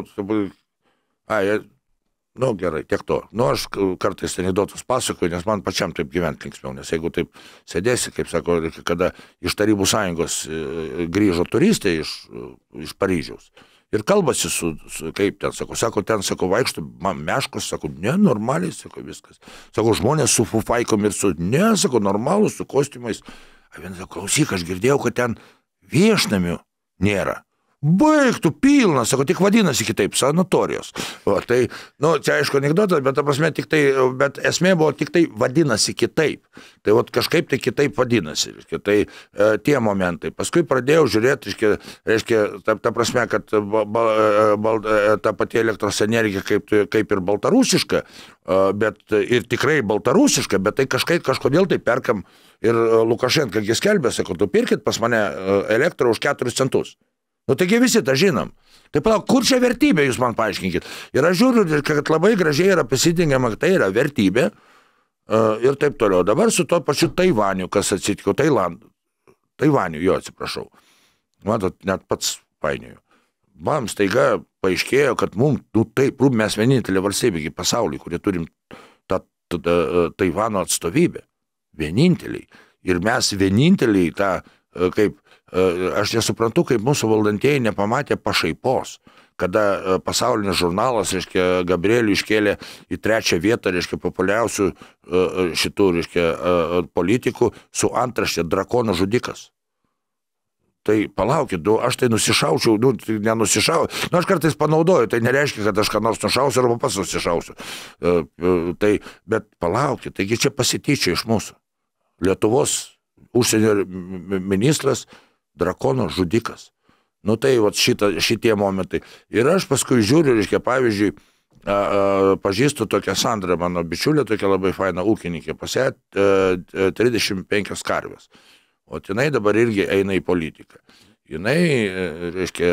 ai, nu gerai, tiek to. Nu, aš kartais anekdotus pasakoju, nes man pačiam taip gyventi linksmiau, nes jeigu taip sėdėsi, kaip sako, kada iš Tarybų sąjungos grįžo turistai iš, iš Paryžiaus ir kalbasi su, su kaip ten, sako, sako, ten, sako, vaikštų, man meškos, sako, ne, normaliai, sako, viskas. Sako, žmonės su fufaikom ir su, ne, sako, normalus, su kostiumais. A vienas, sako, klausyk, aš girdėjau, kad ten viešnamių nėra. Baigtų pilna, sako, tik vadinasi kitaip, sanatorijos. O, tai, nu, čia aišku anekdotas, bet, ta prasme, tik tai, bet esmė buvo tik tai vadinasi kitaip. Tai vat, kažkaip tai kitaip vadinasi. Reiškia, tai e, tie momentai. Paskui pradėjau žiūrėti, reiškia, reiškia ta, ta prasme, kad ba, ba, ba, ta pati elektros energija kaip, kaip ir baltarusiška, e, bet ir tikrai baltarusiška, bet tai kažkaip kažkodėl tai perkam ir Lukašenka skelbė, sako, tu pirkit pas mane elektrą už keturis centus. Nu, taigi visi tą žinom. Tai palauk, kur čia vertybė, jūs man paaiškinkit. Ir aš žiūriu, kad labai gražiai yra pasitingiama, kad tai yra vertybė uh, ir taip toliau. Dabar su to pačiu Taivaniu, kas atsitiko, Tailandu. Taivaniu, jo, atsiprašau. Matot, net pats painioju. Bam, staiga paaiškėjo, kad mums, nu taip, mes vienintelė valstybė pasaulyje, kurie turim tą, tą, tą Taivano atstovybę. Vieninteliai. Ir mes vieninteliai tą, kaip aš nesuprantu, kaip mūsų valdantieji nepamatė pašaipos, kada pasaulinis žurnalas, reiškia, Gabrielių iškėlė į trečią vietą, reiškia, populiariausių šitų, reiškia, politikų su antraštė drakono žudikas. Tai palaukit, nu, aš tai nusišaučiau, nu, nenusišau, nu, aš kartais panaudoju, tai nereiškia, kad aš ką nors nušausiu arba pats nusišausiu. Tai, bet palaukit, taigi čia pasityčia iš mūsų. Lietuvos užsienio ministras drakono žudikas. Nu tai vat šita, šitie momentai. Ir aš paskui žiūriu, reiškia, pavyzdžiui, a, a, pažįstu tokią Sandrą, mano bičiulė, tokia labai faina ūkininkė, pas ją trisdešimt penkios karvės. O jinai dabar irgi eina į politiką. Jinai, reiškia,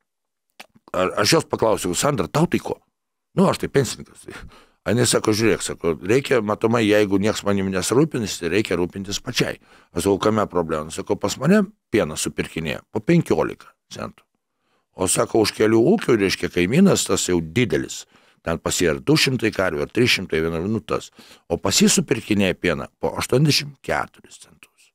aš jos paklausiau, Sandra, tau tai ko? Nu, aš tai pensininkas. Jis sako, žiūrėk, sako, reikia, matomai, jeigu nieks manim nesirūpinis, tai reikia rūpintis pačiai. Aš sakau, kame problema? Sako, pas mane pieną supirkinėja po penkiolika centų. O sako, už kelių ūkių, reiškia, kaimynas, tas jau didelis. Ten pas jį ar du šimtai karvių, ar trys šimtai vieną minutas. O pas jį supirkinėja pieną po aštuoniasdešimt keturis centus.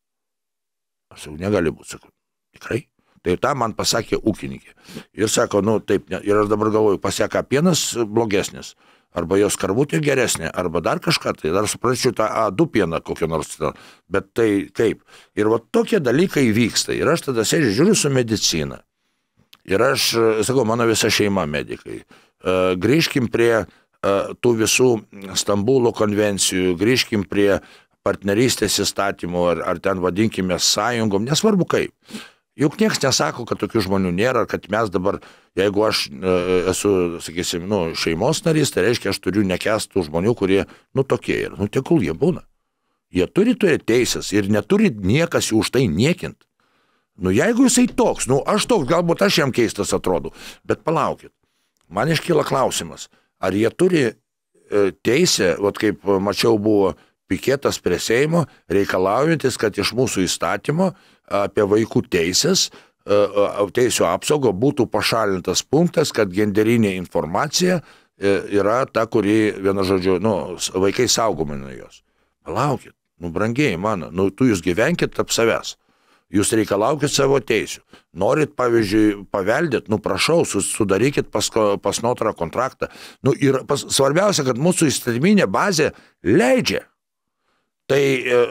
Aš sakau, negali būti, sakau, tikrai? Tai tą man pasakė ūkininkė. Ir sako, nu taip, ir aš dabar galvoju, pasieką pienas blogesnis. Arba jos karvutė geresnė, arba dar kažką, tai dar supračiau tą A du pieną kokio nors, bet tai kaip. Ir va tokie dalykai vyksta. Ir aš tada sėdžiu, žiūriu su medicina. Ir aš, sakau, mano visa šeima medikai. Grįžkim prie tų visų Stambulo konvencijų, grįžkim prie partnerystės įstatymų, ar, ar ten vadinkime sąjungom, nesvarbu kaip. Juk nieks nesako, kad tokių žmonių nėra, kad mes dabar, jeigu aš e, esu, sakysim, nu, šeimos narys, tai reiškia, aš turiu nekęstų žmonių, kurie, nu, tokie yra. Nu, tegul jie būna. Jie turi turėti teisės ir neturi niekas jų už tai niekint. Nu, jeigu jisai toks, nu, aš toks, galbūt aš jam keistas atrodo, bet palaukit. Man iškyla klausimas, ar jie turi e, teisę, vat kaip mačiau buvo piketas prie Seimo, reikalaujantis, kad iš mūsų įstatymo apie vaikų teisės, teisų apsaugo būtų pašalintas punktas, kad genderinė informacija yra ta, kuri, vienu žodžiu, nu, vaikai saugomi nuo jos. Palaukit, nu, brangiai mano, nu, tu jūs gyvenkit tarp savęs. Jūs reikalaukit savo teisių. Norit, pavyzdžiui, paveldėt, nu, prašau, sudarykit pas, pas notarą kontraktą. Nu, ir pas, svarbiausia, kad mūsų įstatyminė bazė leidžia. Tai,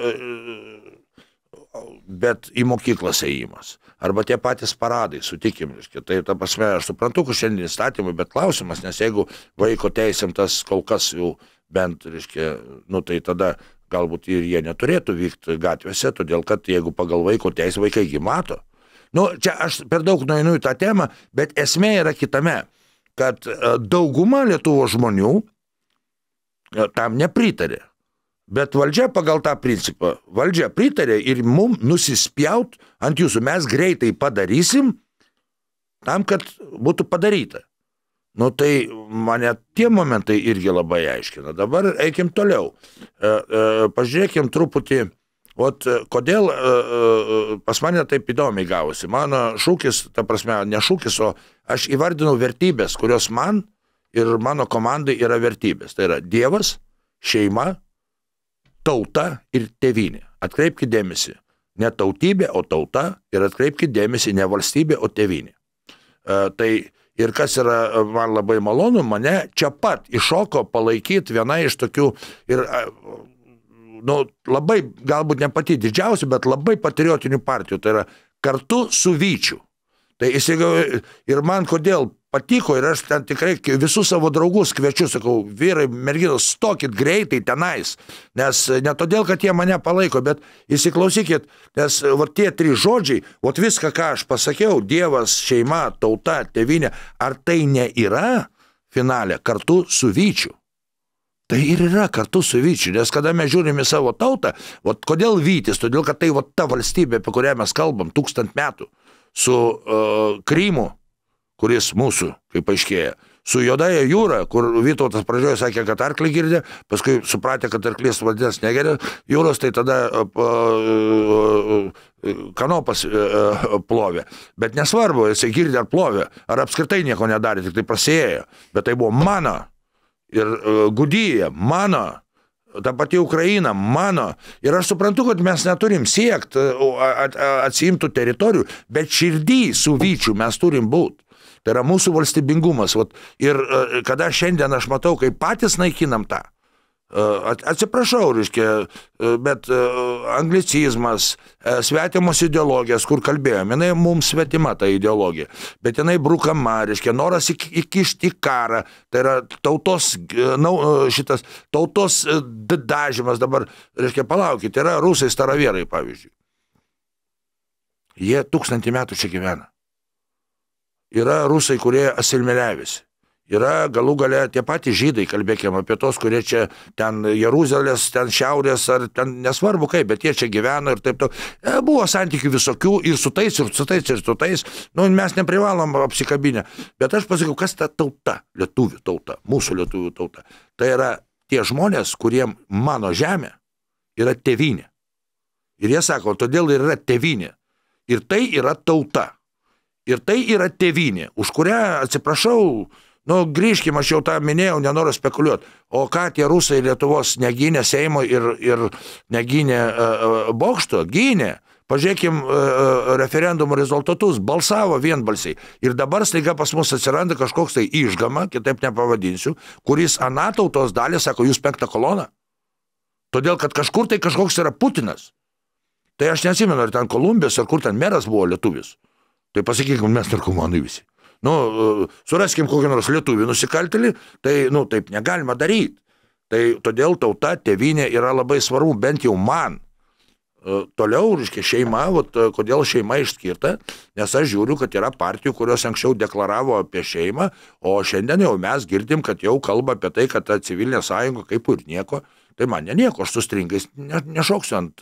bet į mokyklas ėjimas. Arba tie patys paradai, sutikim, reiškia. Tai, ta prasme, aš suprantu, kad šiandien įstatymai, bet klausimas, nes jeigu vaiko teisėm tas kol kas jau bent, reiškia, nu, tai tada galbūt ir jie neturėtų vykti gatvėse, todėl kad jeigu pagal vaiko teisę vaikai jį mato. Nu, čia aš per daug nueinu į tą temą, bet esmė yra kitame, kad dauguma Lietuvos žmonių tam nepritarė. Bet valdžia pagal tą principą, valdžia pritarė ir mum nusispjaut ant jūsų. Mes greitai padarysim tam, kad būtų padaryta. Nu tai mane tie momentai irgi labai aiškina. Dabar eikim toliau. E, e, pažiūrėkim truputį, ot, kodėl e, e, pas mane taip įdomiai gavosi. Mano šūkis, ta prasme, ne šūkis, o aš įvardinau vertybės, kurios man ir mano komandai yra vertybės. Tai yra Dievas, šeima, tauta ir tėvynė. Atkreipkite dėmesį. Ne tautybė, o tauta ir atkreipkite dėmesį ne valstybė, o tėvynė. E, tai ir kas yra man labai malonu, mane čia pat iššoko palaikyti viena iš tokių ir nu, labai, galbūt ne pati didžiausia, bet labai patriotinių partijų. Tai yra Kartu su Vyčiu. Tai įsigau, ir man kodėl patiko, ir aš ten tikrai visus savo draugus kviečiu, sakau, vyrai, merginos, stokit greitai tenais, nes ne todėl, kad jie mane palaiko, bet įsiklausykit, nes va tie trys žodžiai, va viską, ką aš pasakiau, Dievas, šeima, tauta, tėvynė, ar tai ne yra finale Kartu su Vyčiu? Tai ir yra Kartu su Vyčiu, nes kada mes žiūrime savo tautą, va kodėl Vytis, todėl, kad tai va ta valstybė, apie kurią mes kalbam tūkstant metų, su uh, Krymu, kuris mūsų, kaip aiškėja, su Juodąja jūra, kur Vytautas pradžioje sakė, kad arklį girdė, paskui supratė, kad arklys vadinės negeria jūros, tai tada uh, uh, kanopas uh, plovė. Bet nesvarbu, jisai girdė ar plovė, ar apskritai nieko nedarė, tik tai prasėjo. Bet tai buvo mano ir uh, Gudija, mano, ta pati Ukraina, mano. Ir aš suprantu, kad mes neturim siekti atsiimtų teritorijų, bet širdį su Vyčiu mes turim būti. Tai yra mūsų valstybingumas. Ir kada šiandien aš matau, kaip patys naikinam tą, atsiprašau, reiškia, bet anglicizmas, svetimos ideologijos, kur kalbėjom, jinai mums svetima ta ideologija, bet jinai brukama, reiškia, noras įkišti karą, tai yra tautos, šitas, tautos dažymas dabar, reiškia, palaukit, tai yra rusai staravierai, pavyzdžiui. Jie tūkstantį metų čia gyvena. Yra rusai, kurie asimiliavėsi. Yra galų gale tie patys žydai, kalbėkime apie tos, kurie čia ten Jeruzalės, ten šiaurės, ar ten nesvarbu kaip, bet jie čia gyveno ir taip to. E, buvo santykių visokių ir su tais, ir su tais, ir su tais. Nu, mes neprivalom apsikabinę. Bet aš pasakiau, kas ta tauta, lietuvių tauta, mūsų lietuvių tauta. Tai yra tie žmonės, kuriem mano žemė yra tėvynė. Ir jie sako, todėl ir yra tėvynė. Ir tai yra tauta. Ir tai yra tėvynė, už kurią, atsiprašau, nu, grįžkim, aš jau tą minėjau, nenoriu spekuliuoti. O ką tie rusai Lietuvos negynė Seimo ir, ir negynė uh, bokšto? Gynė. Pažiūrėkim uh, referendumo rezultatus. Balsavo vienbalsiai. Ir dabar staiga pas mus atsiranda kažkoks tai išgama, kitaip nepavadinsiu, kuris aną tautos dalį sako, jūs penktą koloną. Todėl, kad kažkur tai kažkoks yra Putinas. Tai aš neatsimenu, ar ten Kolumbijos, ar kur ten meras buvo lietuvis. Tai pasakykim, mes narkomanai visi. Nu, suraskim kokį nors lietuvį nusikaltelį, tai, nu, taip negalima daryti. Tai todėl tauta, tėvynė yra labai svarbu, bent jau man. Toliau, reiškia, šeima, vat, kodėl šeima išskirta, nes aš žiūriu, kad yra partijų, kurios anksčiau deklaravo apie šeimą, o šiandien jau mes girdim, kad jau kalba apie tai, kad ta civilinė sąjunga kaip ir nieko. Tai man ne nieko, aš su stringais ne, nešoksiu ant,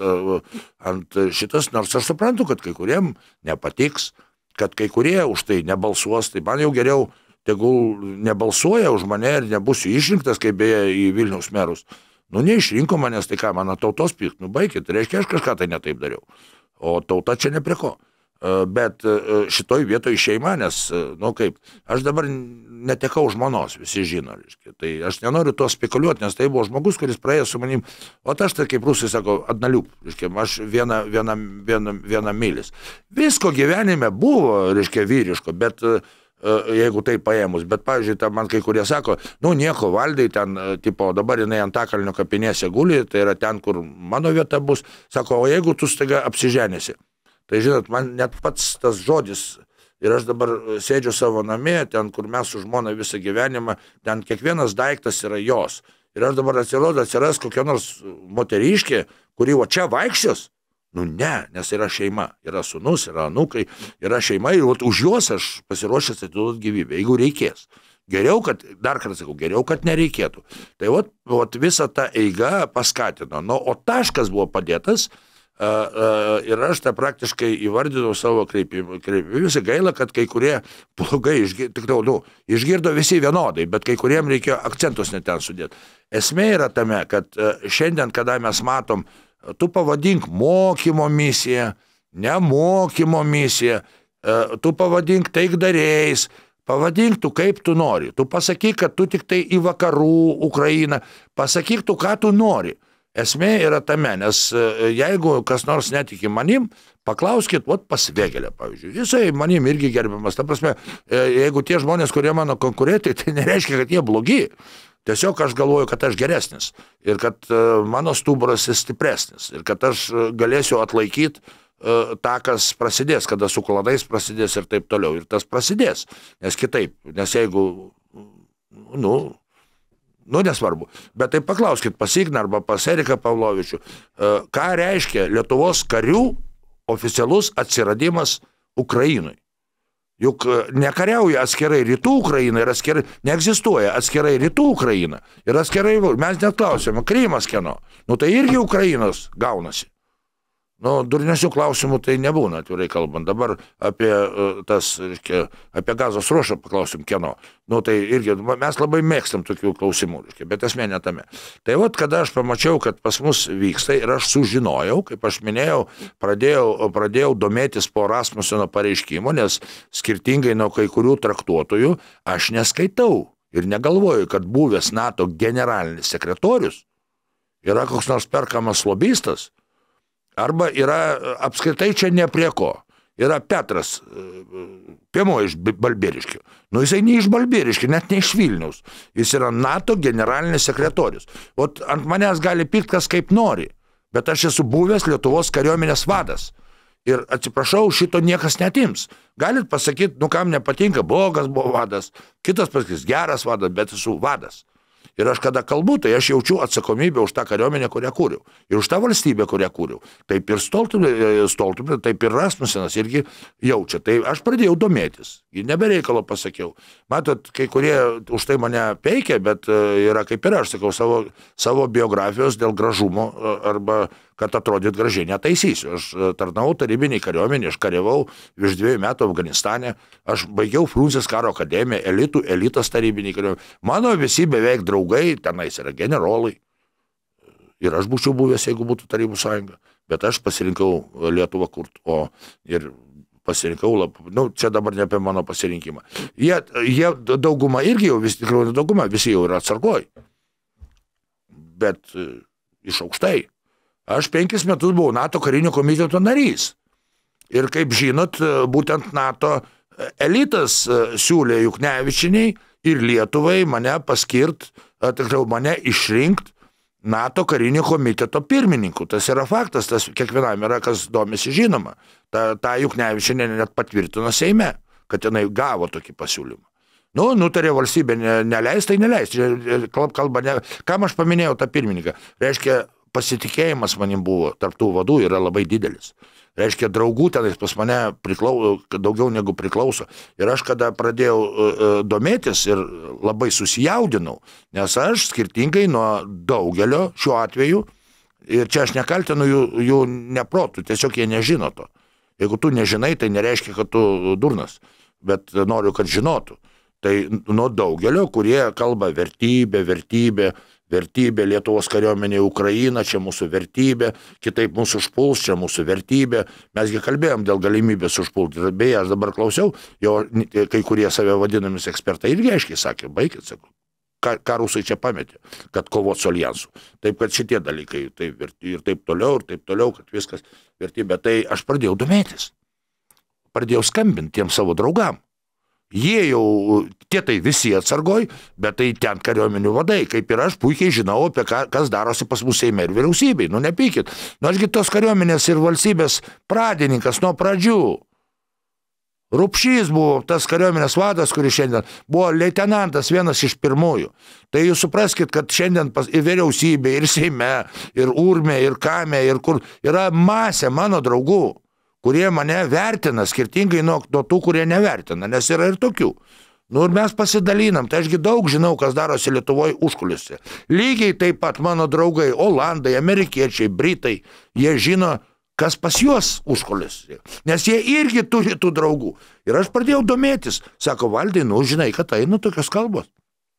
ant šitas, nors aš suprantu, kad kai kuriem nepatiks, kad kai kurie už tai nebalsuos, tai man jau geriau tegul nebalsuoja už mane ir nebūsiu išrinktas, kaip beje į Vilniaus merus. Nu, neišrinko manęs, tai ką, mano tautos pykt, nu, baikit, reiškia, aš kažką tai netaip dariau. O tauta čia ne prie ko. Bet šitoj vietoj šeima, nes, nu kaip, aš dabar netekau žmonos, visi žino, reiškia. Tai aš nenoriu to spekuliuoti, nes tai buvo žmogus, kuris praėjo su manim, o aš tai, kaip rusai sako, adnaliup, reiškia, aš viena, viena, viena, viena mylis. Visko gyvenime buvo, reiškia, vyriško, bet jeigu tai paėmus, bet, pavyzdžiui, man kai kurie sako, nu, nieko, Valdai, ten, tipo, dabar jinai Antakalnio kapinėse guli, tai yra ten, kur mano vieta bus, sako, o jeigu tu staiga apsiženėsi. Tai, žinot, man net pats tas žodis, ir aš dabar sėdžiu savo namė, ten, kur mes su žmona visą gyvenimą, ten kiekvienas daiktas yra jos. Ir aš dabar atsirodo, atsiras kokia nors moteriškė, kuri va čia vaikščios. Nu ne, nes yra šeima, yra sūnus, yra anūkai, yra šeima ir vat, už juos aš pasiruošęs atiduoti gyvybę, jeigu reikės. Geriau, kad, dar kartą sakau, geriau, kad nereikėtų. Tai vat, vat visa ta eiga paskatino. Nu, o taškas buvo padėtas uh, uh, ir aš tą praktiškai įvardinau savo kreipimą. Visi gaila, kad kai kurie blogai išgirdo, tikriau, nu, išgirdo visi vienodai, bet kai kuriem reikėjo akcentus net ten sudėti. Esmė yra tame, kad uh, šiandien, kada mes matom, tu pavadink mokymo misiją, nemokymo misiją, uh, tu pavadink taikdariais, pavadink tu kaip tu nori. Tu pasakyk, kad tu tik tai į vakarų Ukrainą. Pasakyk tu, ką tu nori. Esmė yra tame, nes jeigu kas nors netiki manim, paklauskit, vat pas Vėgėlę, pavyzdžiui. Jisai manim irgi gerbiamas. Ta prasme, jeigu tie žmonės, kurie mano konkurentai, tai nereiškia, kad jie blogi. Tiesiog aš galvoju, kad aš geresnis. Ir kad mano stuburas stipresnis. Ir kad aš galėsiu atlaikyti tą, kas prasidės, kada su klanais prasidės ir taip toliau. Ir tas prasidės, nes kitaip, nes jeigu, nu, nu nesvarbu, bet tai paklauskit pas Igną arba pas Eriką Pavlovičių, ką reiškia Lietuvos karių oficialus atsiradimas Ukrainui. Juk nekariauja atskirai rytų Ukraina ir atskirai, neegzistuoja atskirai rytų Ukraina ir atskirai, mes net klausėme, Krymas kieno, nu tai irgi Ukrainos gaunasi. Nu, durnesių klausimų tai nebūna, atvirai kalbant. Dabar apie tas, reiškia, apie Gazos ruožą paklausim kieno. Nu, tai irgi, mes labai mėgstam tokių klausimų, reiškia, bet esmė ne tame. Tai vat, kada aš pamačiau, kad pas mus vyksta ir aš sužinojau, kaip aš minėjau, pradėjau, pradėjau domėtis po Rasmuseno pareiškimo, nes skirtingai nuo kai kurių traktuotojų, aš neskaitau ir negalvoju, kad buvęs NATO generalinis sekretorius yra koks nors perkamas lobistas, arba yra apskritai čia ne prie ko. Yra Petras Piemo iš Balbieriškių. Nu, jisai ne iš Balbieriškių, net ne iš Vilniaus. Jis yra NATO generalinis sekretorius. O ant manęs gali pykt kas kaip nori. Bet aš esu buvęs Lietuvos kariuomenės vadas. Ir atsiprašau, šito niekas netims. Galit pasakyti, nu kam nepatinka, blogas buvo vadas. Kitas pasakys, geras vadas, bet esu vadas. Ir aš kada kalbu, tai aš jaučiu atsakomybę už tą kariuomenę, kurią kūriau. Ir už tą valstybę, kurią kūriau. Taip ir Stoltenbergas, taip ir Rasmusenas irgi jaučia. Tai aš pradėjau domėtis. Nebereikalo pasakiau. Matot, kai kurie už tai mane peikia, bet yra kaip ir aš, sakau, savo, savo biografijos dėl gražumo arba kad atrodyt gražiai netaisysiu. Aš tarnavau tarybiniai kariuomenė, aš kariavau virš dviejų metų Afganistane, aš baigiau Frunzės karo akademiją, elitų, elitas tarybiniai kariuomenė. Mano visi beveik draugai, tenais yra generolai. Ir aš būčiau buvęs, jeigu būtų Tarybų sąjunga. Bet aš pasirinkau Lietuvą kurt, o ir pasirinkau, lab, nu, čia dabar ne apie mano pasirinkimą. Jie, jie dauguma irgi jau, vis tikrųjų dauguma, visi jau yra atsargoj. Bet iš aukštai. Aš penkis metus buvau NATO karinio komiteto narys. Ir kaip žinot, būtent NATO elitas siūlė Juknevičienei ir Lietuvai mane paskirt, tikriau mane išrinkt NATO karinio komiteto pirmininku. Tas yra faktas, tas kiekvienam yra, kas domisi žinoma. Ta, ta Juknevičienė net patvirtino Seime, kad jinai gavo tokį pasiūlymą. Nu, nutarė valstybė neleist, tai neleist. Kalba, ne, kam aš paminėjau tą pirmininką? Reiškia, pasitikėjimas manim buvo tarp tų vadų yra labai didelis. Reiškia, draugų tenais pas mane priklau, daugiau negu priklauso. Ir aš kada pradėjau uh, domėtis ir labai susijaudinau, nes aš skirtingai nuo daugelio šiuo atveju, ir čia aš nekaltinu jų, jų neprotų, tiesiog jie nežino to. Jeigu tu nežinai, tai nereiškia, kad tu durnas, bet noriu, kad žinotų. Tai nuo daugelio, kurie kalba vertybė, vertybė, vertybė, Lietuvos kariuomenė Ukraina, čia mūsų vertybė, kitaip mūsų užpuls, čia mūsų vertybė. Mesgi kalbėjom dėl galimybės užpulti. Beje, aš dabar klausiau, jo kai kurie save vadinamis ekspertai irgi aiškiai sakė, baikit, sakau, ką, ką rusai čia pametė, kad kovot su alijansu. Taip, kad šitie dalykai, tai ir taip toliau, ir taip toliau, kad viskas vertybė. Tai aš pradėjau domėtis. Pradėjau skambinti tiem savo draugam. Jie jau, tie tai visi atsargoj, bet tai ten kariuomenių vadai, kaip ir aš puikiai žinau, apie ką, kas darosi pas mus Seime ir vyriausybei. Nu, nepykit. Nu, ašgi tos kariuomenės ir valstybės pradininkas nuo pradžių. Rupšys buvo tas kariuomenės vadas, kuris šiandien buvo leitenantas, vienas iš pirmųjų. Tai jūs supraskit, kad šiandien pas, ir vyriausybė, ir Seime, ir Urme, ir Kame, ir kur yra masė mano draugų, kurie mane vertina skirtingai nuo, nuo tų, kurie nevertina, nes yra ir tokių. Nu ir mes pasidalinam, tai ašgi daug žinau, kas darosi Lietuvoje užkulisiuose. Lygiai taip pat mano draugai, Olandai, amerikiečiai, Britai, jie žino, kas pas juos užkulisiuose. Nes jie irgi turi tų draugų. Ir aš pradėjau domėtis. Sako, Valdai, nu žinai, kad eina tokios kalbos.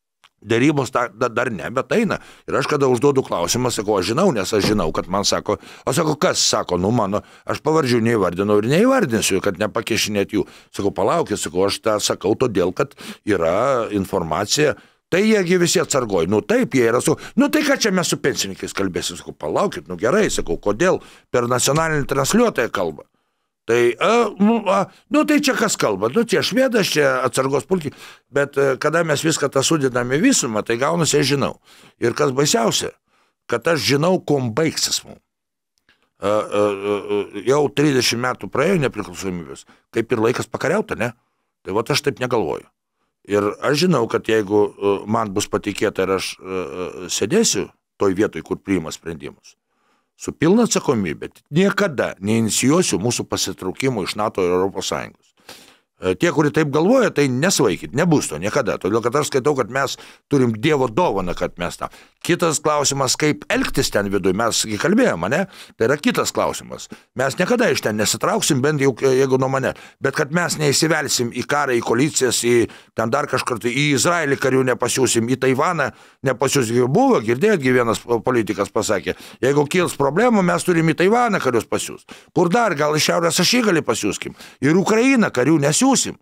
Dėrybos da, da, dar ne, bet eina. Ir aš kada užduodu klausimą, sakau, aš žinau, nes aš žinau, kad man sako, o sako, kas sako, nu mano, aš pavardžių neįvardinau ir neįvardinsiu, kad nepakešinėt jų. Sakau, palaukit, sakau, aš tą sakau todėl, kad yra informacija, tai jiegi visi atsargoj, nu taip, jie yra, sakau, nu tai ką čia mes su pensininkais kalbėsim, sakau, palaukit, nu gerai, sakau, kodėl per nacionalinį transliuotoją kalbą. Tai, a, nu, a, nu, tai čia kas kalba, nu, čia švedas, čia atsargos pulki, bet a, kada mes viską tą sudedame visumą, tai gaunasi, aš žinau. Ir kas baisiausia, kad aš žinau, kuom baigsis mums. A, a, a, jau trisdešimt metų praėjo nepriklausomybės, kaip ir laikas pakariauta, ne? Tai vat aš taip negalvoju. Ir aš žinau, kad jeigu a, man bus patikėta ir aš a, a, sėdėsiu toj vietoj, kur priima sprendimus, su pilna atsakomybė, niekada neinicijuosiu mūsų pasitraukimo iš NATO ir Europos Sąjungos. Tie, kurie taip galvoja, tai nesvaikit, nebus to niekada. Todėl, kad aš skaitau, kad mes turim Dievo dovaną, kad mes tą. Kitas klausimas, kaip elgtis ten viduje, mes kalbėjome, ne? Tai yra kitas klausimas. Mes niekada iš ten nesitrauksim, bent jau jeigu nuo mane. Bet kad mes neįsivelsim į karą, į koalicijas, į ten dar kažkur, tai į Izraelį karių nepasiūsim, į Taivaną nepasiūsim. Buvo, girdėjotgi vienas politikas pasakė, jeigu kils problemų, mes turim į Taivaną karius pasiūs. Kur dar, gal iš Šiaurės Ašigalį pasiūskim. Ir Ukrainą karių nesiūsim.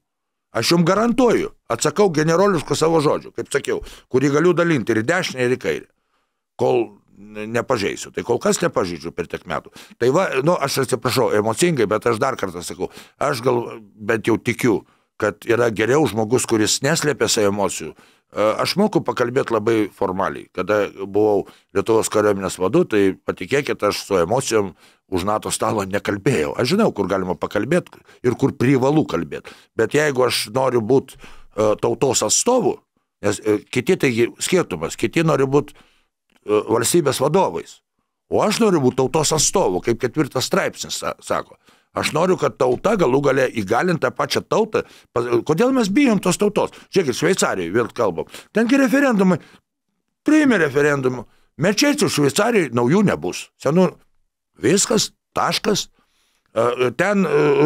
Aš jums garantuoju, atsakau generoliškų savo žodžių, kaip sakiau, kurį galiu dalinti ir į dešinę, ir į kairę, kol nepažeisiu. Tai kol kas nepažeidžiu per tiek metų. Tai va, nu, aš atsiprašau emocingai, bet aš dar kartą sakau, aš gal bent jau tikiu, kad yra geriau žmogus, kuris neslėpia savo emocijų. Aš moku pakalbėti labai formaliai. Kada buvau Lietuvos kariuomenės vadu, tai patikėkit, aš su emocijom už NATO stalo nekalbėjau. Aš žinau, kur galima pakalbėti ir kur privalu kalbėti. Bet jeigu aš noriu būti uh, tautos atstovu, nes uh, kiti taigi skirtumas, kiti nori būti uh, valstybės vadovais, o aš noriu būti tautos atstovu, kaip ketvirtas straipsnis sa sako. Aš noriu, kad tauta galų galę įgalintą pačią tautą. Kodėl mes bijom tos tautos? Žiūrėkit, Šveicarijoje vėl kalbam. Tengi referendumai, priėmė referendumų. Mečečių Šveicarijoje naujų nebus. Senų viskas, taškas. Ten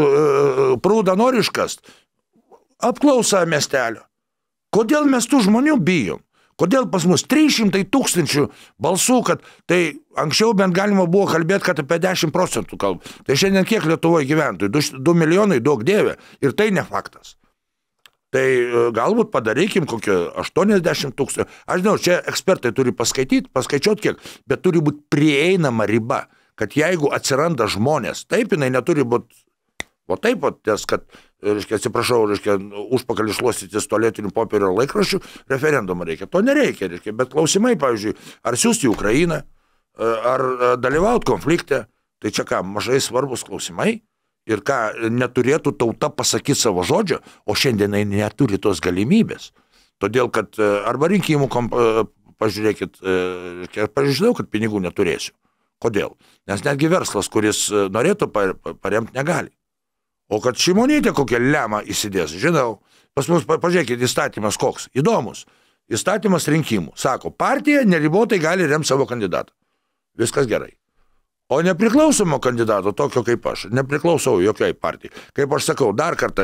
prūdą nori iškast. Apklausa miestelio. Kodėl mes tų žmonių bijom? Kodėl pas mus trys šimtai tūkstančių balsų, kad tai anksčiau bent galima buvo kalbėti, kad apie dešimt procentų kalba. Tai šiandien kiek Lietuvoje gyventojų? du milijonai, daug dievė. Ir tai ne faktas. Tai galbūt padarykim kokio aštuoniasdešimt tūkstančių. Aš žinau, čia ekspertai turi paskaityti, paskaičiuoti kiek, bet turi būti prieinama riba, kad jeigu atsiranda žmonės, taip jinai neturi būti, o taip, o ties, kad, reiškia, atsiprašau, reiškia, užpakalį šluostytis tualetinių popierių ir laikraščių, referendumą reikia. To nereikia, reiškia, bet klausimai, pavyzdžiui, ar siųsti į Ukrainą, ar dalyvauti konflikte, tai čia ką, mažai svarbus klausimai ir ką, neturėtų tauta pasakyti savo žodžio, o šiandienai neturi tos galimybės. Todėl, kad arba rinkimų, pažiūrėkit, pažinau, kad pinigų neturėsiu. Kodėl? Nes netgi verslas, kuris norėtų paremti, negali. O kad Šimonytė kokią lemą įsidės, žinau, pas mus, pažiūrėkit, įstatymas koks, įdomus. Įstatymas rinkimų. Sako, partija neribotai gali remti savo kandidatą. Viskas gerai. O nepriklausomo kandidato, tokio kaip aš, nepriklausau jokiai partijai. Kaip aš sakau, dar kartą,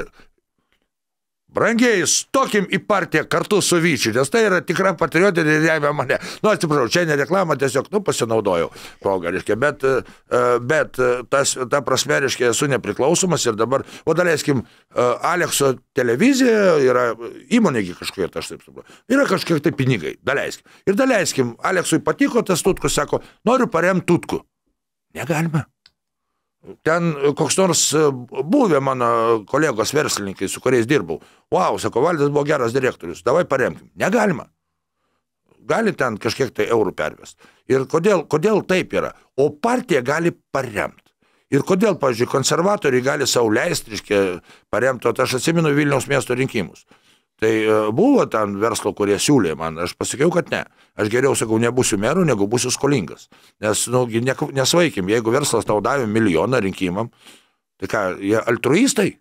brangiai, stokim į partiją kartu su Vyčiu, nes tai yra tikra patriotė ir remia mane. Nu, atsiprašau, čia ne reklama, tiesiog, nu, pasinaudojau progą, reiškia, bet, bet tas, ta prasme, reiškia, esu nepriklausomas ir dabar, o daleiskim, Alekso televizija yra įmonėgi kažkokia, aš taip suprantu, yra kažkiek tai pinigai, daleiskim. Ir daleiskim, Aleksui patiko tas Tutkus, sako, noriu paremti Tutkų. Negalima. Ten koks nors buvę mano kolegos verslininkai, su kuriais dirbau. Wow, sako, Valdas buvo geras direktorius, davai paremkim. Negalima. Gali ten kažkiek tai eurų pervest. Ir kodėl, kodėl taip yra? O partija gali paremti. Ir kodėl, pavyzdžiui, konservatoriai gali sau leisti, reiškia, paremti, o aš atsimenu Vilniaus miesto rinkimus. Tai buvo ten verslo, kurie siūlė man, aš pasakiau, kad ne. Aš geriau, sakau, nebūsiu meru, negu būsiu skolingas. Nes, nu, nesvaikim, jeigu verslas tau davė milijoną rinkimam, tai ką, jie altruistai?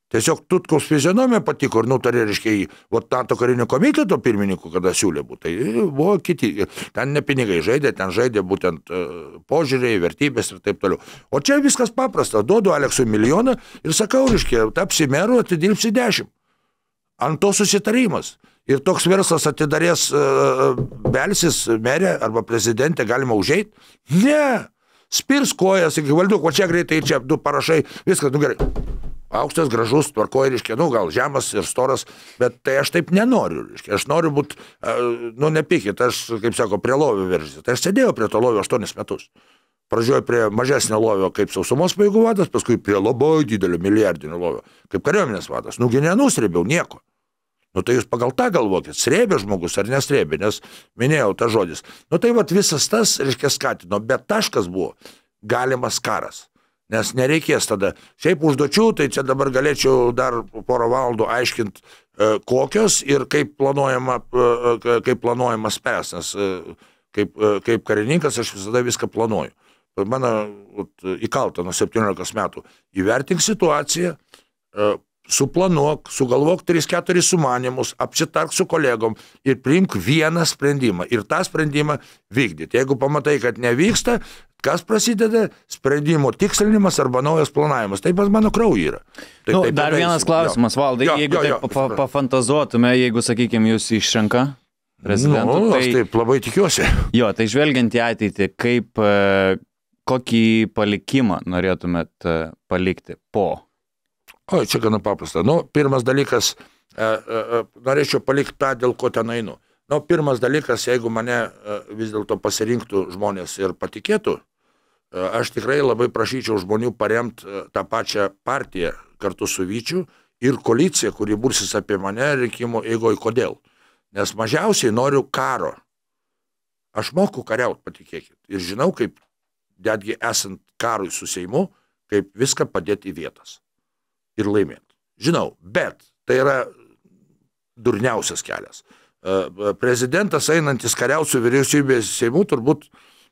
Tiesiog Tutkaus fizionomija patiko ir nutarė, reiškia, į vat NATO karinio komiteto pirmininkų, kada siūlė būtų. Tai buvo kiti, ten ne pinigai žaidė, ten žaidė būtent požiūriai, vertybės ir taip toliau. O čia viskas paprasta, duodu Aleksui milijoną ir sakau, reiškia, tapsi meru, atidirbsi dešimt. Ant to susitarimas. Ir toks verslas atidarės uh, belsis merė arba prezidentė, galima užeit? Ne. Spirs kojas, iki valdų, o čia greitai, čia du parašai, viskas, nu gerai. Aukštas, gražus, tvarkoja, reiškia, nu gal žemas ir storas, bet tai aš taip nenoriu, reiškia, aš noriu būti, nu nepykit, aš, kaip sako, prie lovio veržysi. Tai aš sėdėjau prie to lovio aštuonis metus. Pradžioju prie mažesnio lovio kaip sausumos pajėgų vadas, paskui prie labai didelio milijardinio lovio, kaip kariuomenės vadas. Nugi nenusrėbiau nieko. Nu tai jūs pagal tą galvokit, srėbė žmogus ar nesrėbė, nes minėjau tą žodis. Nu tai vat visas tas, reiškia, skatino, bet taškas buvo galimas karas. Nes nereikės tada. Šiaip užduočių, tai čia dabar galėčiau dar porą valandų aiškinti, e, kokios ir kaip planuojama, e, kaip planuojama spręs, nes e, kaip, e, kaip karininkas aš visada viską planuoju. Mano įkalta nuo septyniolikos metų. Įvertink situaciją, e, suplanuok, sugalvok tris keturis sumanymus, apsitark su kolegom ir priimk vieną sprendimą. Ir tą sprendimą vykdyti. Jeigu pamatai, kad nevyksta, kas prasideda? Sprendimo tikslinimas arba naujas planavimas. Tai pas mano krauju yra. Tai, nu, tai dar vienas klausimas, jo. Valdai, jo, jeigu jo, jo, taip pa, pafantazuotume, jeigu, sakykime, jūs išrenka prezidentų. Nu, tai, aš taip labai tikiuosi. Jo, tai žvelgiant į ateitį, kaip, kokį palikimą norėtumėt palikti po? O, čia gana paprasta. Nu, pirmas dalykas, e, e, norėčiau palikti tą, dėl ko ten einu. Nu, pirmas dalykas, jeigu mane e, vis dėlto pasirinktų žmonės ir patikėtų, e, aš tikrai labai prašyčiau žmonių paremti e, tą pačią partiją kartu su Vyčiu ir koaliciją, kuri bursis apie mane rinkimų eigoje. Kodėl? Nes mažiausiai noriu karo. Aš moku kariauti, patikėkit. Ir žinau, kaip, netgi esant karui su Seimu, kaip viską padėti į vietas. Ir laimėti. Žinau, bet tai yra durniausias kelias. Prezidentas einantis kariauti su vyriausybės Seimu turbūt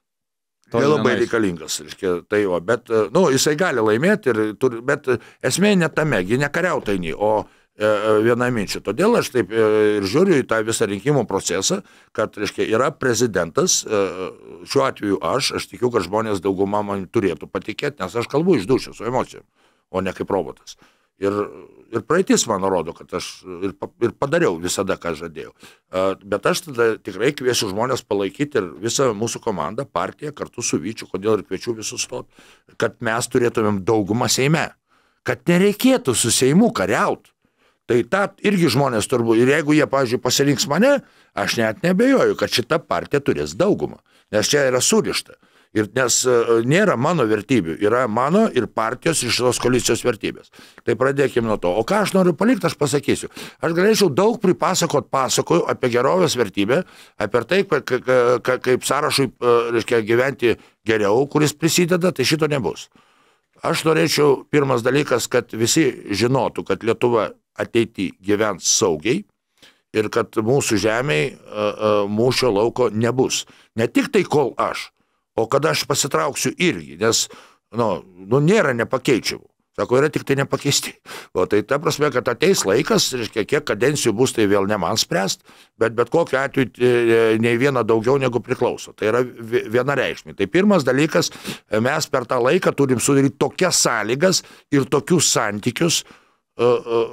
nelabai reikalingas. Tai jo, bet nu, jisai gali laimėti, ir, bet esmė ne tame, gi ne kariauti, o vienaminčių. Todėl aš taip ir žiūriu į tą visą rinkimų procesą, kad reiškia, yra prezidentas, šiuo atveju aš, aš tikiu, kad žmonės daugumą man turėtų patikėti, nes aš kalbu iš dūšios su emocijom, o ne kaip robotas. Ir, ir praeitis man rodo, kad aš ir, ir padariau visada, ką žadėjau. Bet aš tada tikrai kviesiu žmonės palaikyti ir visą mūsų komandą, partiją, kartu su Vyčiu, kodėl ir kviečiu visus stot, kad mes turėtumėm daugumą Seime, kad nereikėtų su Seimu kariauti. Tai tą irgi žmonės turbūt, ir jeigu jie, pavyzdžiui, pasirinks mane, aš net nebejoju, kad šita partija turės daugumą, nes čia yra surišta. Ir nes nėra mano vertybių, yra mano ir partijos ir šitos koalicijos vertybės. Tai pradėkime nuo to. O ką aš noriu palikti, aš pasakysiu. Aš galėčiau daug pripasakot pasakojų apie gerovės vertybę, apie tai, kaip sąrašui, reiškia, gyventi geriau, kuris prisideda, tai šito nebus. Aš norėčiau, pirmas dalykas, kad visi žinotų, kad Lietuva ateity gyvens saugiai ir kad mūsų žemėj mūšio lauko nebus. Ne tik tai, kol aš, o kada aš pasitrauksiu irgi, nes, nu, nu nėra nepakeičiamų. Sako, yra tik tai nepakeisti. O tai ta prasme, kad ateis laikas, reiškia, kiek kadencijų bus, tai vėl ne man spręst, bet bet kokiu atveju nei viena daugiau negu priklauso. Tai yra vienareikšmiai. Tai pirmas dalykas, mes per tą laiką turim sudaryti tokias sąlygas ir tokius santykius uh, uh,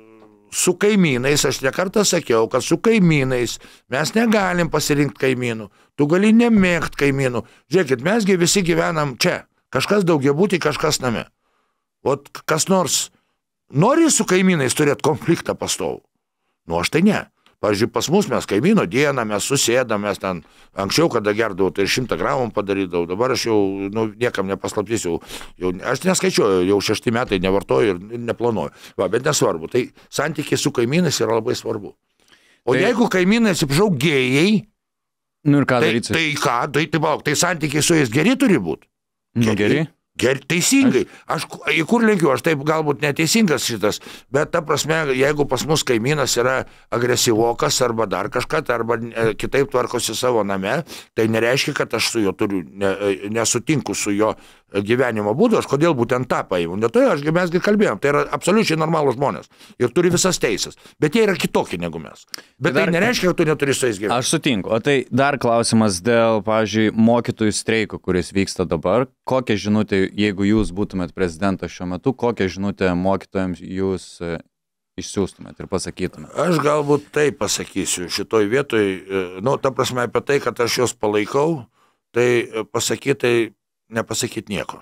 su kaimynais. Aš ne kartą sakiau, kad su kaimynais mes negalim pasirinkti kaimynų. Tu gali nemėgti kaimynų. Žiūrėkit, mesgi visi gyvenam čia. Kažkas daugiabutį, kažkas name. O kas nors nori su kaimynais turėti konfliktą pastovų? Nu, aš tai ne. Pavyzdžiui, pas mus mes kaimyno dieną, mes susėdam, mes ten anksčiau, kada gerdavau, tai šimtą gramų padarydavau. Dabar aš jau, nu, niekam nepaslaptysiu. Jau, aš neskaičiuoju, jau šešti metai nevartoju ir neplanuoju. Va, bet nesvarbu. Tai santykiai su kaimynais yra labai svarbu. O tai, jeigu kaimynai, atsiprašau, gėjai, nu ir ką tai, daryti? tai ką, tai, tai, tai, tai santykiai su jais geri turi būti. Nu, geri? Ger, teisingai. Aš, į kur lenkiu, aš taip galbūt neteisingas šitas, bet ta prasme, jeigu pas mus kaimynas yra agresyvokas arba dar kažką, arba kitaip tvarkosi savo name, tai nereiškia, kad aš su juo turiu, ne, nesutinku su jo gyvenimo būdo, aš kodėl būtent tą paimu. Dėl to aš, mesgi kalbėjom, tai yra absoliučiai normalūs žmonės ir turi visas teisės, bet jie yra kitokie negu mes. Bet tai, dar, tai nereiškia, kad tu neturi su jais gyventi. Aš sutinku, o tai dar klausimas dėl, pavyzdžiui, mokytojų streiko, kuris vyksta dabar. Kokią žinutę, jeigu jūs būtumėt prezidentas šiuo metu, kokią žinutę mokytojams jūs išsiųstumėt ir pasakytumėt? Aš galbūt tai pasakysiu šitoj vietoj, nu, ta prasme apie tai, kad aš juos palaikau, tai pasakytai nepasakyti nieko.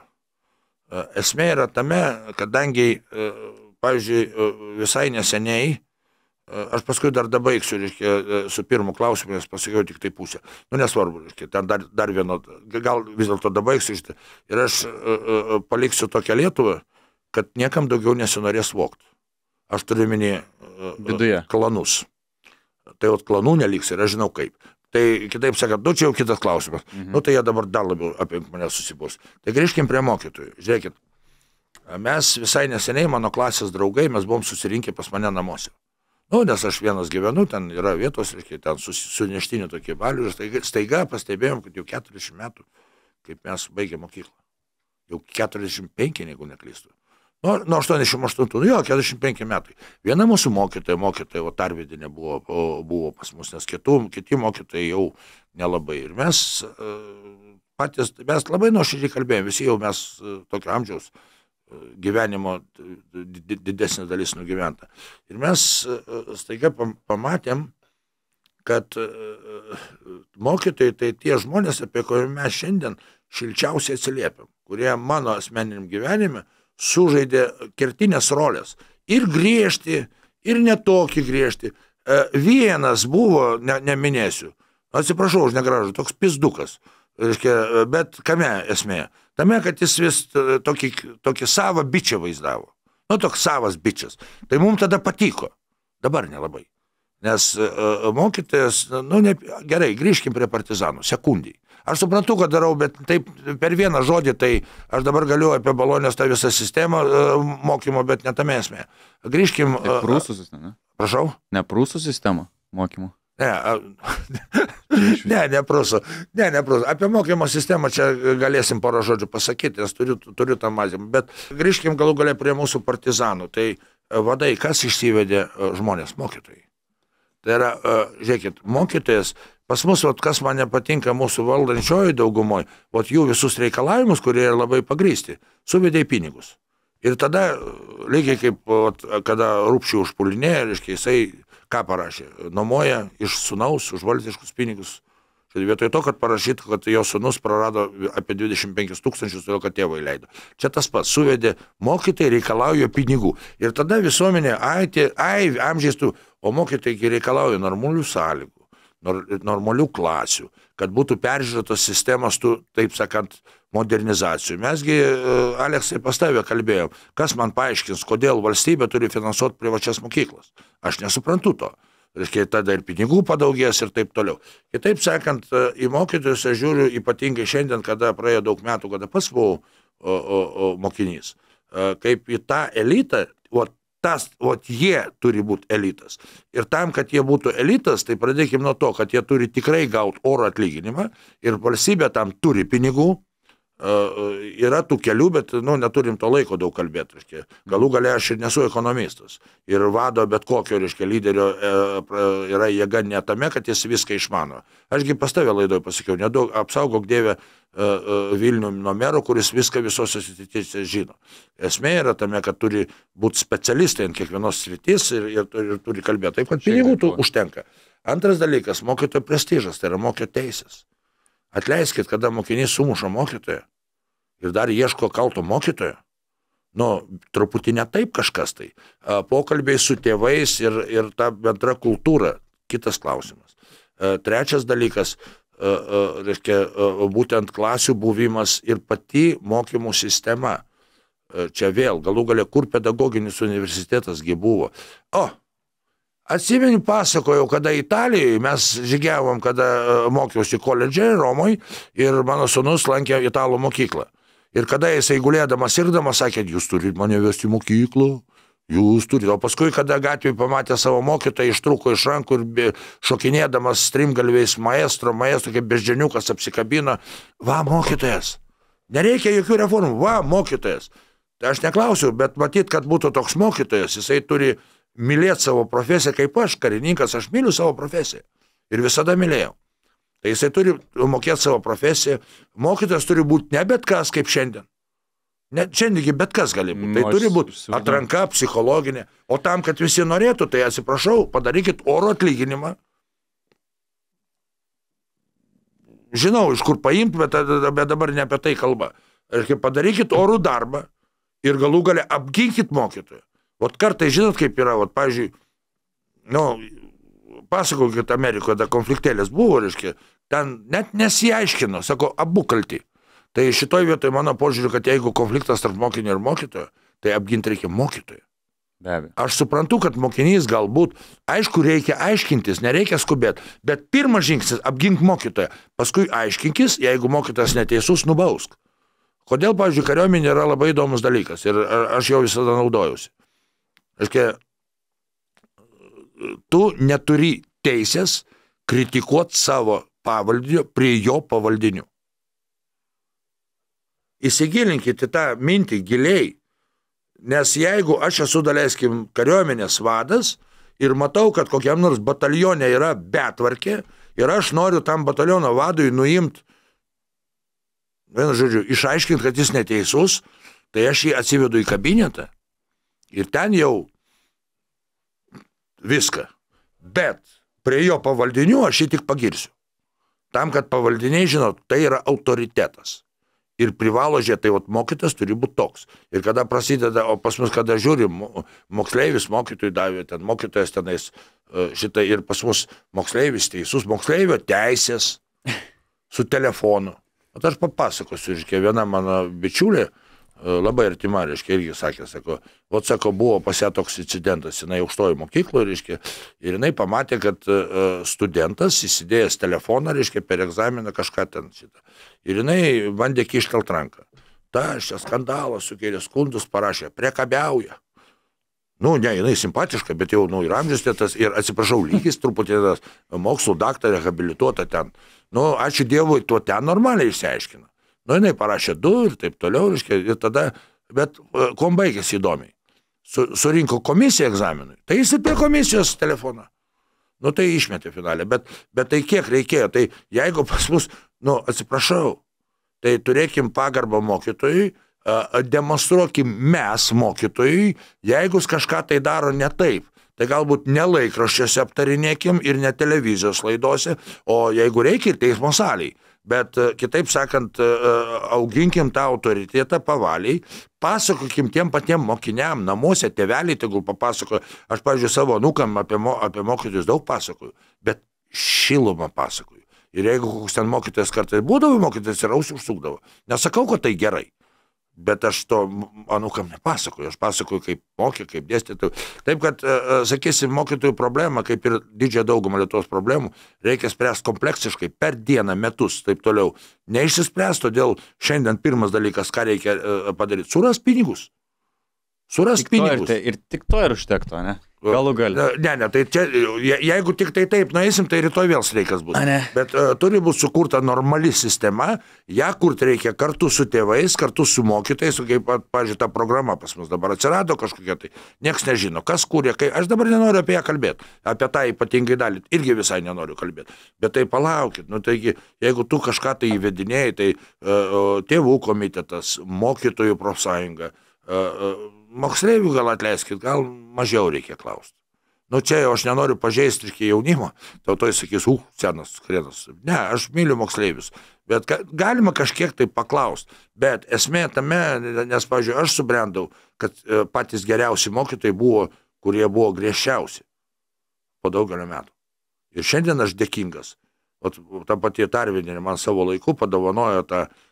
Esmė yra tame, kadangi, pavyzdžiui, visai neseniai, aš paskui dar dabaigsiu, reiškia, su pirmu klausimu, nes pasakiau tik tai pusę. Nu, nesvarbu, reiškia, ten dar, dar vieno, gal vis dėlto dabaigsiu, ir aš paliksiu tokią Lietuvą, kad niekam daugiau nesinorės vogti. Aš turiu minėti viduje klanus. Tai vat klanų neliks ir aš žinau kaip. Tai kitaip sakant, nu čia jau kitas klausimas. Mhm. Nu tai jie dabar dar labiau apie mane susibus. Tai grįžkim prie mokytojų. Žiūrėkit, mes visai neseniai, mano klasės draugai, mes buvom susirinkę pas mane namuose. Nu, nes aš vienas gyvenu, ten yra vietos, reiškia, ten suneštinių tokie balių. Ir staiga, staiga pastebėjom, kad jau keturiasdešimt metų, kaip mes baigėm mokyklą. Jau keturiasdešimt penki, jeigu neklystu. Nu, nuo aštuoniasdešimt aštuntų, nu jo, keturiasdešimt penki metai. Viena mūsų mokytoja, mokytoja, o Tarvidinė buvo, buvo pas mus, nes kitų, kiti mokytojai jau nelabai. Ir mes patys, mes labai nuoširdžiai kalbėjom, visi jau mes tokio amžiaus gyvenimo didesnė dalis nugyventa. Ir mes staiga pamatėm, kad mokytojai tai tie žmonės, apie kuriuos mes šiandien šilčiausiai atsiliepiam, kurie mano asmeniniam gyvenime sužaidė kertinės rolės. Ir griežti, ir netokį griežti. Vienas buvo, ne, neminėsiu, atsiprašau už negražų, toks pizdukas. Reiškia, bet kame esmė? Tame, kad jis vis tokį, tokį savą bičią vaizdavo. Nu, toks savas bičias. Tai mums tada patiko. Dabar nelabai. Nes uh, mokytojas, nu, ne, gerai, grįžkim prie partizanų, sekundį. Aš suprantu, kad darau, bet taip per vieną žodį, tai aš dabar galiu apie Bolonijos tą visą sistemą uh, mokymo, bet ne tame esmė. Grįžkim... Uh, prūsų sistema, ne? Prašau? Ne prūsų sistema mokymo? Ne, uh, ne, ne prūsų. Ne, ne prūsų. Apie mokymo sistemą čia galėsim porą žodžių pasakyti, nes turiu, turiu tą mazimą. Bet grįžkim galų galia prie mūsų partizanų. Tai vadai, kas išsivedė žmonės? Mokytojai. Tai yra, uh, žiūrėkit, mokytojas... Pas mus, vat, kas man nepatinka mūsų valdančioji daugumoje, vat jų visus reikalavimus, kurie yra labai pagrįsti, suvedė į pinigus. Ir tada, lygiai kaip, vat, kada Rupšį užpulinėja, reiškia, jisai ką parašė? Nuomoja iš sūnaus už valdiškus pinigus. Vietoj to, kad parašytų, kad jo sūnus prarado apie dvidešimt penkis tūkstančius, todėl kad tėvai leido. Čia tas pats, suvedė mokytojai reikalauja pinigų. Ir tada visuomenė, ai, tie, ai amžiais tų, o mokytojai reikalauja normalių sąlygų. Normalių klasių, kad būtų peržiūrėtos sistemos tų, taip sakant, modernizacijų. Mesgi, Aleksai, pas tavę kalbėjom, kas man paaiškins, kodėl valstybė turi finansuoti privačias mokyklas. Aš nesuprantu to. Reiškia, tada ir pinigų padaugės ir taip toliau. Kitaip sakant, į mokytojus aš žiūriu ypatingai šiandien, kada praėjo daug metų, kada pats buvau o, o, o, mokinys. Kaip į tą elitą, o, Tas, o jie turi būti elitas. Ir tam, kad jie būtų elitas, tai pradėkime nuo to, kad jie turi tikrai gauti oro atlyginimą ir valstybė tam turi pinigų. Uh, yra tų kelių, bet nu, neturim to laiko daug kalbėti. Reiškia. Galų gale aš ir nesu ekonomistas. Ir vado bet kokio reiškia, lyderio e, yra jėga ne tame, kad jis viską išmano. Ašgi pas tavę laidoje pasakiau, nedaug, apsaugok Dievę e, e, Vilnių nuo mero, kuris viską visose srityse žino. Esmė yra tame, kad turi būti specialistai ant kiekvienos sritis ir, ir, ir turi kalbėti. Taip, kad pinigų tų užtenka. Antras dalykas, mokytojo prestižas, tai yra mokytojo teisės. Atleiskit, kada mokinys sumuša mokytoją ir dar ieško kalto mokytojo, nu, truputį ne taip kažkas tai. Pokalbiai su tėvais ir, ir ta bendra kultūra, kitas klausimas. Trečias dalykas, reiškia, būtent klasių buvimas ir pati mokymų sistema. Čia vėl, galų galia, kur pedagoginis universitetasgi buvo. O, atsimeni, pasakojau, kada Italijoje mes žygiavom, kada mokiausi koledže Romoje ir mano sūnus lankė italų mokyklą. Ir kada jisai gulėdamas irdamas sakė, jūs turite mane vesti į mokyklą, jūs turite. O paskui, kada gatvėje pamatė savo mokytoją, ištruko iš rankų ir šokinėdamas strimgalviais maestro, maestro kaip beždžioniukas apsikabino, va, mokytojas. Nereikia jokių reformų. Va, mokytojas. Tai aš neklausiu, bet matyt, kad būtų toks mokytojas, jisai turi mylėti savo profesiją, kaip aš, karininkas, aš myliu savo profesiją. Ir visada mylėjau. Tai jisai turi mokėti savo profesiją. Mokytojas turi būti ne bet kas, kaip šiandien. Ne, šiandiengi bet kas gali būti. Tai Nu, turi aš būti įsivaizduoju. atranka psichologinė. O tam, kad visi norėtų, tai atsiprašau, padarykit oro atlyginimą. Žinau, iš kur paimti, bet, bet dabar ne apie tai kalba. Ir padarykit orų darbą ir galų gale apginkit mokytoją. Vat kartai, žinot, kaip yra, vat, pavyzdžiui, nu, pasakokit Amerikoje, da konfliktėlės buvo, reiškia, ten net nesiaiškino, sako, abu kalti. Tai šitoj vietoje mano požiūriu, kad jeigu konfliktas tarp mokinio ir mokytojo, tai apginti reikia mokytojo. Be abejo. Aš suprantu, kad mokinys galbūt, aišku, reikia aiškintis, nereikia skubėti, bet pirmas žingsnis apgink mokytoją, paskui aiškinkis, jeigu mokytojas neteisus, nubausk. Kodėl, pavyzdžiui, kariuomenė yra labai įdomus dalykas ir aš jau visada naudojausi. Aiškia, tu neturi teisės kritikuoti savo pavaldinio prie jo pavaldinių. Įsigilinkite tą mintį giliai, nes jeigu aš esu, daleiskim, kariuomenės vadas ir matau, kad kokiam nors batalione yra betvarkė ir aš noriu tam bataliono vadui nuimti, vienu žodžiu, išaiškinti, kad jis neteisus, tai aš jį atsivedu į kabinetą ir ten jau viską. Bet prie jo pavaldinių aš jį tik pagirsiu. Tam, kad pavaldiniai, žinot, tai yra autoritetas. Ir privalo žiūrėti, tai vat, mokytas turi būti toks. Ir kada prasideda, o pas mus, kada žiūri, moksleivis mokytojui davė, ten mokytojas tenais šitą ir pas mus moksleivis teisus, moksleivio teisės su telefonu. O aš papasakosiu, reiškia, viena mano bičiulė, labai artima, reiškia, irgi sakė, sako, vat, sako, buvo pas ją toks incidentas, jinai aukštoji mokykloje, reiškia, ir jinai pamatė, kad studentas įsidėjęs telefoną, reiškia, per egzaminą kažką ten šitą. Ir jinai bandė kištelt ranką. Ta, šia skandalas sukėlė skundus, parašė, priekabiauja. Nu, ne, jinai simpatiška, bet jau, nu, ir amžius tas, ir atsiprašau, lygis truputį tas mokslo daktarė, habilituota ten. Nu, ačiū Dievui, tuo ten normaliai išsiaiškina. Nu, jinai parašė du ir taip toliau, reiškia, ir tada, bet kuom baigėsi įdomiai. Su, surinko komisiją egzaminui, tai jis ir prie komisijos telefoną. Nu, tai išmetė finalę, bet, bet tai kiek reikėjo, tai jeigu pas mus, nu, atsiprašau, tai turėkim pagarbą mokytojui, demonstruokim mes mokytojui, jeigu kažką tai daro ne taip, tai galbūt ne laikraščiuose aptarinėkim ir ne televizijos laidose, o jeigu reikia ir teismo salėj. Bet kitaip sakant, auginkim tą autoritetą pavaliai, pasakokim tiem patiem mokiniam, namuose, tėveliai tegul papasakoja. Aš, pavyzdžiui, savo anūkam apie, mo, apie mokytojus daug pasakoju, bet šilumą pasakoju. Ir jeigu koks ten mokytojas kartais būdavo, mokytojas ir ausį užsukdavo. Nesakau, kad tai gerai. Bet aš to anūkam nepasakoju, aš pasakoju kaip mokė, kaip dėstytojų. Taip, kad, sakysim, mokytojų problema, kaip ir didžiąją daugumą Lietuvos problemų, reikia spręsti kompleksiškai per dieną, metus, taip toliau. Neišsispręs, todėl šiandien pirmas dalykas, ką reikia padaryti, suras pinigus. Suras Tik to ir, pinigus. tai, ir tik to ir užtekto, ne? Galų gali. Ne, ne, tai čia, je- jeigu tik tai taip nueisim, tai rytoj vėl streikas bus. A, ne. Bet uh, turi būti sukurta normali sistema, ją kurti reikia kartu su tėvais, kartu su mokytais, kaip, pat, pavyzdžiui, ta programa pas mus dabar atsirado kažkokia, tai nieks nežino, kas kūrė, kai aš dabar nenoriu apie ją kalbėti, apie tą ypatingai dalį, irgi visai nenoriu kalbėti. Bet tai palaukit, nu taigi, jeigu tu kažką tai įvedinėjai, tai uh, tėvų komitetas, mokytojų profsąjunga, uh, uh, moksleivių gal atleiskit, gal mažiau reikia klausti. Nu čia jau aš nenoriu pažeisti iki jaunimo, tautoj sakys, uh, senas krenas. Ne, aš myliu moksleivius, bet ka, galima kažkiek tai paklausti. Bet esmė tame, nes, pavyzdžiui, aš subrendau, kad e, patys geriausi mokytojai buvo, kurie buvo griežčiausi po daugelio metų. Ir šiandien aš dėkingas. O ta pati Tarvinė man savo laiku padovanojo tą e,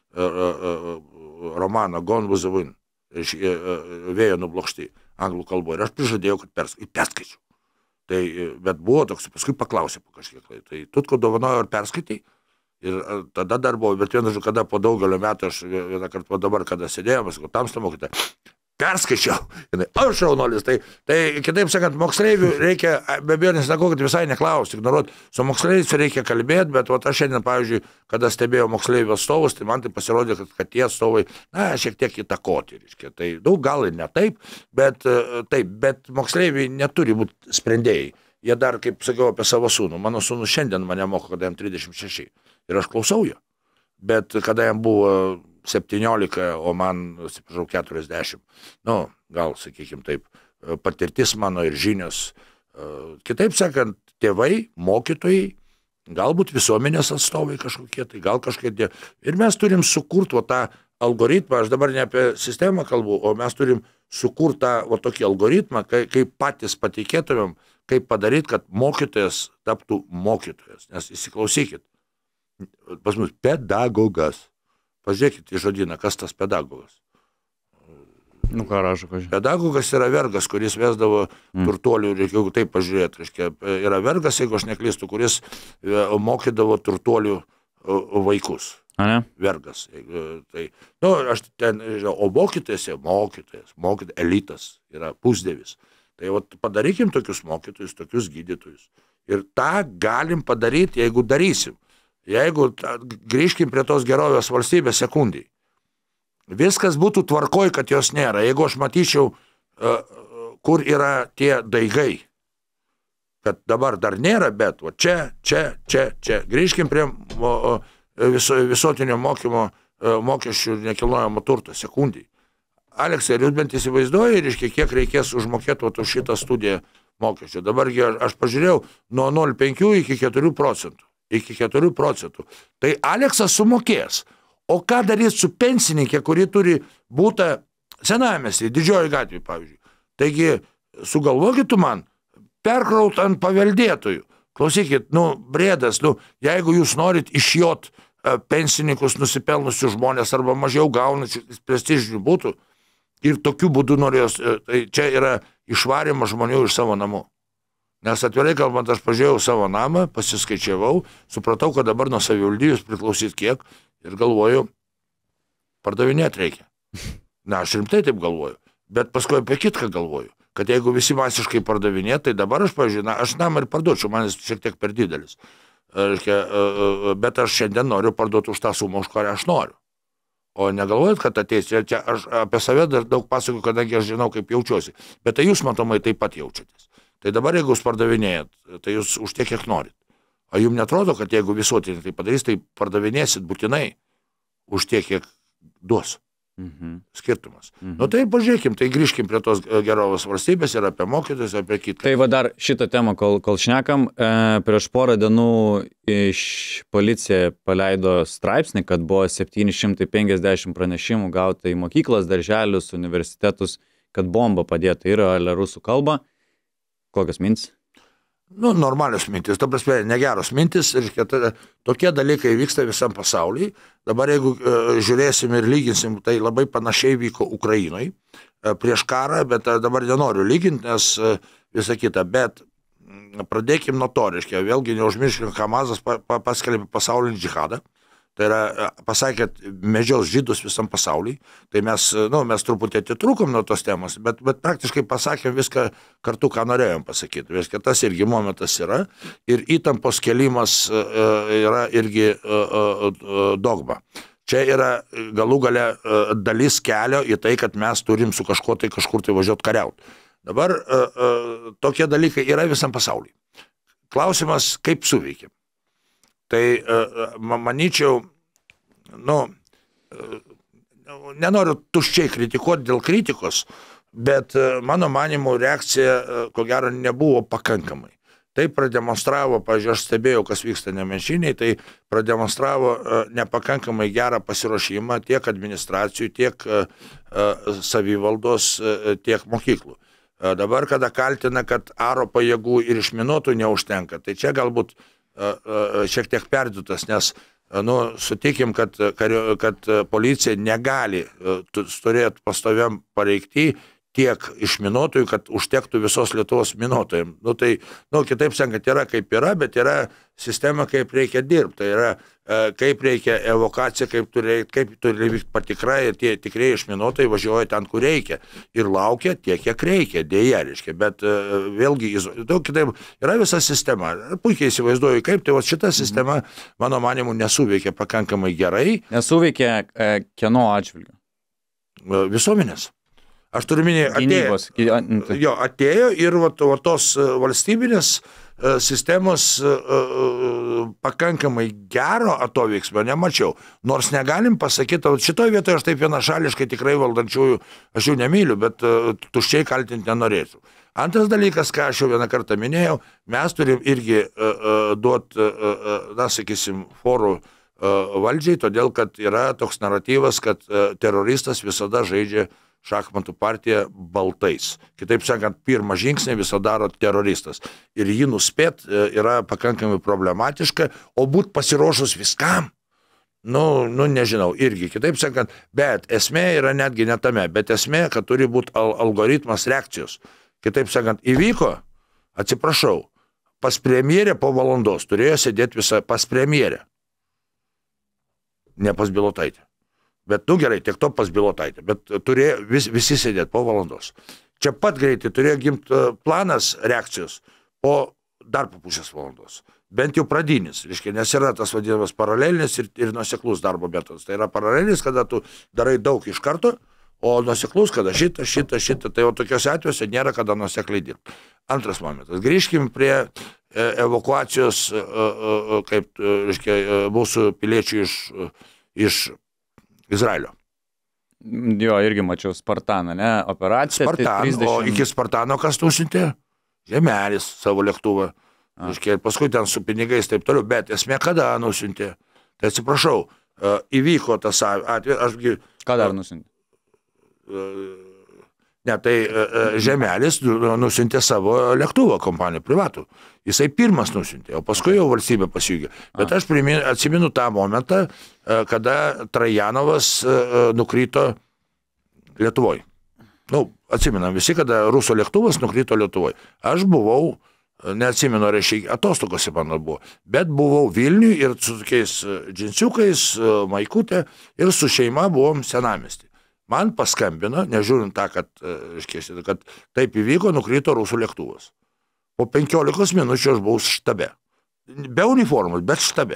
e, romaną Gone with the Wind. Iš vėjo nublokšti anglų kalboje. Ir aš prižadėjau, kad pers, perskaičiu. Tai, bet buvo toks, paskui paklausė po kažkiek. Tai Tutko dovanojo ir perskaitai. Ir tada dar buvo, bet vienu žodžiu, kada po daugelio metų, aš vieną kartą po dabar, kada sėdėjom, sakau, tamsta mokytoja, perskaičiau. Aš šaunuolis. Tai, tai kitaip sakant, moksleivių reikia, be abejo, nesakau, kad visai neklausti, ignoruoti. Su moksleiviais reikia kalbėti, bet vat, aš šiandien, pavyzdžiui, kada stebėjau moksleivių atstovus, tai man tai pasirodė, kad, kad tie atstovai, na, šiek tiek įtakoti. Reiškia. Tai daug gal ir ne taip, bet, taip, bet moksleiviai neturi būti sprendėjai. Jie dar, kaip sakiau apie savo sūnų, mano sūnus šiandien mane moko, kada jam trisdešimt šeši. Ir aš klausau jo. Bet kada jam buvo septyniolika, o man, atsiprašau, keturiasdešimt. Nu, gal, sakykime taip, patirtis mano ir žinios. Kitaip sakant, tėvai, mokytojai, galbūt visuomenės atstovai kažkokie, tai gal kažkokie. Ir mes turim sukurti tą algoritmą, aš dabar ne apie sistemą kalbu, o mes turim sukurti tą va, tokį algoritmą, kaip patys patikėtumėm, kaip padaryti, kad mokytojas taptų mokytojas. Nes įsiklausykit, pas mus pedagogas. Pažiūrėkit į žodyną, kas tas pedagogas. Nu, ką rašo, pažiūrėk. Pedagogas yra vergas, kuris vesdavo mm. turtuolių, reikia taip pažiūrėti, reiškia, yra vergas, jeigu aš neklystu, kuris mokydavo turtuolių vaikus. A, ne? Vergas. Tai, nu, aš ten, o mokytojas, mokytojas, mokytojas, elitas, yra pusdievis. Tai vat, padarykim tokius mokytojus, tokius gydytojus. Ir tą galim padaryti, jeigu darysim. Jeigu grįžkim prie tos gerovės valstybės sekundį, viskas būtų tvarkoj, kad jos nėra. Jeigu aš matyčiau, kur yra tie daigai, kad dabar dar nėra, bet o čia, čia, čia, čia. Grįžkim prie viso, visotinio mokymo mokesčių nekilnojamo turto sekundį. Aleksai, jūs bent įsivaizduoja, reiškia, kiek reikės užmokėti už šitą studiją mokesčių. Dabargi aš pažiūrėjau nuo nol penki iki keturių procentų. Iki keturių procentų. Tai Aleksas sumokės. O ką daryti su pensininkė, kuri turi būtą senamiestį, didžioji gatvė, pavyzdžiui. Taigi, sugalvokit man, perkraut ant paveldėtojų. Klausykit, nu, brėdas, nu, jeigu jūs norit išjot pensininkus nusipelnusius žmonės arba mažiau gaunančius prestižinių būtų ir tokiu būdu norėjos, tai čia yra išvarimas žmonių iš savo namų. Nes atvirai kalbant, aš pažiūrėjau savo namą, pasiskaičiavau, supratau, kad dabar nuo savivaldybės priklausyt kiek ir galvoju, pardavinėti reikia. Na, aš rimtai taip galvoju. Bet paskui apie kitką galvoju, kad jeigu visi masiškai pardavinėti, tai dabar aš, pavyzdžiui, na, aš namą ir parduočiau, man jis šiek tiek per didelis. Bet aš šiandien noriu parduoti už tą sumą, už kurią aš noriu. O negalvojat, kad ateis, čia aš apie save dar daug pasakoju, kadangi aš žinau, kaip jaučiuosi. Bet tai jūs, matomai, taip pat jaučiatės. Tai dabar, jeigu jūs pardavinėjat, tai jūs už tiek, kiek norit. O jums netrodo, kad jeigu visuotinį tai padarys, tai pardavinėsit būtinai už tiek, kiek duos. Mhm. Skirtumas. Mhm. Nu tai pažiūrėkim, tai grįžkim prie tos gerovės valstybės ir apie mokytojus, apie kitką. Tai va dar šitą temą, kol, kol šnekam, e, prieš porą dienų iš policija paleido straipsnį, kad buvo septyni šimtai penkiasdešimt pranešimų gauta į mokyklas, darželius, universitetus, kad bomba padėta yra ale rusų kalba. Kokios mintis? Nu, normalios mintis, ta prasme, negeros mintis, ir tokie dalykai vyksta visam pasaulyje. Dabar jeigu uh, žiūrėsim ir lyginsim, tai labai panašiai vyko Ukrainoje uh, prieš karą, bet uh, dabar nenoriu lyginti, nes uh, visą kitą, bet uh, pradėkim nuo to, reiškia, vėlgi neužmirškim, Hamasas pa, pa, paskelbė pasaulinį džihadą. Tai yra, pasakėt, medžios žydus visam pasaulyje, tai mes, nu, mes truputį atitrūkom nuo tos temos, bet, bet praktiškai pasakėm viską kartu, ką norėjom pasakyti. Viskai tas irgi momentas yra ir įtampos kelimas yra irgi dogma. Čia yra galų gale dalis kelio į tai, kad mes turim su kažkuo tai kažkur tai važiuoti kariauti. Dabar tokie dalykai yra visam pasaulyje. Klausimas, kaip suveikia. Tai manyčiau, nu, nenoriu tuščiai kritikuoti dėl kritikos, bet mano manimo reakcija, ko gero, nebuvo pakankamai. Tai prademonstravo, pavyzdžiui, aš stebėjau, kas vyksta Nemenčinėje, tai prademonstravo nepakankamai gerą pasiruošimą tiek administracijų, tiek savivaldos, tiek mokyklų. Dabar, kada kaltina, kad aro pajėgų ir išminuotų neužtenka, tai čia galbūt šiek tiek perdutas, nes, nu, sutikim, kad, kad policija negali turėti pastoviam pareikti tiek išminuotojų, kad užtektų visos Lietuvos minuotojams. Nu, tai, nu, kitaip sakant, yra kaip yra, bet yra sistema, kaip reikia dirbti. Tai yra, kaip reikia evakuacija, kaip turi, kaip turi vykti patikra ir tie tikrieji išminuotojai važiuoja ten, kur reikia. Ir laukia tiek, kiek reikia, dėja, reiškia. Bet vėlgi, daug kitaip, yra visa sistema. Puikiai įsivaizduoju, kaip tai va, šita sistema, mano manimu, nesuveikia pakankamai gerai. Nesuveikia e, kieno atžvilgiu? Visuomenės. Aš turiu minėti, atėjo, jo, atėjo ir va, va, tos valstybinės sistemos pakankamai gero atoveiksmio nemačiau. Nors negalim pasakyti, šitoje vietoje aš taip vienašališkai tikrai valdančiųjų, aš jų nemyliu, bet tuščiai kaltinti nenorėsiu. Antras dalykas, ką aš jau vieną kartą minėjau, mes turim irgi duoti, na, sakysim, forų valdžiai, todėl kad yra toks naratyvas, kad teroristas visada žaidžia šachmatų partija baltais. Kitaip sakant, pirmą žingsnį visą daro teroristas. Ir jį nuspėt yra pakankamai problematiška, o būt pasiruošus viskam, nu, nu nežinau, irgi. Kitaip sakant, bet esmė yra netgi ne tame, bet esmė, kad turi būti al algoritmas reakcijos. Kitaip sakant, įvyko, atsiprašau, pas premjerę po valandos turėjo sėdėti visą pas premjerę. Ne pas Bilotaitę. Bet, nu gerai, tiek to pas Bilotaitę, bet turėjo vis, visi sėdėti po valandos. Čia pat greitai turėjo gimti planas reakcijos po dar po pusės valandos. Bent jau pradinis, reiškia, nes yra tas vadinamas paralelinis ir, ir nuoseklus darbo metodas. Tai yra paralelinis, kada tu darai daug iš karto, o nuoseklus, kada šitą, šitą, šitą. Tai jau tokiuose atvejuose nėra kada nuosekliai dirbti. Antras momentas. Grįžkim prie evakuacijos, kaip, reiškia, mūsų piliečių iš, iš Izraelio. Jo, irgi mačiau Spartaną, ne? Operacija. Spartan, tai trisdešimt... o iki Spartano kas nusiuntė? Žemelis savo lėktuvą. Reiškia, paskui ten su pinigais taip toliau, bet esmė kada nusiuntė? Tai atsiprašau, įvyko tas atvejis, ašgi... Ką dar nusiuntė? Ne, tai Žemelis nusiuntė savo lėktuvą kompaniją privatų. Jisai pirmas nusiuntė, o paskui jau valstybė pasijungė. Bet aš primin, atsimenu tą momentą, kada Trajanovas nukrito Lietuvoje. Nu, atsimenam visi, kada rusų lėktuvas nukrito Lietuvoje. Aš buvau, neatsimenu, reiškia, atostogose mano buvo, bet buvau Vilniui ir su tokiais džinsiukais, maikutė ir su šeima buvom Senamiesty. Man paskambino, nežiūrint tą, kad, reiškia, kad taip įvyko, nukrito rusų lėktuvas. Po penkiolikos minučių aš buvau štabe. Be uniformos, bet štabe.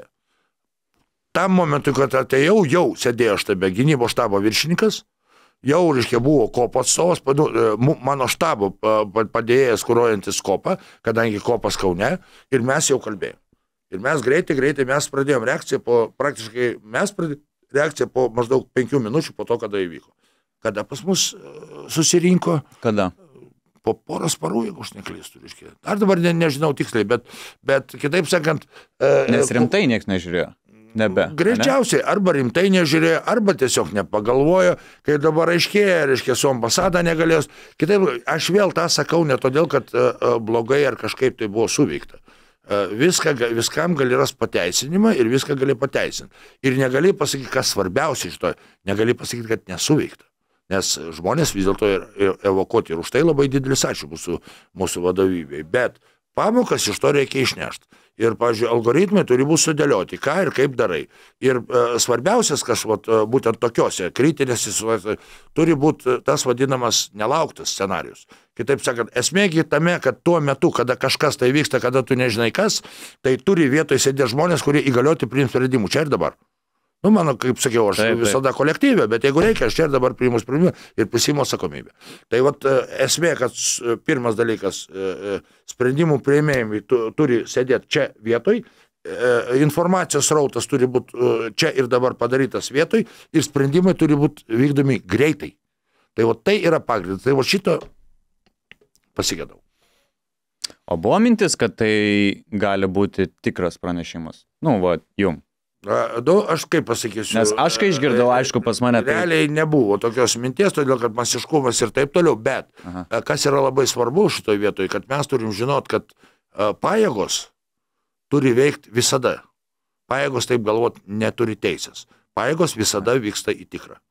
Tam momentui, kad atėjau, jau sėdėjo štabe gynybos štabo viršininkas, jau, reiškia, buvo kopo atstovas, mano štabo padėjęs kuruojantis kopą, kadangi kopas Kaune, ir mes jau kalbėjom. Ir mes greitai, greitai mes pradėjom reakciją po, praktiškai mes pradėjom reakciją po maždaug penkių minučių po to, kada įvyko. Kada pas mus susirinko? Kada? Po poros parų, jeigu aš neklystu, reiškia. Ar dabar ne, nežinau tiksliai, bet, bet kitaip sakant... Nes rimtai nieks nežiūrėjo. Nebe. Greičiausiai, arba rimtai nežiūrėjo, arba tiesiog nepagalvojo, kai dabar aiškėja, reiškia, su ambasada negalės. Kitaip, aš vėl tą sakau ne todėl, kad blogai ar kažkaip tai buvo suveikta. Viską, viskam gali ras pateisinimą ir viską gali pateisinti. Ir negali pasakyti, kas svarbiausia iš to, negali pasakyti, kad nesuveikta. Nes žmonės vis dėlto evakuoti ir už tai labai didelis ačiū mūsų, mūsų vadovybei. Bet pamokas iš to reikia išnešti. Ir, pavyzdžiui, algoritmai turi būti sudėlioti, ką ir kaip darai. Ir e, svarbiausias, kas vat, būtent tokiose kritinėse, turi būti tas vadinamas nelauktas scenarius. Kitaip sakant, esmėgi tame, kad tuo metu, kada kažkas tai vyksta, kada tu nežinai kas, tai turi vietoj sėdėti žmonės, kurie įgalioti priims sprendimų čia ir dabar. Nu, mano, kaip sakiau, aš taip, taip. visada kolektyvė, bet jeigu reikia, aš čia ir dabar priimu sprendimą ir prisiimu atsakomybę. Tai vat esmė, kad pirmas dalykas, sprendimų priėmėjai turi sėdėti čia vietoj, informacijos srautas turi būti čia ir dabar padarytas vietoj ir sprendimai turi būti vykdomi greitai. Tai vat tai yra pagrindas. Tai vat šito pasigėdau. O buvo mintis, kad tai gali būti tikras pranešimas? Nu, va, jum. Du, aš kaip pasakysiu. Nes aš kai išgirdau, aišku, pas mane tai... Realiai nebuvo tokios minties, todėl kad masiškumas ir taip toliau, bet Aha. kas yra labai svarbu šitoje vietoje, kad mes turim žinot, kad pajėgos turi veikti visada. Pajėgos, taip galvot, neturi teisės. Pajėgos visada vyksta į tikrą.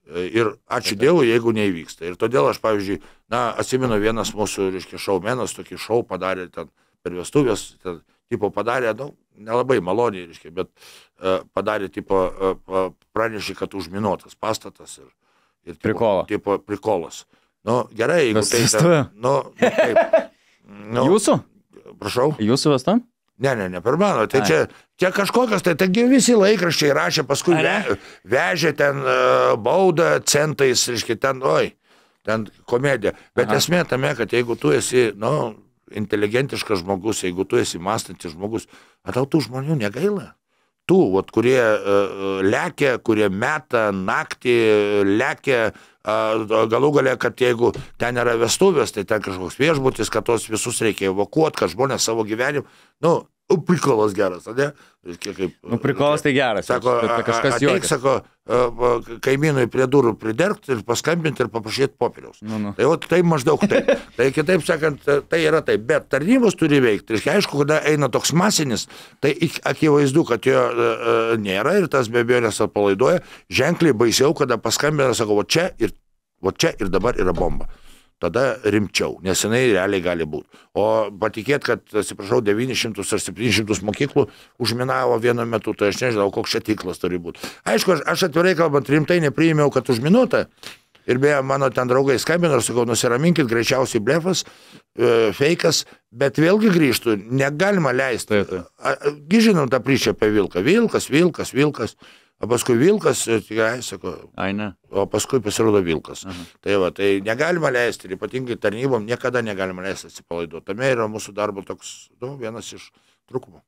Ir ačiū Dievui, jeigu neįvyksta. Ir todėl aš, pavyzdžiui, na, atsimenu vienas mūsų, reiškia, šaumenas, tokį šau padarė ten per vestuvės, ten, tipo, padarė, nu, nelabai maloniai, reiškia, bet uh, padarė, tipo, uh, pranešė, kad užminuotas pastatas ir, ir tipo, Prikolo. tipo, prikolas. Nu, gerai, jeigu Kas tai... vestuvė? Nu, nu, taip. Nu, Jūsų? Prašau? Jūsų vestam? Ne, ne, ne per mano. Tai Ai. čia, čia kažkokios, tai taigi visi laikraščiai rašė, paskui ve, vežė ten uh, baudą centais, reiškia, ten, oi, ten komedija. Bet Aha. esmė tame, kad jeigu tu esi, nu, inteligentiškas žmogus, jeigu tu esi mąstantis žmogus, ar tau tų žmonių negaila? Tų, vat, kurie uh, lekia, kurie meta naktį, lekia, uh, galų galia, kad jeigu ten yra vestuvės, tai ten kažkoks viešbutis, kad tos visus reikia evakuoti, kad žmonės savo gyvenimą, nu, prikolas geras, ne? Kaip, Nu, prikolas tai geras. Sako, tai kažkas ateik, juokas. sako, kaimynui prie durų pridergti ir paskambinti ir paprašyti popieriaus. Nu, nu. Tai o tai maždaug taip. Tai kitaip sakant, tai yra taip. Bet tarnybos turi veikti. Ir aišku, kada eina toks masinis, tai akivaizdu, kad jo uh, nėra ir tas be abejonės atpalaiduoja. Ženkliai baisiau, kada paskambina, sako, o čia ir, o čia ir dabar yra bomba. Tada rimčiau, nes jinai realiai gali būti. O patikėt, kad, atsiprašau, devynis šimtus ar septynis šimtus mokyklų užminavo vienu metu, tai aš nežinau, koks čia tiklas turi būti. Aišku, aš, aš atvirai kalbant rimtai nepriėmiau, kad užminuota. Ir beje, mano ten draugai skambino ir sakau, nusiraminkit, greičiausiai blefas, e, feikas, bet vėlgi grįžtų, negalima leisti. Tai, tai. Gižinom tą pryčią apie vilką. Vilkas, vilkas, vilkas. O paskui vilkas, ai, sako, Ai, ne. o paskui pasirodo vilkas. Aha. Tai va, tai negalima leisti, ir ypatingai tarnybom niekada negalima leisti atsipalaiduoti. Tame yra mūsų darbo toks, nu, vienas iš trūkumų.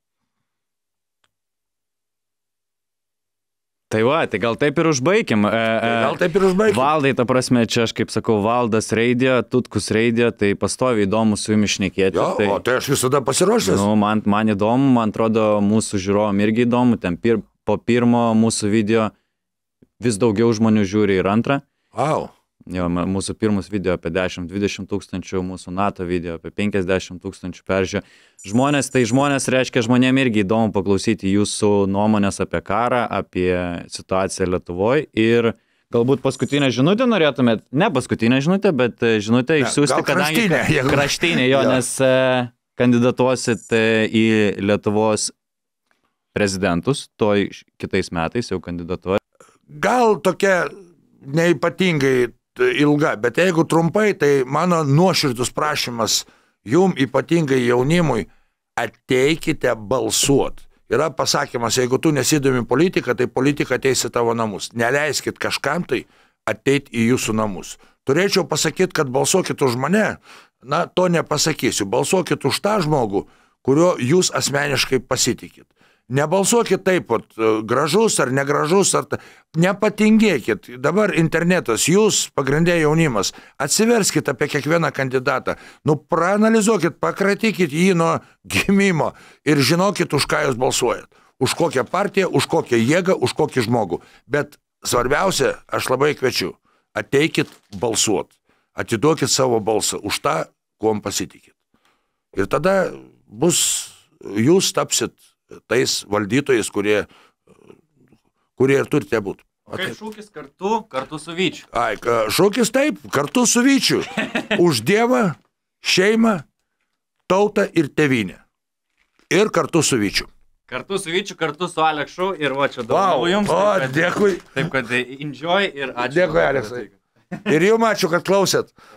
Tai va, tai gal taip ir užbaikim. E, Tai gal taip ir užbaigti. Valdai, ta prasme, čia aš kaip sakau, Valdas Reidė, Tutkus Reidė, tai pastoviai įdomu su jumis šnekėti. Jo, tai, o tai aš visada pasiruošęs. nu, man, man įdomu, man atrodo, mūsų žiūrovom irgi įdomu, ten pir, po pirmo mūsų video vis daugiau žmonių žiūri ir antrą. Au. Jo, ma- mūsų pirmus video apie dešimt dvidešimt tūkstančių, mūsų NATO video apie penkiasdešimt tūkstančių peržiūrė. Žmonės, tai žmonės reiškia, žmonėm irgi įdomu paklausyti jūsų nuomonės apie karą, apie situaciją Lietuvoje ir galbūt paskutinę žinutę norėtumėt, ne paskutinę žinutę, bet e, žinutę Ne, išsiųsti, gal kadangi kraštinę, jeigu- kraštinė jo, Jo. nes e, kandidatuosit e, į Lietuvos prezidentus, toj kitais metais jau kandidatuoja. Gal tokia neipatingai ilga, bet jeigu trumpai, tai mano nuoširdus prašymas jum ypatingai jaunimui, ateikite balsuot. Yra pasakymas, jeigu tu nesidomi politika, tai politika ateis į tavo namus. Neleiskit kažkam tai ateiti į jūsų namus. Turėčiau pasakyti, kad balsuokit už mane, na, to nepasakysiu. Balsuokit už tą žmogų, kurio jūs asmeniškai pasitikit. Nebalsuokit taip, pat, gražus ar negražus, ar ta... nepatingėkit. Dabar internetas, jūs, pagrindė jaunimas, atsiverskit apie kiekvieną kandidatą, nu, praanalizuokit, pakratykit jį nuo gimimo ir žinokit, už ką jūs balsuojat. Už kokią partiją, už kokią jėgą, už kokį žmogų. Bet svarbiausia, aš labai kviečiu, ateikit balsuot, atiduokit savo balsą už tą, kuom pasitikit. Ir tada bus, jūs tapsit tais valdytojais, kurie, kurie ir turite būti. Kaip šūkis kartu, kartu su Vyčiu. Ai, ka- šūkis taip, kartu su Vyčiu. Už Dievą, šeimą, tautą ir tėvynę. Ir kartu su Vyčiu. Kartu su Vyčiu, kartu su Aleksu ir va čia Wow. daug jums. O, taip, kad- dėkui. Taip, kad enjoy ir ačiū. Dėkui, Aleksai. Ir jums ačiū, kad klausėt.